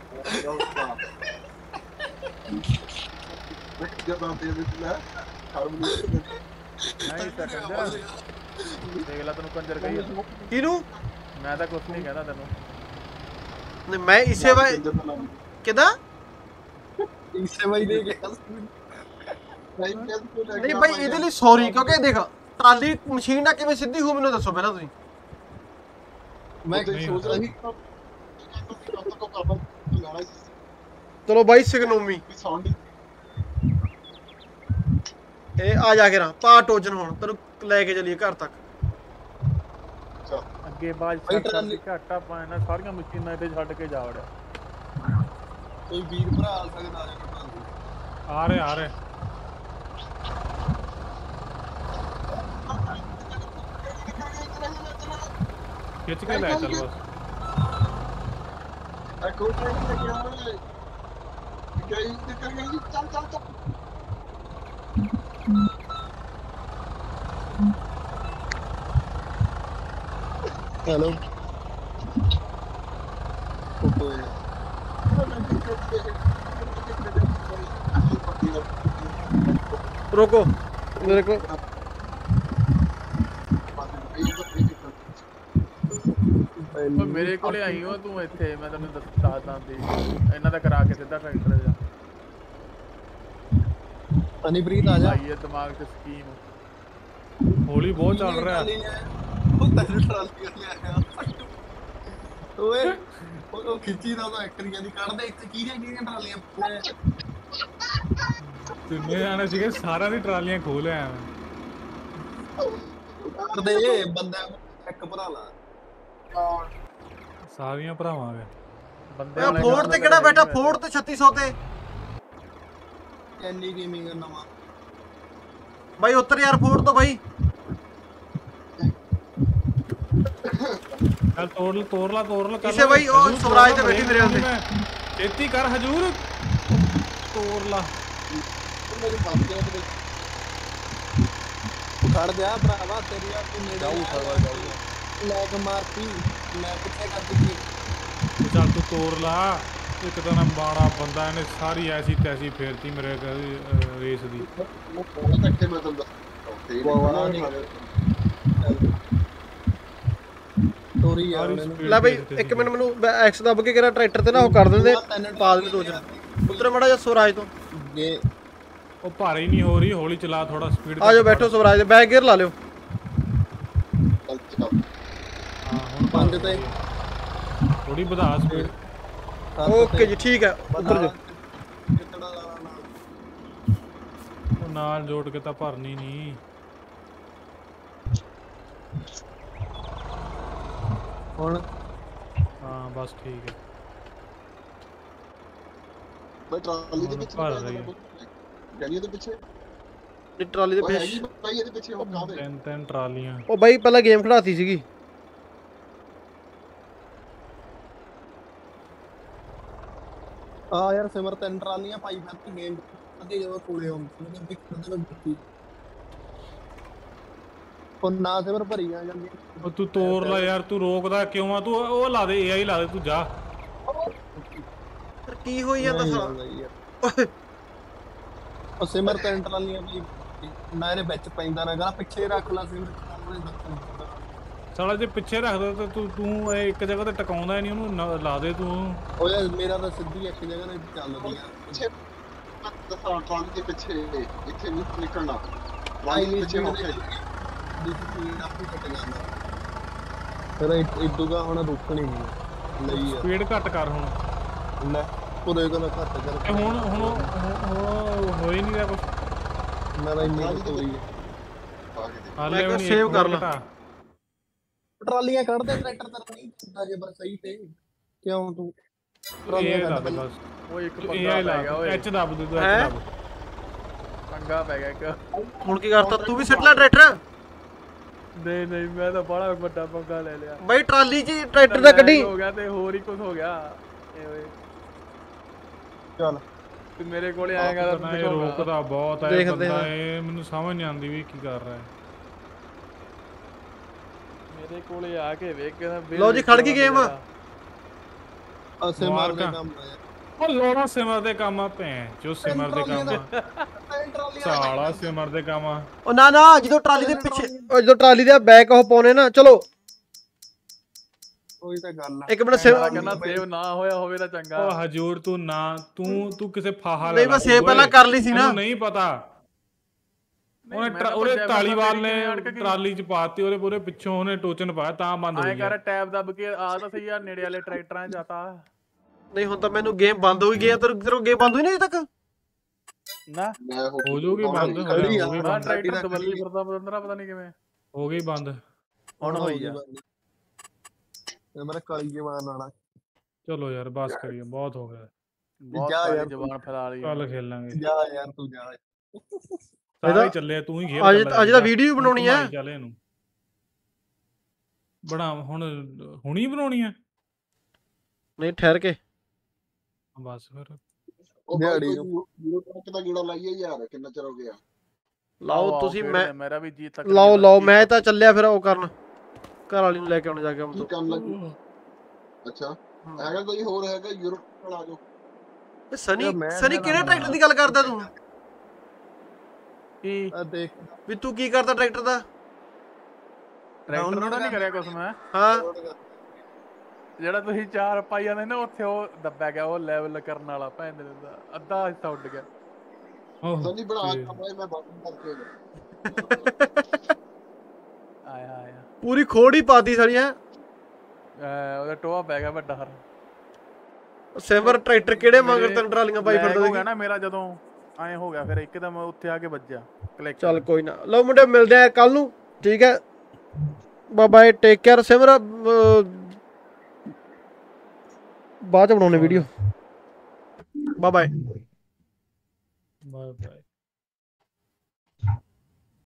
ਜਦੋਂ ਤੇ ਵਿੱਚ ਲੈ ਹਾਰਮੋਨੀ ਨਹੀਂ ਕੰਜਰ ਦੇਖ ਲੈ ਤੈਨੂੰ ਕੰਜਰ ਕਹੀ ਕਿਹਨੂੰ ਮੈਂ ਤਾਂ ਕੁਝ ਨਹੀਂ ਕਹਿੰਦਾ ਤੈਨੂੰ ਨਹੀਂ ਮੈਂ ਇਸੇ ਵਾ ਕਿਦਾਂ ਇਸੇ ਵਾਈ ਦੇ ਕੇ ਨਹੀਂ ਭਾਈ ਇਹਦੇ ਲਈ ਸੌਰੀ ਕਿਉਂਕਿ ਦੇਖ ਟਰਾਲੀ ਮਸ਼ੀਨ ਨਾਲ ਕਿਵੇਂ ਸਿੱਧੀ ਹੋ ਮੈਨੂੰ ਦੱਸੋ ਪਹਿਲਾਂ ਤੁਸੀਂ ਮੈਂ ਸੋਚ ਰਿਹਾ ਸੀ ਚਲੋ ਬਾਈ ਸਿਗਨੋਮੀ ਇਹ ਆ ਜਾ ਕੇ ਰਾਂ ਪਾ ਟੋਜਨ ਹੁਣ ਤੈਨੂੰ ਲੈ ਕੇ ਚੱਲੀਏ ਘਰ ਤੱਕ ਅੱਗੇ ਬਾਜ ਘਾਟਾ ਪਾਣਾ ਸਾਰੀਆਂ ਮਸ਼ੀਨਾਂ ਇੱਥੇ ਛੱਡ ਕੇ ਜਾ ਵੜਿਆ ਕੋਈ ਵੀਰ ਭਰਾ ਆ ਸਕਦਾ ਆ ਰਹੇ ਆ ਰਹੇ ਖਿੱਚ ਕੇ ਲੈ ਚੱਲ ਬਸ ਆ ਕੋਈ ਟ੍ਰੇਨ ਤੇ ਗਿਆ ਓਏ ਗਈ ਤੇ ਕਰ ਗਈ ਚੱਲ ਚੱਲ ਚੱਲ ਹੈਲੋ ਰੋਕੋ ਮੇਰੇ ਕੋਲ ਮੇਰੇ ਕੋਲੇ ਆਈ ਹੋ ਤੂੰ ਇੱਥੇ ਮੈਂ ਤੈਨੂੰ ਦੱਸ ਦਾਂ ਦੀ ਇਹਨਾਂ ਦਾ ਕਰਾ ਕੇ ਸਿੱਧਾ ਟਰੈਕਟਰ ਜਾ ਅਨੀਪ੍ਰੀਤ ਆ ਜਾ ਆਈ ਹੈ ਦਿਮਾਗ 'ਚ ਸਕੀਮ ਹੋਲੀ ਬਹੁਤ ਚੱਲ ਰਿਹਾ ਉਹ ਤੈਨੂੰ ਟਰਾਲੀ ਲਿਆਇਆ ਓਏ ਉਹ ਖਿੱਚੀ ਦਾ ਤਾਂ ਐਕਟਰੀਆਂ ਦੀ ਕੱਢਦੇ ਇੱਥੇ ਕਿਹਦੀਆਂ ਕਿਹਦੀਆਂ ਟਰਾਲੀਆਂ ਤਿੰਨੇ ਆਣੇ ਸੀਗੇ ਸਾਰਿਆਂ ਦੀ ਟਰਾਲੀਆਂ ਖੋਲ ਆਇਆ ਕਰਦੇ ਬੰਦਾ ਇੱਕ ਭਰਾ ਲਾ ਸਾਰੀਆਂ ਭਰਾਵਾਂਗੇ ਬੰਦੇ ਫੋਰਡ ਤੇ ਕਿਹੜਾ ਬੈਠਾ ਫੋਰਡ ਤੇ ਛੱਤੀ ਸੌ ਤੇ ਐਨੀ ਗੇਮਿੰਗ ਨਵਾਂ ਬਾਈ ਉੱਤਰ ਯਾਰ ਫੋਰਡ ਤੋਂ ਬਾਈ ਚੱਲ ਤੋੜ ਲਾ ਤੋੜ ਲਾ ਤੋੜ ਲਾ ਕਿਸੇ ਬਾਈ ਉਹ ਸਵਰਾਜ ਤੇ ਬੈਠੀ ਮੇਰੇ ਉੱਤੇ ਛੇਤੀ ਕਰ ਹਜੂਰ ਤੋੜ ਲਾ ਖੜ ਜਾ ਭਰਾਵਾ ਤੇਰੀ ਆ ਤੂੰ ਨੇੜੇ ਜਾਊ ਖੜਵਾ ਜਾਊ ਲੈ ਕੇ ਮਾਰਤੀ ਮੈਂ ਪਿੱਛੇ ਕਰ ਦਿੱਤੀ ਚੱਲ ਤੂੰ ਤੋੜ ਲਾ ਇੱਕ ਤਾਂ ਨਾ ਮਾੜਾ ਬੰਦਾ ਇਹਨੇ ਸਾਰੀ ਐਸੀ ਤੈਸੀ ਫੇਰਤੀ ਮੇਰੇ ਰੇਸ ਦੀ ਤੋਰੀ ਯਾਰ ਲੈ ਬਈ ਇੱਕ ਮਿੰਟ ਮੈਨੂੰ ਐਕਸ ਦੱਬ ਕੇ ਕਿਹੜਾ ਟਰੈਕਟਰ ਤੇ ਨਾ ਉਹ ਕਰ ਦਿੰਦੇ ਪਾ ਦੇ ਟੋਚਨ ਉਤਰ ਮੜਾ ਜਾ ਸਵਰਾਜ ਤੋਂ ਇਹ ਉਹ ਭਾਰੀ ਨਹੀਂ ਹੋ ਰਹੀ ਹੌਲੀ ਚਲਾ ਥੋੜਾ ਸਪੀਡ ਆ ਜਾਓ ਬੈਠੋ ਸਵਰਾਜ ਦੇ ਬੈਕ ਗੇਅਰ ਲਾ ਲਿਓ ਹਾਂ ਹੁਣ ਪੰਜ ਤੇ ਥੋੜੀ ਵਧਾ ਸਪੀਡ ਓਕੇ ਜੀ ਠੀਕ ਹੈ ਉਤਰ ਜਾਓ ਉਹ ਨਾਲ ਜੋੜ ਕੇ ਤਾਂ ਭਰਨੀ ਨਹੀਂ ਹੁਣ ਹਾਂ ਬਸ ਠੀਕ ਹੈ ਬਈ ਟਰਾਲੀ ਦੇ ਵਿੱਚ ਭਰ ਰਹੀ ਹੈ ਗਾੜੀਆਂ ਦੇ ਪਿੱਛੇ ਇਹ ਟਰਾਲੀ ਦੇ ਪਿੱਛੇ ਬਾਈ ਇਹਦੇ ਪਿੱਛੇ ਉਹ ਕਾਵੇ ਤਿੰਨ ਤਿੰਨ ਟਰਾਲੀਆਂ ਉਹ ਬਾਈ ਪਹਿਲਾਂ ਗੇਮ ਖੜਾਤੀ ਸੀਗੀ ਆ ਯਾਰ ਸਿਮਰ ਤਿੰਨ ਟਰਾਲੀਆਂ ਪਾਈ ਫਿਰਤੀ ਗੇਮ ਅੱਗੇ ਜਦੋਂ ਕੋਲੇ ਆਉਂਦੀ ਉਹ ਨਾ ਸਿਮਰ ਭਰੀ ਆ ਜਾਂਦੀ ਉਹ ਤੂੰ ਤੋੜ ਲੈ ਯਾਰ, ਤੂੰ ਰੋਕਦਾ ਕਿਉਂ ਆ? ਤੂੰ ਉਹ ਲਾ ਦੇ, ਏਆਈ ਲਾ ਦੇ, ਤੂੰ ਜਾ। ਪਰ ਕੀ ਹੋਈ ਜਾਂਦਾ ਸਾਲਾ? ਉਹ ਸਿਮਰ ਤੇ ਟਰਾਲੀਆਂ ਵੀ ਨਾ ਇਹਦੇ ਵਿੱਚ ਪੈਂਦਾ ਨਾ, ਕਹਿੰਦਾ ਪਿੱਛੇ ਰੱਖ ਲਾ ਸਿਮਰ। ਸਾਲਾ ਜੇ ਪਿੱਛੇ ਰੱਖਦਾ ਤਾਂ ਤੂੰ ਤੂੰ ਇਹ ਇੱਕ ਜਗ੍ਹਾ ਤੇ ਟਿਕਾਉਂਦਾ ਨਹੀਂ, ਉਹਨੂੰ ਨ- ਲਾ ਦੇ ਤੂੰ। ਉਹ ਯਾਰ ਮੇਰਾ ਤਾਂ ਸਿੱਧੀ ਇੱਕ ਜਗ੍ਹਾ ਤੇ ਚੱਲਦੀ ਆ। ਪਿੱਛੇ ਦਸਾਂ ਟਰਾਲੀ ਦੇ ਪਿੱਛੇ ਇੱਥੇ ਨਹੀਂ ਨਿਕਲਣਾ, ਆਈ ਟਰਾਲੀ ਨਹੀਂ ਪਿੱਛੇ ਹੋ ਕੇ ਦੀ ਸਪੀਡ ਆਪੇ ਘਟ ਜਾਂਦਾ। ਫਿਰ ਇਦੂਗਾ ਹੁਣ ਰੁਕਣੀ ਨਹੀਂ ਲਈ ਆ। ਸਪੀਡ ਘੱਟ ਕਰ ਹੁਣ। ਲੈ ਉਹਦੇ ਕੋਲ ਘੱਟ ਕਰ। ਤੇ ਹੁਣ ਹੁਣ ਹੁਣ ਹੋ ਹੀ ਨਹੀਂ ਰਿਹਾ ਕੁਛ। ਮੈਂ ਤਾਂ ਇੰਨੀ ਤੋਰੀ ਆ। ਹਾਲੇ ਮੈਂ ਕਿਹਾ ਵੀ save ਕਰ ਲਾ। ਘਟਾ। ਟਰਾਲੀਆਂ ਕੱਢਦੇ ਟਰੈਕਟਰ ਤਾਂ ਨਹੀਂ ਹੁੰਦਾ ਜੇ ਬਸ ਸਹੀ ਤੇ ਕਿਉਂ ਤੂੰ ਟਰਾਲੀਆਂ ਇਹ ਲਾ ਕੱਢ ਦੇ ਦੇ ਬਸ। ਉਹ ਇੱਕ ਇਹ ਪੰਗਾ ਆਈ ਲਾ ਪੈ ਗਿਆ ਓਏ, ਐਚ ਦੱਬ ਦੇ, ਤੂੰ ਹੈਂ? ਐਚ ਦੱਬ। ਪੰਗਾ ਪੈ ਗਿਆ ਇੱਕ। ਹੁਣ ਕੀ ਕਰਤਾ ਤੂੰ ਵੀ ਸਿੱਟ ਲੈ ਟਰੈਕਟਰ? ਨਹੀਂ ਨਹੀਂ ਮੈਂ ਤਾਂ ਬੜਾ ਵੱਡਾ ਪੰਗਾ ਲੈ ਲਿਆ। ਬਈ ਟਰਾਲੀ 'ਚ ਟਰੈਕਟਰ ਦਾ ਕੱਢੀ। ਹੋ ਗਿਆ ਤੇ ਹੋਰ ਹੀ ਕੁਝ ਹੋ ਗਿਆ। ਇਹ ਓਏ ਚੱਲ ਤੂੰ ਮੇਰੇ ਕੋਲੇ ਆਏਗਾ ਤਾਂ ਮੈਂ ਇਹ ਰੋਕਦਾ ਬਹੁਤ ਹੈ ਦੇਖਦੇ ਬੰਦਾ, ਹਾਂ। ਇਹ ਮੈਨੂੰ ਸਮਝ ਨਹੀਂ ਆਉਂਦੀ ਵੀ ਕੀ ਕਰ ਰਿਹਾ ਹੈ। ਮੇਰੇ ਕੋਲੇ ਆ ਕੇ ਵੇਖ ਕੇ ਨਾ ਲਓ ਜੀ, ਖੜ ਗਈ game। ਅਸੇ ਮਾਰ ਦੇ ਮੁਬਾਰਕਾਂ। ਕੰਮ ਆ ਉਹ ਲੋੜਾ ਸਿਮਰ ਦੇ ਕੰਮ ਆ, ਭੈਣ ਜੋ ਸਿਮਰ ਦੇ ਕੰਮ ਆ। ਟਰਾਲੀਆਂ ਸਾਲਾ ਸਿਮਰ ਦੇ ਕੰਮ ਆ। ਉਹ ਨਾ ਨਾ, ਜਦੋਂ ਟਰਾਲੀ ਦੇ ਪਿੱਛੇ ਉਹ ਜਦੋਂ ਟਰਾਲੀ ਦੇ ਬੈਕ ਉਹ ਪਾਉਣੇ ਨਾ, ਚਲੋ ਉਹੀ ਤਾਂ ਗੱਲ ਆ। ਇੱਕ ਮਿੰਟ ਮੈਂ ਸੇਵ। ਕਹਿੰਦਾ ਸੇਵ ਨਾ ਹੋਇਆ ਹੋਵੇ ਤਾਂ ਚੰਗਾ। ਉਹ ਹਜੂਰ ਤੂੰ ਨਾ ਤੂੰ ਤੂੰ ਕਿਸੇ ਫਾਹਾ ਲੈ ਨਹੀਂ, ਮੈਂ ਲਾ ਸੇਵ ਓਏ। ਪਹਿਲਾਂ ਕਰ ਲਈ ਸੀ ਨਾ। ਮੈਨੂੰ ਨਹੀਂ ਪਤਾ। ਉਹਨੇ ਮੈਂ ਟਰਾ- ਤਾਂ ਉਹਨੇ ਭੱਜਿਆ ਤਾਲੀਵਾਲ ਫਿਰਦਾ, ਨੇ ਮੇਰੀ ਅੜਕ ਗਈ। ਟਰਾਲੀ ਚ ਪਾਤੀ, ਉਹਦੇ ਪੂਰੇ ਪਿੱਛੋਂ ਉਹਨੇ ਟੋਚਨ ਪਾਇਆ ਤਾਂ ਬੰਦ ਆਏ ਹੋਈ ਕਰ ਹੈ। ਟੈਬ ਦੱਬ ਕੇ ਆ ਤਾਂ ਸਹੀ ਯਾਰ, ਨੇੜੇ ਵਾਲੇ ਟਰੈਕਟਰਾਂ 'ਚ ਜਾਤਾ। ਨਹੀਂ ਹੁਣ ਤਾਂ ਮੈਨੂੰ ਗੇਮ ਬੰਦ ਹੋ ਗਈ ਹੈ। ਤੇਰੇ ਤੇਰੇ ਗੇਮ ਬੰਦ ਹੋਈ ਨਹੀਂ ਅਜੇ ਤੱਕ? ਨਾ ਮੈਂ ਹੋ ਜਾਊਗੀ ਬੰਦ, ਹੋ ਖੜੀ ਆ। ਗਈ ਆ ਬੰਦ, ਟਰੈਕਟਰ ਦਬੱਲੀ ਫਿਰਦਾ ਪਤੰਦਰਾ, ਪਤਾ ਨਹੀਂ ਕਿਵੇਂ ਹੋ ਗਈ ਬੰਦ। ਹੁਣ ਹੋਈ ਆ। ਇਹ ਮੇਰਾ ਕਾਲੀ ਜਵਾਨ ਆਣਾ। ਚਲੋ ਯਾਰ ਬਸ ਕਰੀਏ, ਬਹੁਤ ਹੋ ਗਿਆ। ਬਹੁਤ ਜਾ ਸਾਰੀ ਯਾਰ ਜ਼ਬਾਨ ਫੈਲਾ ਲਈ। ਕੱਲ ਖੇਲਾਂਗੇ। ਜਾ ਯਾਰ ਤੂੰ ਜਾ। ਸਾਰੇ ਚੱਲੇ, ਤੂੰ ਹੀ ਖੇਲ। ਅੱਜ ਅੱਜ ਦਾ ਵੀਡੀਓ ਬਣਾਉਣੀ ਹੈ। ਚੱਲ ਇਹਨੂੰ ਬਣਾ ਹੁਣ, ਹੁਣੀ ਬਣਾਉਣੀ ਹੈ। ਨਹੀਂ ਠਹਿਰ ਕੇ। ਬਸ ਫਿਰ ਉਹ ਦਿਹਾੜੀ ਦਿਹਾੜੀ ਨੂੰ। ਯੂਰੋ ਟਰੱਕ ਦਾ ਗੇੜਾ ਲਾਈਏ ਯਾਰ, ਕਿੰਨਾ ਚਿਰ ਹੋ ਗਿਆ। ਲਾਓ ਆਓ, ਤੁਸੀਂ। ਖੇਡਦੇ ਮੈਂ ਆ, ਮੇਰਾ ਵੀ ਜੀ ਤੱਕ ਲਾਓ ਲਾਓ, ਮੈਂ ਤਾਂ ਚੱਲਿਆ ਫਿਰ ਉਹ ਕਰਨ, ਘਰ ਵਾਲੀ ਨੂੰ ਲੈ ਕੇ ਆਉਣ ਜਾ ਕੇ ਹਮ ਕੀ ਤੋਂ। ਕੰਮ ਲੱਗੀ? ਅੱਛਾ ਹੈਗਾ ਕੋਈ ਹੋਰ ਹੈਗਾ ਯੂਰੋ ਨਾਲ ਆ ਜਾਓ। ਇਹ ਸਨੀ ਯਾਰ ਮੈਂ ਸਨੀ ਤਾਂ ਕਿਹੜੇ ਨਾ- ਟਰੈਕਟਰ ਦੀ ਗੱਲ ਕਰਦਾ ਤੂੰ? ਕੀ ਆ ਦੇਖ ਵੀ ਤੂੰ ਕੀ ਕਰਦਾ ਟਰੈਕਟਰ ਦਾ? ਟਰੈਕਟਰ ਨੂੰ ਤਾਂ ਨਹੀਂ ਕਰਿਆ ਕੁਛ ਮੈਂ। ਹਾਂ ਜਿਹੜਾ ਤੁਸੀਂ ਚਾਰ ਪਾਈ ਜਾਂਦੇ ਨਾ ਉੱਥੇ, ਉਹ ਦੱਬਿਆ ਗਿਆ, ਉਹ ਲੈਵਲ ਕਰਨ ਵਾਲਾ ਭੈਣ ਦੇ ਦਾ ਅੱਧਾ ਹਿੱਸਾ ਉੱਡ ਗਿਆ। ਸਨੀ ਬਣਾ ਕੰਮ ਹੈ, ਮੈਂ ਬੰਦ ਕਰਕੇ ਗਿਆ। ਆਇਆ ਆਇਆ ਪੂਰੀ ਖੋੜ ਹੀ ਪਾਤੀ ਸਾਲੀਆਂ। ਅਹ ਉਹਦਾ ਟੋਆ ਪੈ ਗਿਆ ਵੱਡਾ ਹਰ। ਸਿਮਰ ਟਰੈਕਟਰ ਕਿਹੜੇ ਮਗਰ ਤੈਨੂੰ ਟਰਾਲੀਆਂ ਪਾਈ lag ਫਿਰਦਾ ਹੋ ਸੀ? ਗਿਆ ਨਾ ਮੇਰਾ, ਜਦੋਂ ਐਂ ਹੋ ਗਿਆ ਫਿਰ ਇੱਕਦਮ ਉੱਥੇ ਆ ਕੇ ਵੱਜਿਆ ਕਲਿੱਕ। ਚੱਲ ਕੋਈ ਨਾ, ਲਓ ਮੁੰਡੇ ਮਿਲਦੇ ਆ ਕੱਲ ਨੂੰ, ਠੀਕ ਹੈ? Bye bye, take care. Simar ਬਾਅਦ ਚ ਬਣਾਉਣੇ video. Bye bye. Bye bye.